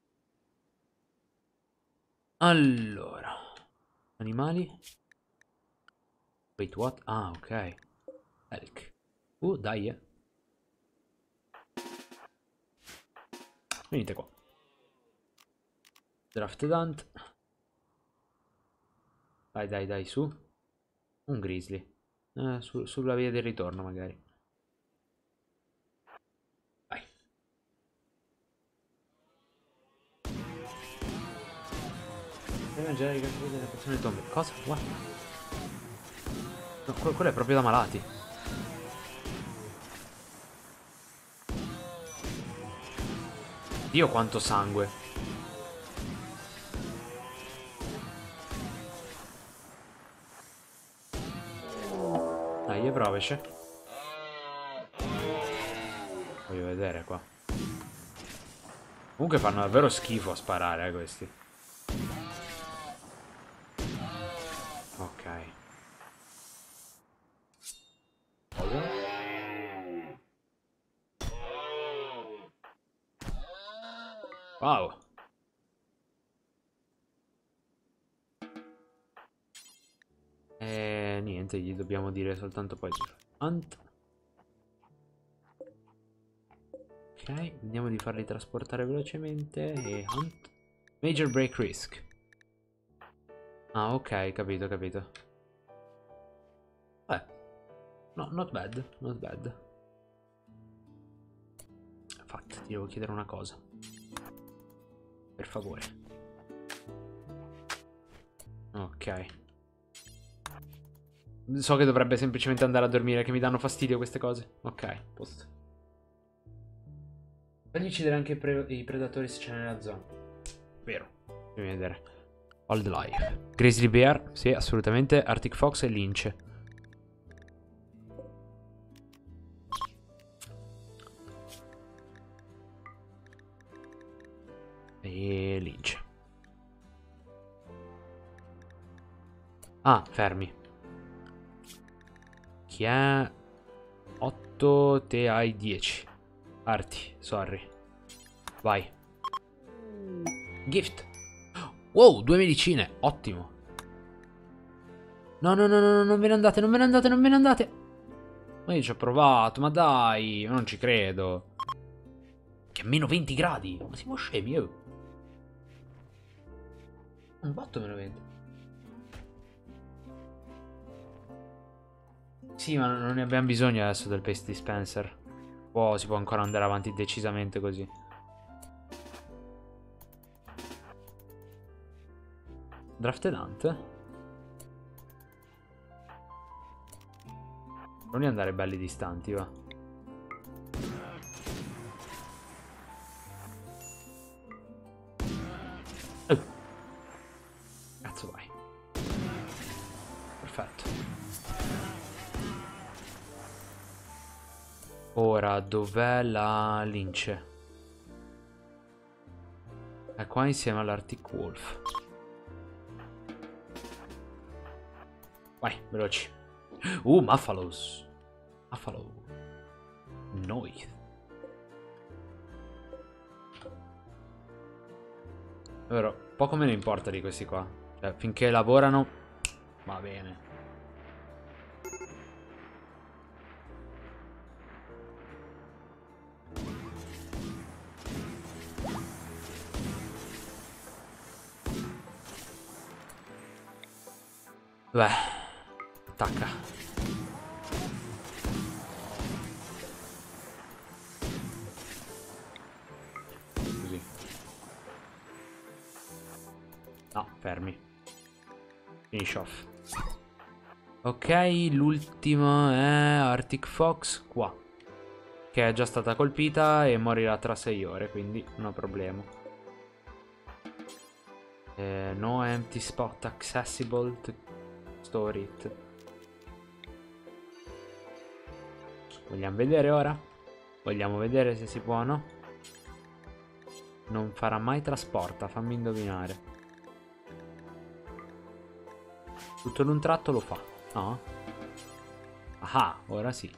Speaker 1: Allora. Animali. Wait, what? Ah, ok. Elk. Uh, dai, eh. Venite qua. Drafted Hunt. Dai, dai, dai, su. Un Grizzly. Eh, su, sulla via del ritorno, magari. Vai. Devi mangiare i cattivi delle persone tombe. Cosa? What? No, quello, quello è proprio da malati. Dio, quanto sangue. Dai, provaci. Voglio vedere qua. Comunque fanno davvero schifo a sparare, eh, questi. Ok. Wow. E niente, gli dobbiamo dire soltanto poi Hunt. Ok, vediamo di farli trasportare velocemente. E Hunt. Major break risk. Ah, ok, capito, capito. Beh, no, not bad, not bad. Infatti, ti devo chiedere una cosa. Per favore. Ok. So che dovrebbe semplicemente andare a dormire, che mi danno fastidio queste cose. Ok, posto. Fagli uccidere anche i, pre i predatori se c'è nella zona. Vero. Fammi vedere. Old Life. Grizzly Bear, sì, assolutamente. Arctic Fox e Lynch. E Lynch. Ah, fermi. Chi è? otto, te hai dieci. Arti, sorry. Vai. Gift. Wow, due medicine. Ottimo. No, no, no, no, non ve ne andate, non ve ne andate, non ve ne andate. Ma io ci ho provato, ma dai, non ci credo. Che a meno venti gradi. Ma siamo scemi, io. Un botto meno venti. Sì, ma non ne abbiamo bisogno adesso del paste dispenser. Oh, si può ancora andare avanti decisamente così. Drafted Hunt. Non andare belli distanti, va. Oh. Cazzo vai. Perfetto. Ora, dov'è la lince? È qua insieme all'Arctic Wolf. Vai, veloci. Uh, Muffalos. Muffalo. Noi. Vero, poco me ne importa di questi qua. Cioè, finché lavorano, va bene. Beh, attacca. Così. No, fermi. Finish off. Ok, l'ultima è Arctic Fox qua, che è già stata colpita e morirà tra sei ore, quindi no problema. Eh, no empty spot accessible to store it. Vogliamo vedere ora? Vogliamo vedere se si può o no? Non farà mai trasporta, fammi indovinare. Tutto in un tratto lo fa, no? Ah, ora sì.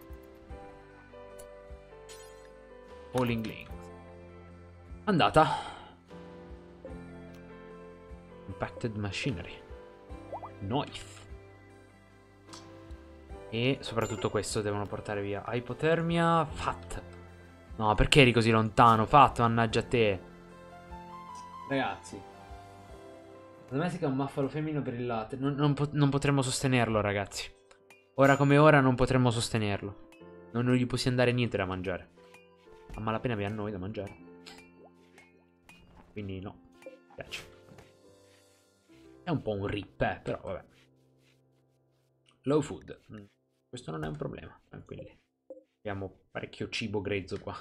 Speaker 1: Falling Link. Andata. Impacted Machinery. Noise. E soprattutto questo devono portare via. Ipotermia. Fat. No, perché eri così lontano? Fat, mannaggia a te. Ragazzi, domestica un maffalo femmino per il latte. Non, non, po non potremmo sostenerlo, ragazzi. Ora come ora non potremmo sostenerlo. Non, non gli possiamo dare niente da mangiare. A malapena vi a noi da mangiare. Quindi no. Mi piace. È un po' un rip, eh, però vabbè. Low food. Mm. Questo non è un problema, tranquilli. Abbiamo parecchio cibo grezzo qua.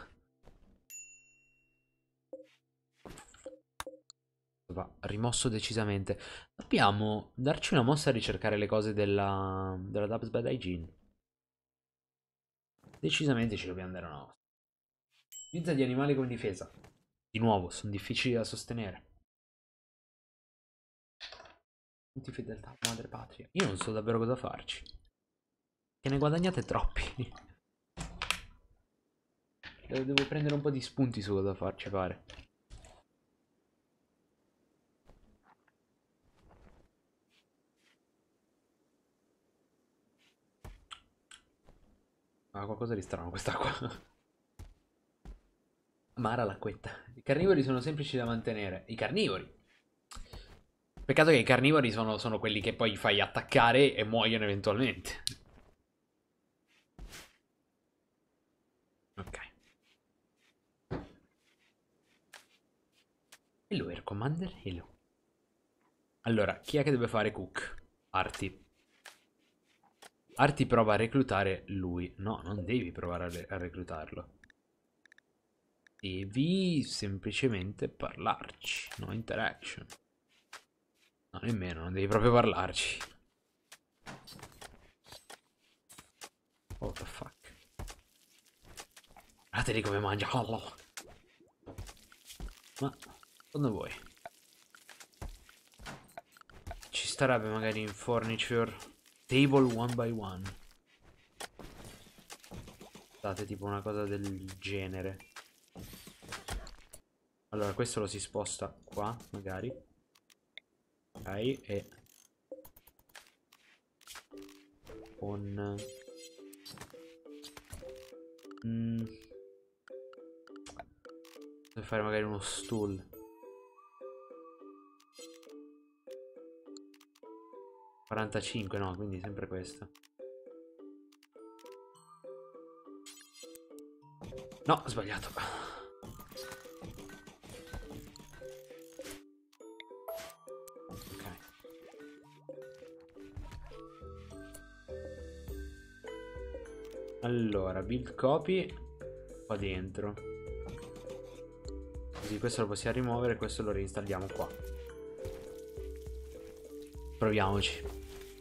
Speaker 1: Va rimosso decisamente. Dobbiamo darci una mossa a ricercare le cose della, della Dubs Bad Hygiene. Decisamente ci dobbiamo dare una mossa. Utilizza gli animali come difesa. Di nuovo, sono difficili da sostenere. Punti fedeltà, madre patria. Io non so davvero cosa farci. Che ne guadagnate troppi. Devo prendere un po' di spunti su cosa farci fare. Ah, qualcosa di strano quest'acqua. Amara l'acquetta. I carnivori sono semplici da mantenere. I carnivori. Peccato che i carnivori sono, sono quelli che poi fai attaccare e muoiono eventualmente. Ok. Hello, Air Commander. Hello. Allora, chi è che deve fare cook? Arti. Arti prova a reclutare lui. No, non devi provare a, re a reclutarlo. Devi semplicemente parlarci. No interaction. No, nemmeno, non devi proprio parlarci. What the fuck. Guardate come mangia. Ma, secondo voi? Ci starebbe magari in furniture. Table one by one. Date tipo una cosa del genere. Allora, questo lo si sposta qua, magari. Ok, e... con... Mm. Devo fare magari uno stool. quarantacinque, no, quindi sempre questo. No, ho sbagliato. Ok. Allora, build copy qua dentro. Così questo lo possiamo rimuovere e questo lo reinstalliamo qua. Proviamoci.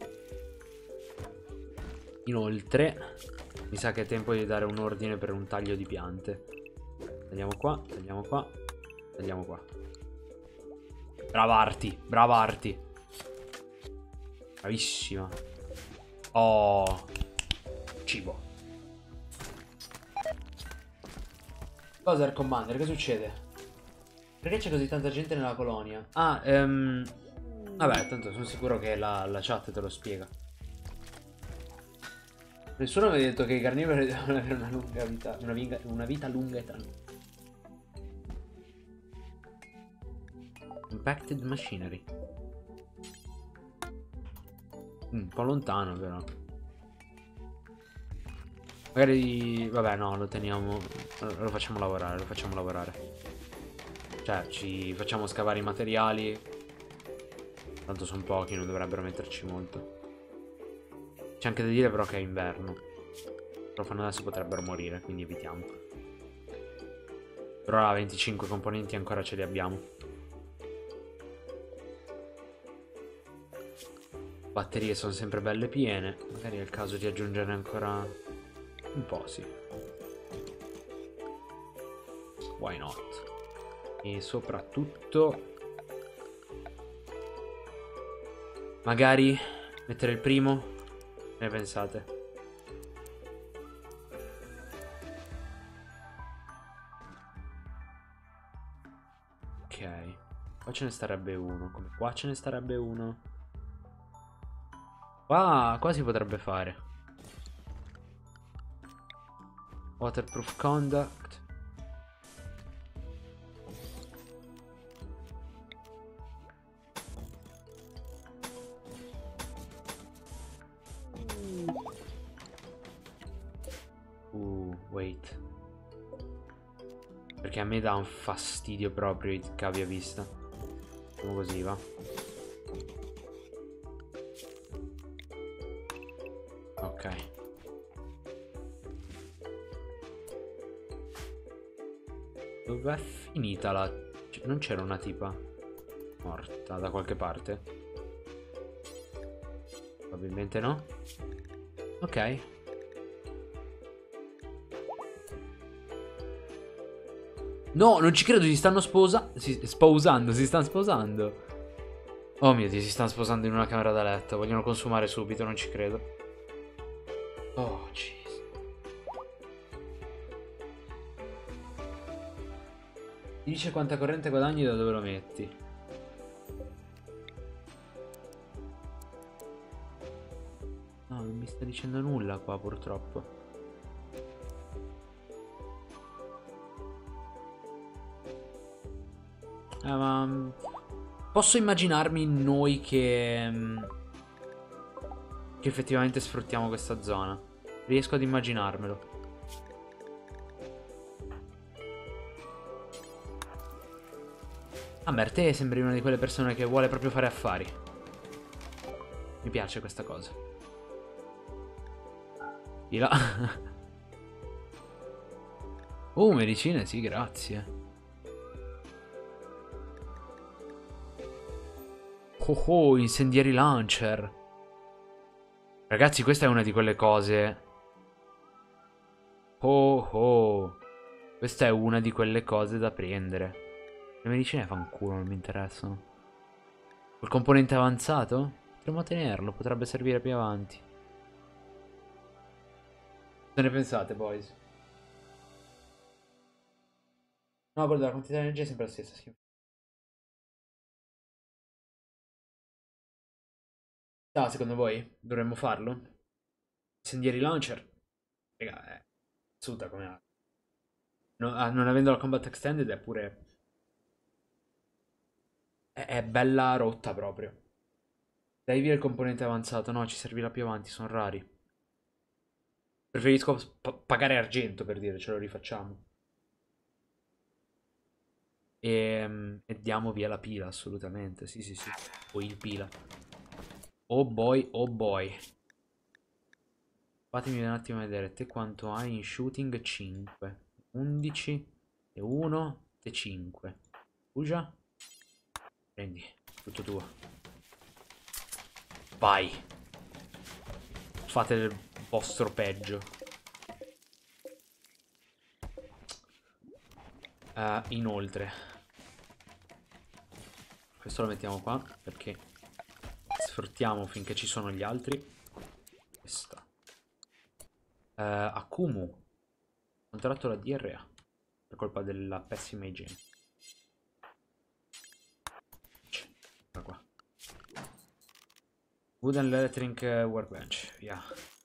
Speaker 1: Inoltre, mi sa che è tempo di dare un ordine per un taglio di piante. Tagliamo qua, tagliamo qua, tagliamo qua. Brava Arti, brava Arti. Bravissima. Oh, cibo. Cosa Air Commander? Che succede? Perché c'è così tanta gente nella colonia? Ah, ehm... vabbè, tanto sono sicuro che la, la chat te lo spiega. Nessuno mi ha detto che i carnivori devono avere una lunga vita, una, vinga, una vita lunga e tranquilla. Impacted machinery. Un po' lontano però. Magari... vabbè no, lo teniamo... lo facciamo lavorare, lo facciamo lavorare. Cioè, ci facciamo scavare i materiali. Tanto sono pochi, non dovrebbero metterci molto. C'è anche da dire però che è inverno. Però fanno adesso potrebbero morire, quindi evitiamo. Però ora venticinque componenti ancora ce li abbiamo. Batterie sono sempre belle piene. Magari è il caso di aggiungere ancora un po', sì. Why not? E soprattutto magari mettere il primo. Che ne pensate? Ok. Qua ce ne starebbe uno. Come qua ce ne starebbe uno. Qua, qua si potrebbe fare. Waterproof conduct. Uh, wait. Perché a me dà un fastidio proprio i cavi a vista. Facciamo così, va. Ok. Dov'è finita la... Non c'era una tipa morta da qualche parte? Probabilmente no. Ok. No, non ci credo, si stanno sposa... Si... sposando, si stanno sposando. Oh mio Dio, si stanno sposando in una camera da letto. Vogliono consumare subito, non ci credo. Oh, jeez. Dice quanta corrente guadagni da dove lo metti. No, non mi sta dicendo nulla qua purtroppo. Eh, ma... Posso immaginarmi noi che... Che effettivamente sfruttiamo questa zona. Riesco ad immaginarmelo. A me, te sembri una di quelle persone che vuole proprio fare affari. Mi piace questa cosa. Di là. Oh, medicine, sì, grazie. Oh, oh, incendiari launcher. Ragazzi, questa è una di quelle cose. Oh, oh. Questa è una di quelle cose da prendere. Le medicine fanculo, non mi interessano. Il componente avanzato? Potremmo tenerlo, potrebbe servire più avanti. Cosa ne pensate, boys? No, guarda, la quantità di energia è sempre la stessa, sì. Ah, secondo voi? Dovremmo farlo? Incendiari launcher? Raga, è assurda come arma. No, ah, non avendo la combat extended è pure... È, è bella rotta proprio. Dai via il componente avanzato. No, ci servirà più avanti, sono rari. Preferisco pa- pagare argento per dire, ce lo rifacciamo. E, e diamo via la pila, assolutamente. Sì, sì, sì. O il pila. Oh boy, oh boy. Fatemi un attimo vedere. Te quanto hai in shooting? cinque. undici. E uno. Te cinque. Usa. Prendi. Tutto tuo. Vai. Fate il vostro peggio. Uh, inoltre. Questo lo mettiamo qua perché sfruttiamo finché ci sono gli altri. Questa. Uh, Akumu. Contratto la D R A. Per colpa della pessima igiene. Eccola qua. Wooden Electric Workbench. Via.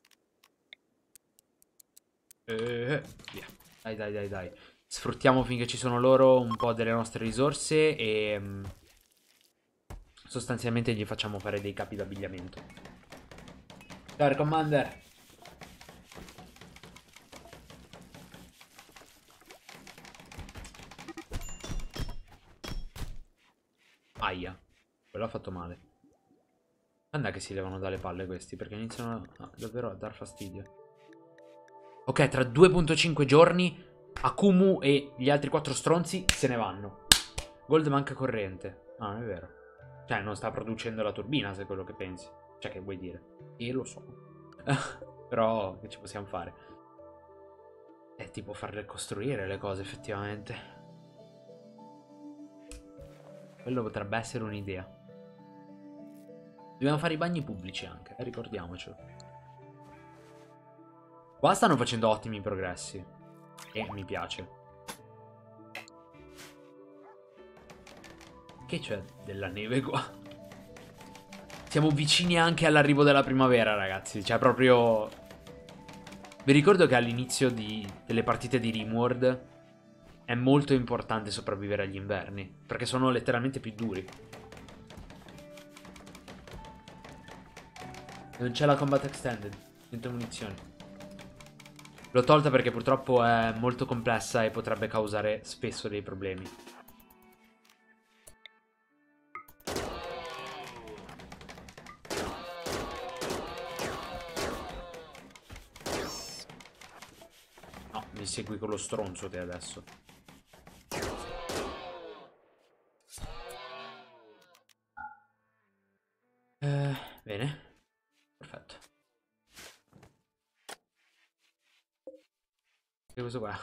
Speaker 1: Eh, via. Dai, dai, dai, dai. Sfruttiamo finché ci sono loro un po' delle nostre risorse e... Mh, sostanzialmente gli facciamo fare dei capi d'abbigliamento. Ciao, Commander. Aia. Quello ha fatto male. Quando è che si levano dalle palle questi? Perché iniziano a, davvero a dar fastidio. Ok, tra due virgola cinque giorni Akumu e gli altri quattro stronzi se ne vanno. Gold manca corrente. No, non è vero. Cioè, non sta producendo la turbina, se è quello che pensi. Cioè, che vuoi dire? E lo so. Però, che ci possiamo fare? È tipo farle costruire le cose, effettivamente. Quello potrebbe essere un'idea. Dobbiamo fare i bagni pubblici anche, eh, ricordiamocelo. Qua stanno facendo ottimi progressi. E mi piace. Che c'è della neve qua? Siamo vicini anche all'arrivo della primavera, ragazzi. Cioè, proprio... Vi ricordo che all'inizio delle partite di Rimworld è molto importante sopravvivere agli inverni, perché sono letteralmente più duri. Non c'è la combat extended. Niente munizioni. L'ho tolta perché purtroppo è molto complessa e potrebbe causare spesso dei problemi. No, mi segui con lo stronzo te adesso. Eh, bene. Perfetto. E questo qua.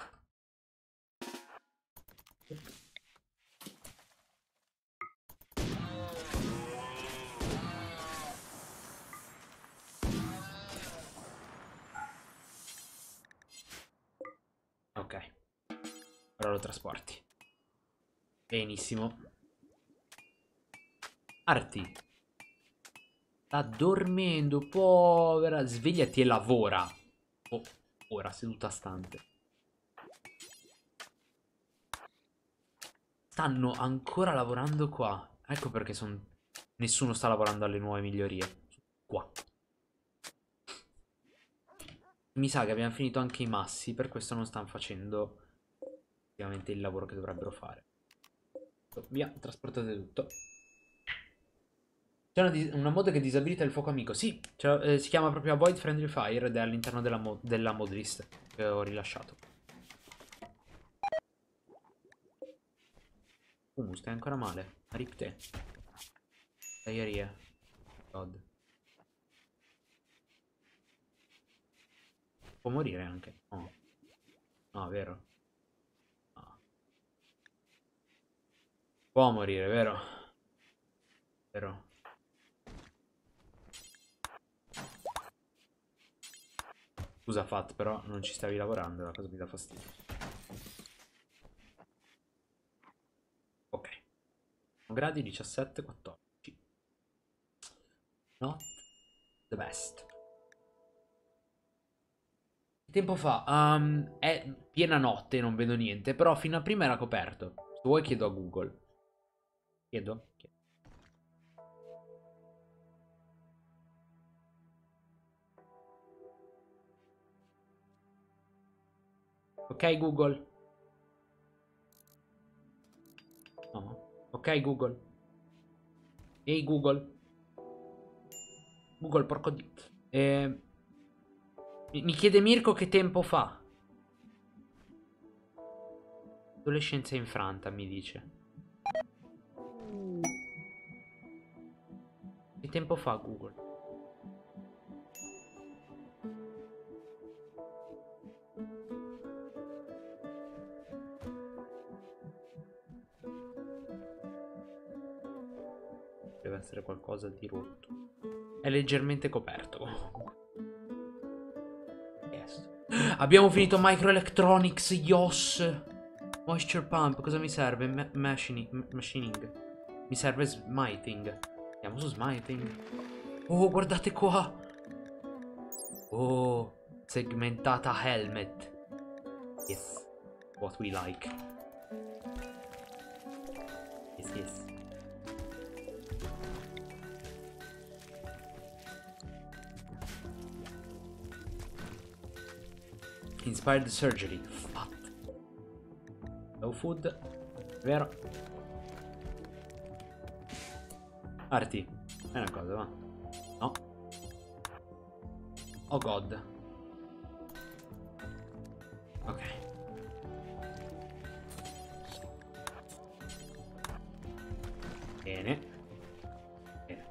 Speaker 1: Ok. Ora lo trasporti. Benissimo. Arti. Sta dormendo, povera. Svegliati e lavora. Oh, ora seduta stante. Stanno ancora lavorando qua. Ecco perché son... nessuno sta lavorando alle nuove migliorie. Qua. Mi sa che abbiamo finito anche i massi, per questo non stanno facendo effettivamente il lavoro che dovrebbero fare. Via, trasportate tutto. C'è una, una mod che disabilita il fuoco amico. Sì, cioè, eh, si chiama proprio Avoid Friendly Fire ed è all'interno della, mo della mod list che ho rilasciato. Uh, stai ancora male. Rip te. Diarrea. God. Può morire anche. No. No, vero. No. Può morire, vero? Vero. Scusa Fat, però non ci stavi lavorando, è una cosa mi dà fastidio. Ok. Gradi diciassette quattordici. Not the best. Che tempo fa? Um, è piena notte, non vedo niente, però fino a prima era coperto. Se vuoi chiedo a Google. Chiedo? Chiedo. Ok Google. No. Ok Google. Ehi Google. Google, porco di... Eh, mi, mi chiede Mirko che tempo fa. Adolescenza infranta, mi dice. Che tempo fa Google? Deve essere qualcosa di rotto. È leggermente coperto comunque. Yes. Abbiamo finito Microelectronics, Yos. Moisture Pump, cosa mi serve? Ma machining, machining. Mi serve smiting. Andiamo su smiting. Oh, guardate qua. Oh, segmentata helmet. Yes, what we like. Yes, yes. Inspired surgery. Fat. No food. Vero? Arti. È una cosa, va. No. Oh god. Ok. Bene. Bene.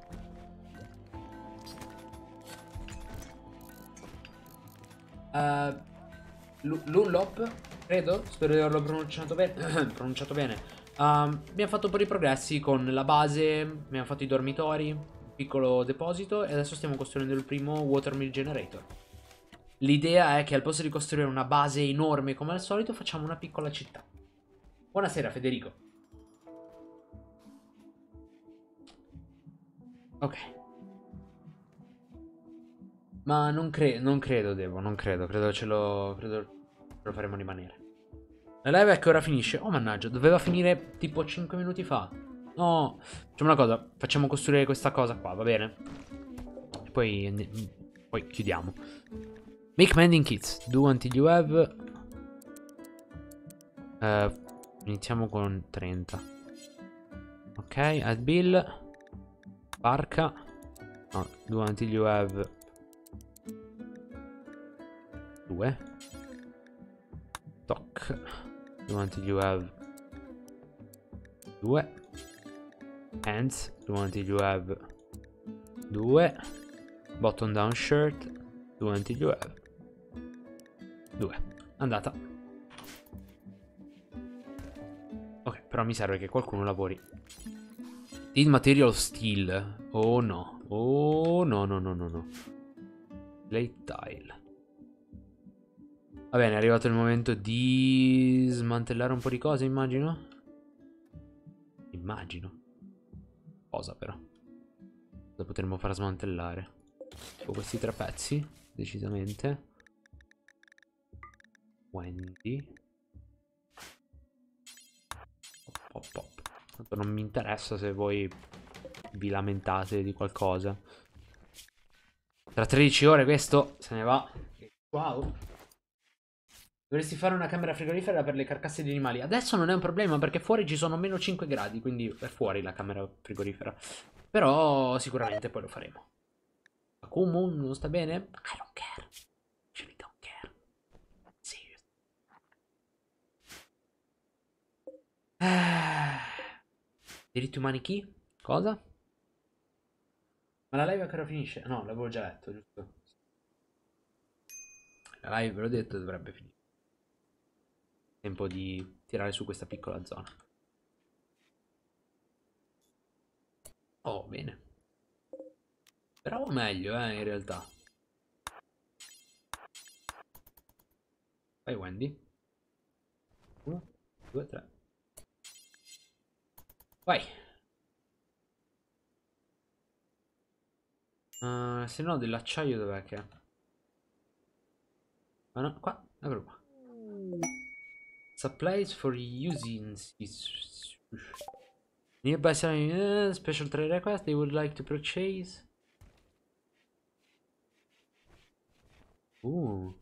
Speaker 1: Uh, Lullop, credo, spero di averlo pronunciato bene. pronunciato bene. Um, abbiamo fatto un po' di progressi con la base, abbiamo fatto i dormitori, un piccolo deposito e adesso stiamo costruendo il primo watermill generator. L'idea è che al posto di costruire una base enorme come al solito facciamo una piccola città. Buonasera Federico. Ok. Ma non, cre non credo, Devo, non credo. Credo ce lo, credo ce lo faremo rimanere. La live è che ora finisce. Oh mannaggia, doveva finire tipo cinque minuti fa. No, facciamo una cosa. Facciamo costruire questa cosa qua, va bene? E poi, poi chiudiamo. Make mending kits. Do until you have. Uh, iniziamo con trenta. Ok, add bill. Barca. No, do until you have. due. Toc. Do until you have. due. Hands. Do until you have. due. Button down shirt. Do until you have. due. Andata. Ok, però mi serve che qualcuno lavori. Il material steel. Oh no. Oh no no no no no. Plate tile. Va bene, è arrivato il momento di smantellare un po' di cose, immagino. Immagino. Cosa però? Cosa potremmo far smantellare? Tipo questi tre pezzi, decisamente. Wendy. Pop, pop, pop. Tanto non mi interessa se voi vi lamentate di qualcosa. Tra tredici ore questo se ne va. Wow. Dovresti fare una camera frigorifera per le carcasse di animali. Adesso non è un problema perché fuori ci sono meno cinque gradi, quindi è fuori la camera frigorifera. Però sicuramente poi lo faremo. Akumu non sta bene? I don't care. Really don't care. Serious. Ah. Diritti umani chi? Cosa? Ma la live a che ora finisce? No, l'avevo già letto, giusto? La live, ve l'ho detto, dovrebbe finire. Tempo di tirare su questa piccola zona. Oh, bene. Però meglio, eh, in realtà. Vai, Wendy. Uno, due, tre. Vai. Uh, se no dell'acciaio dov'è che è? Ah no, qua, eccolo qua. Supplies for using nearby selling uh, special trade request they would like to purchase. Uh.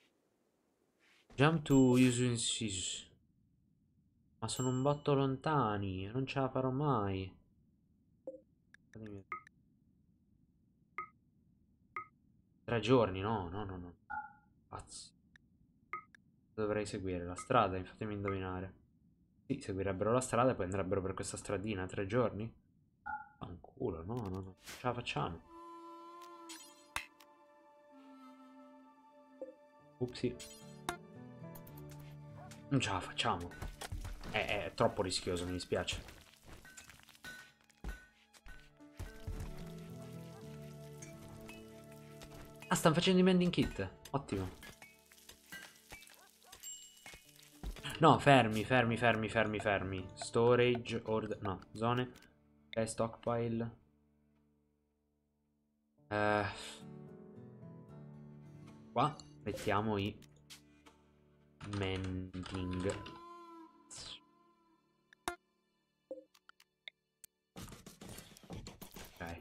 Speaker 1: Jump to using. Ma sono un botto lontani, non ce la farò mai. Tre giorni, no, no, no, no. Pazzi. Dovrei seguire la strada, fatemi indovinare. Sì, seguirebbero la strada e poi andrebbero per questa stradina. Tre giorni? Fanculo, no, no, no. Ce la facciamo. Upsi. Non ce la facciamo. È, è troppo rischioso, mi dispiace. Ah, stanno facendo i mending kit. Ottimo. No, fermi, fermi, fermi, fermi, fermi. Storage, order... No, zone. Ok, stockpile. Eh... Qua mettiamo i mending. Ok.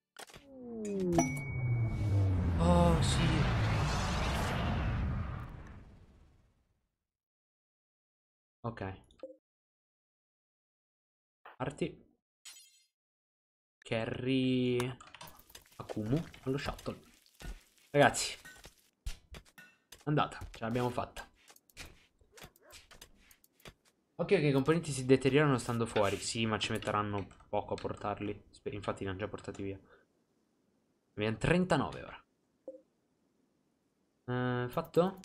Speaker 1: Oh, sì. Ok. Parti. Carry Akumu allo shuttle. Ragazzi, andata, ce l'abbiamo fatta. Occhio che i componenti si deteriorano stando fuori. Sì, ma ci metteranno poco a portarli. Infatti li hanno già portati via. Abbiamo trentanove ora. Eh, fatto?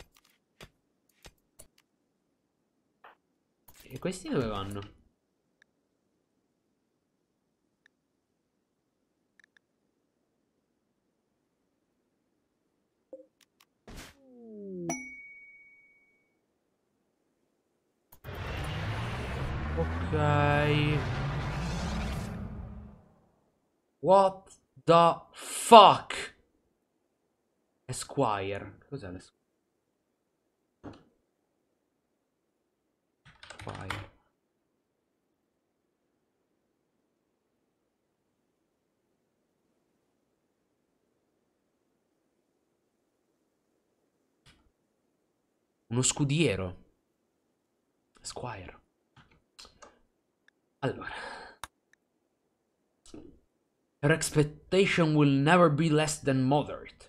Speaker 1: E questi dove vanno? Ok. What the fuck? Esquire. Cos'è l'esquire? Uno scudiero. Squire. Allora. Her expectation will never be less than moderate.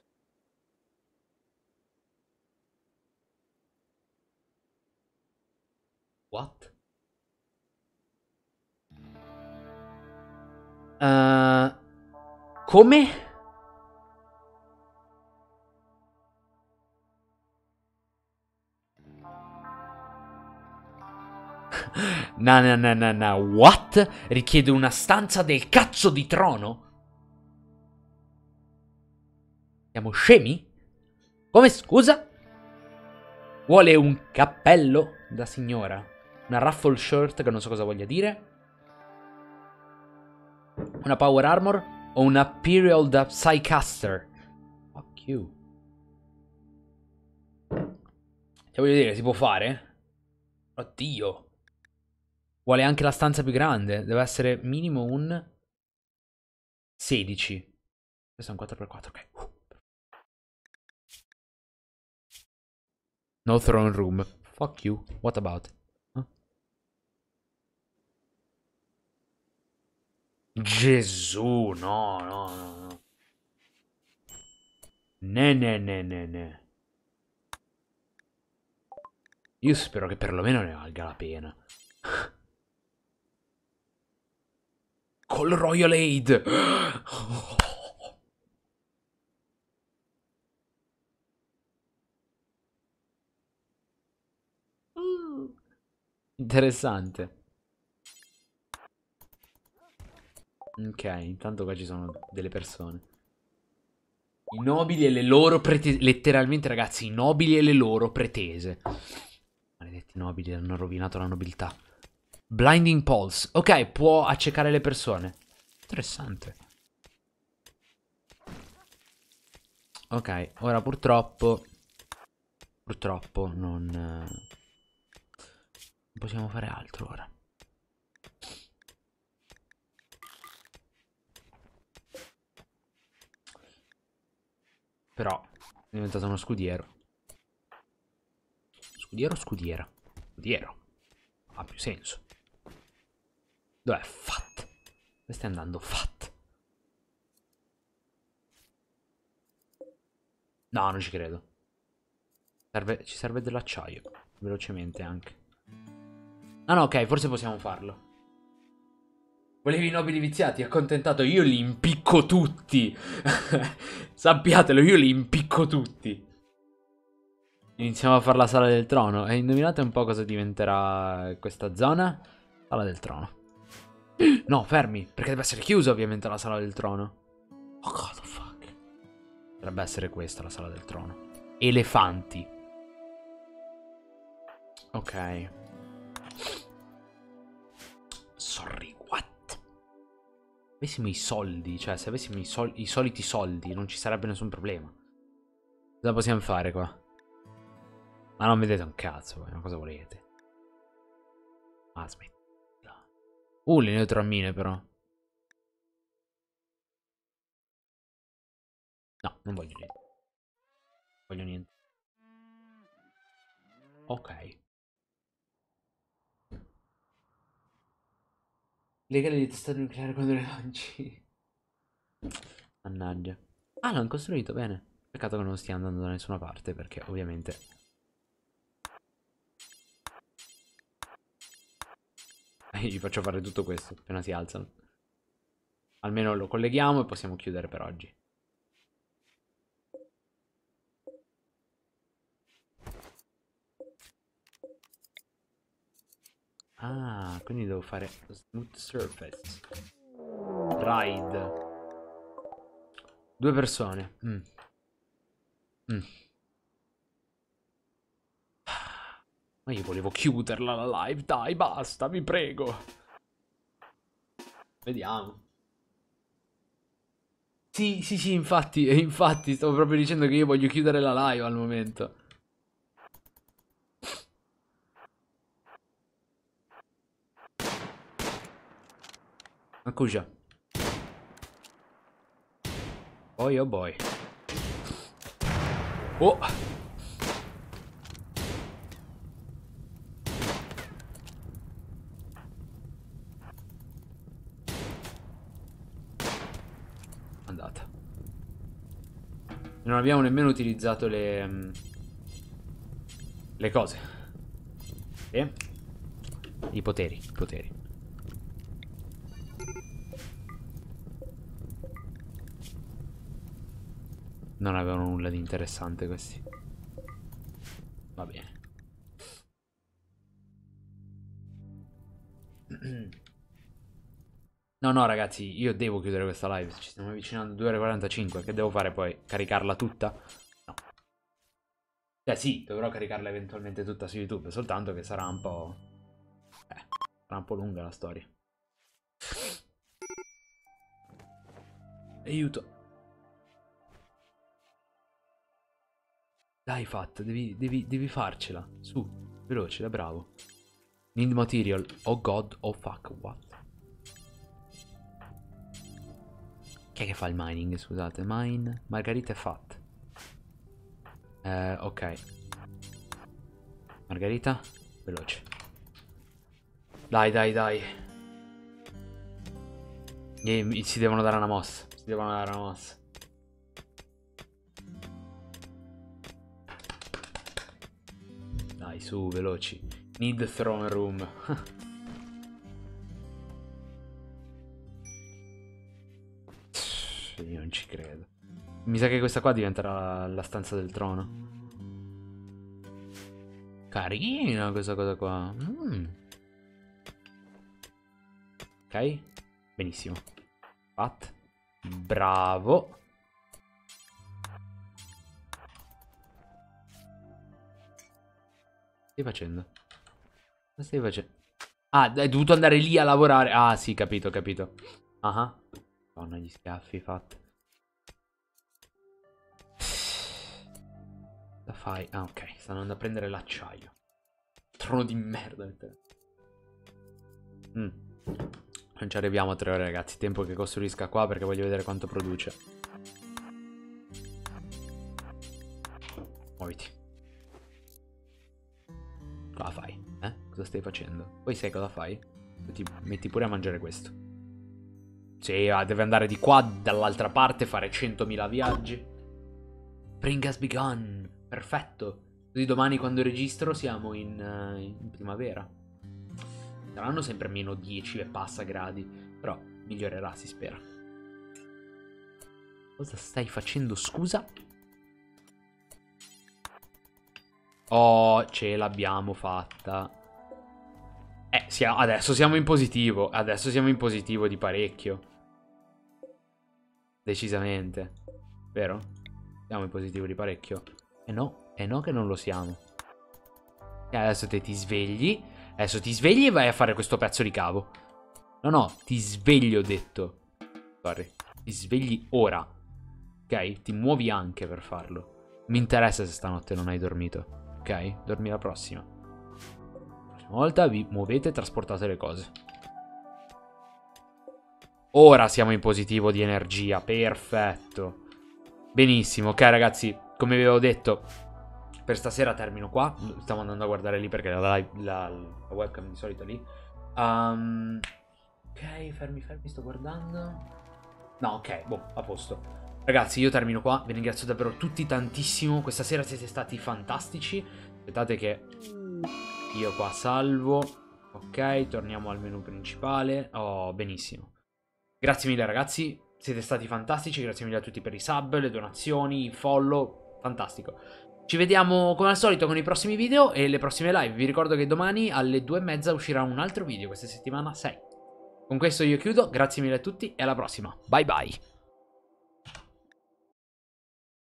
Speaker 1: What? Uh, come? No, no, no, no, no. What? Richiede una stanza del cazzo di trono? Siamo scemi? Come, scusa? Vuole un cappello da signora? Una ruffle shirt che non so cosa voglia dire? Una power armor? O una Imperial da Psycaster? Fuck you. Cioè voglio dire, si può fare? Oddio. Vuole anche la stanza più grande. Deve essere minimo un sedici. Questo è un quattro per quattro, ok. Uh. No throne room. Fuck you. What about? Huh? Gesù, no, no, no, no. Ne, ne, ne, ne, ne. Io spero che perlomeno ne valga la pena. Col Royal Aid. Interessante. Ok, intanto qua ci sono delle persone. I nobili e le loro pretese. Letteralmente, ragazzi, i nobili e le loro pretese. Maledetti nobili, hanno rovinato la nobiltà. Blinding Pulse. Ok, può accecare le persone. Interessante. Ok, ora purtroppo... Purtroppo non... Non possiamo fare altro ora. Però è diventato uno scudiero. Scudiero o scudiera? Scudiero. Ha più senso. Dov'è Fat? Dove stai andando Fat? No, non ci credo. Serve, ci serve dell'acciaio. Velocemente anche. Ah no, ok, forse possiamo farlo. Volevi i nobili viziati? Accontentato, io li impicco tutti. Sappiatelo, io li impicco tutti. Iniziamo a fare la sala del trono. E indovinate un po' cosa diventerà questa zona? Sala del trono. No, fermi, perché deve essere chiusa ovviamente la sala del trono. Oh, god the fuck. Dovrebbe essere questa la sala del trono. Elefanti. Ok. Sorry, what? Se avessimo i soldi, cioè se avessimo i, sol i soliti soldi non ci sarebbe nessun problema. Cosa possiamo fare qua? Ma non vedete un cazzo, ma cosa volete? Ah, smetti. Uh, le neotrammine però. No, non voglio niente. Non voglio niente. Ok. Legale di testate nucleare quando le lanci. Mannaggia. Ah, l'hanno costruito bene. Peccato che non stia andando da nessuna parte, perché ovviamente... Gli faccio fare tutto questo appena si alzano. Almeno lo colleghiamo e possiamo chiudere per oggi. Ah, quindi devo fare smooth surface. Ride. Due persone. Mm. Mm. Ma io volevo chiuderla la live, dai, basta, vi prego. Vediamo. Sì, sì, sì, infatti, infatti, stavo proprio dicendo che io voglio chiudere la live al momento. Accusa. Boy, oh boy. Oh. Non abbiamo nemmeno utilizzato le... Um, le cose. E? I poteri, i poteri. Non avevano nulla di interessante questi. Va bene. No, no, ragazzi, io devo chiudere questa live. Ci stiamo avvicinando a due ore e quarantacinque. Che devo fare poi? Caricarla tutta? No. Cioè, sì, dovrò caricarla eventualmente tutta su YouTube. Soltanto che sarà un po'... Eh, sarà un po' lunga la storia. Aiuto. Dai, Fat, devi, devi, devi farcela. Su, veloce, da bravo. Need material. Oh god, oh fuck, what? Chi è che fa il mining, scusate? Mine, Margherita e Fat. Eh, ok. Margherita, veloce. Dai, dai, dai. E, si devono dare una mossa. Si devono dare una mossa. Dai, su, veloci. Need throne room. Io non ci credo. Mi sa che questa qua diventerà la stanza del trono. Carina questa cosa qua. Mm. Ok. Benissimo. Fat. Bravo. Che stai facendo? Cosa stai facendo? Ah, hai dovuto andare lì a lavorare. Ah, sì, capito, capito. Ah. Uh-huh. Donna, gli schiaffi fatti. Cosa fai? Ah, ok. Stanno andando a prendere l'acciaio. Trono di merda. Mm. Non ci arriviamo a tre ore, ragazzi. Tempo che costruisca qua perché voglio vedere quanto produce. Muoviti. Cosa fai? Eh? Cosa stai facendo? Poi sai cosa fai? Ti metti pure a mangiare questo. Sì, ah, deve andare di qua, dall'altra parte, fare centomila viaggi. Spring has begun. Perfetto. Così domani quando registro siamo in, uh, in primavera. Saranno sempre meno dieci e passa gradi. Però migliorerà, si spera. Cosa stai facendo, scusa? Oh, ce l'abbiamo fatta. Eh, siamo, adesso siamo in positivo. Adesso siamo in positivo di parecchio. Decisamente. Vero? Siamo in positivo di parecchio. E no, e no che non lo siamo. E adesso te ti svegli. Adesso ti svegli e vai a fare questo pezzo di cavo. No, no, ti svegli ho detto. Sorry. Ti svegli ora. Ok? Ti muovi anche per farlo. Mi interessa se stanotte non hai dormito. Ok? Dormi la prossima. La prossima volta vi muovete e trasportate le cose. Ora siamo in positivo di energia. Perfetto. Benissimo. Ok, ragazzi, come vi avevo detto, per stasera termino qua. Stiamo andando a guardare lì perché la, la, la, la webcam di solito è lì. Um, ok, fermi, fermi, sto guardando. No, ok, boh, a posto. Ragazzi, io termino qua. Vi ringrazio davvero tutti tantissimo. Questa sera siete stati fantastici. Aspettate che io qua salvo. Ok, torniamo al menu principale. Oh, benissimo. Grazie mille, ragazzi. Siete stati fantastici. Grazie mille a tutti per i sub, le donazioni, i follow. Fantastico. Ci vediamo come al solito con i prossimi video e le prossime live. Vi ricordo che domani alle due e mezza uscirà un altro video. Questa settimana sei. Con questo io chiudo. Grazie mille a tutti e alla prossima. Bye bye.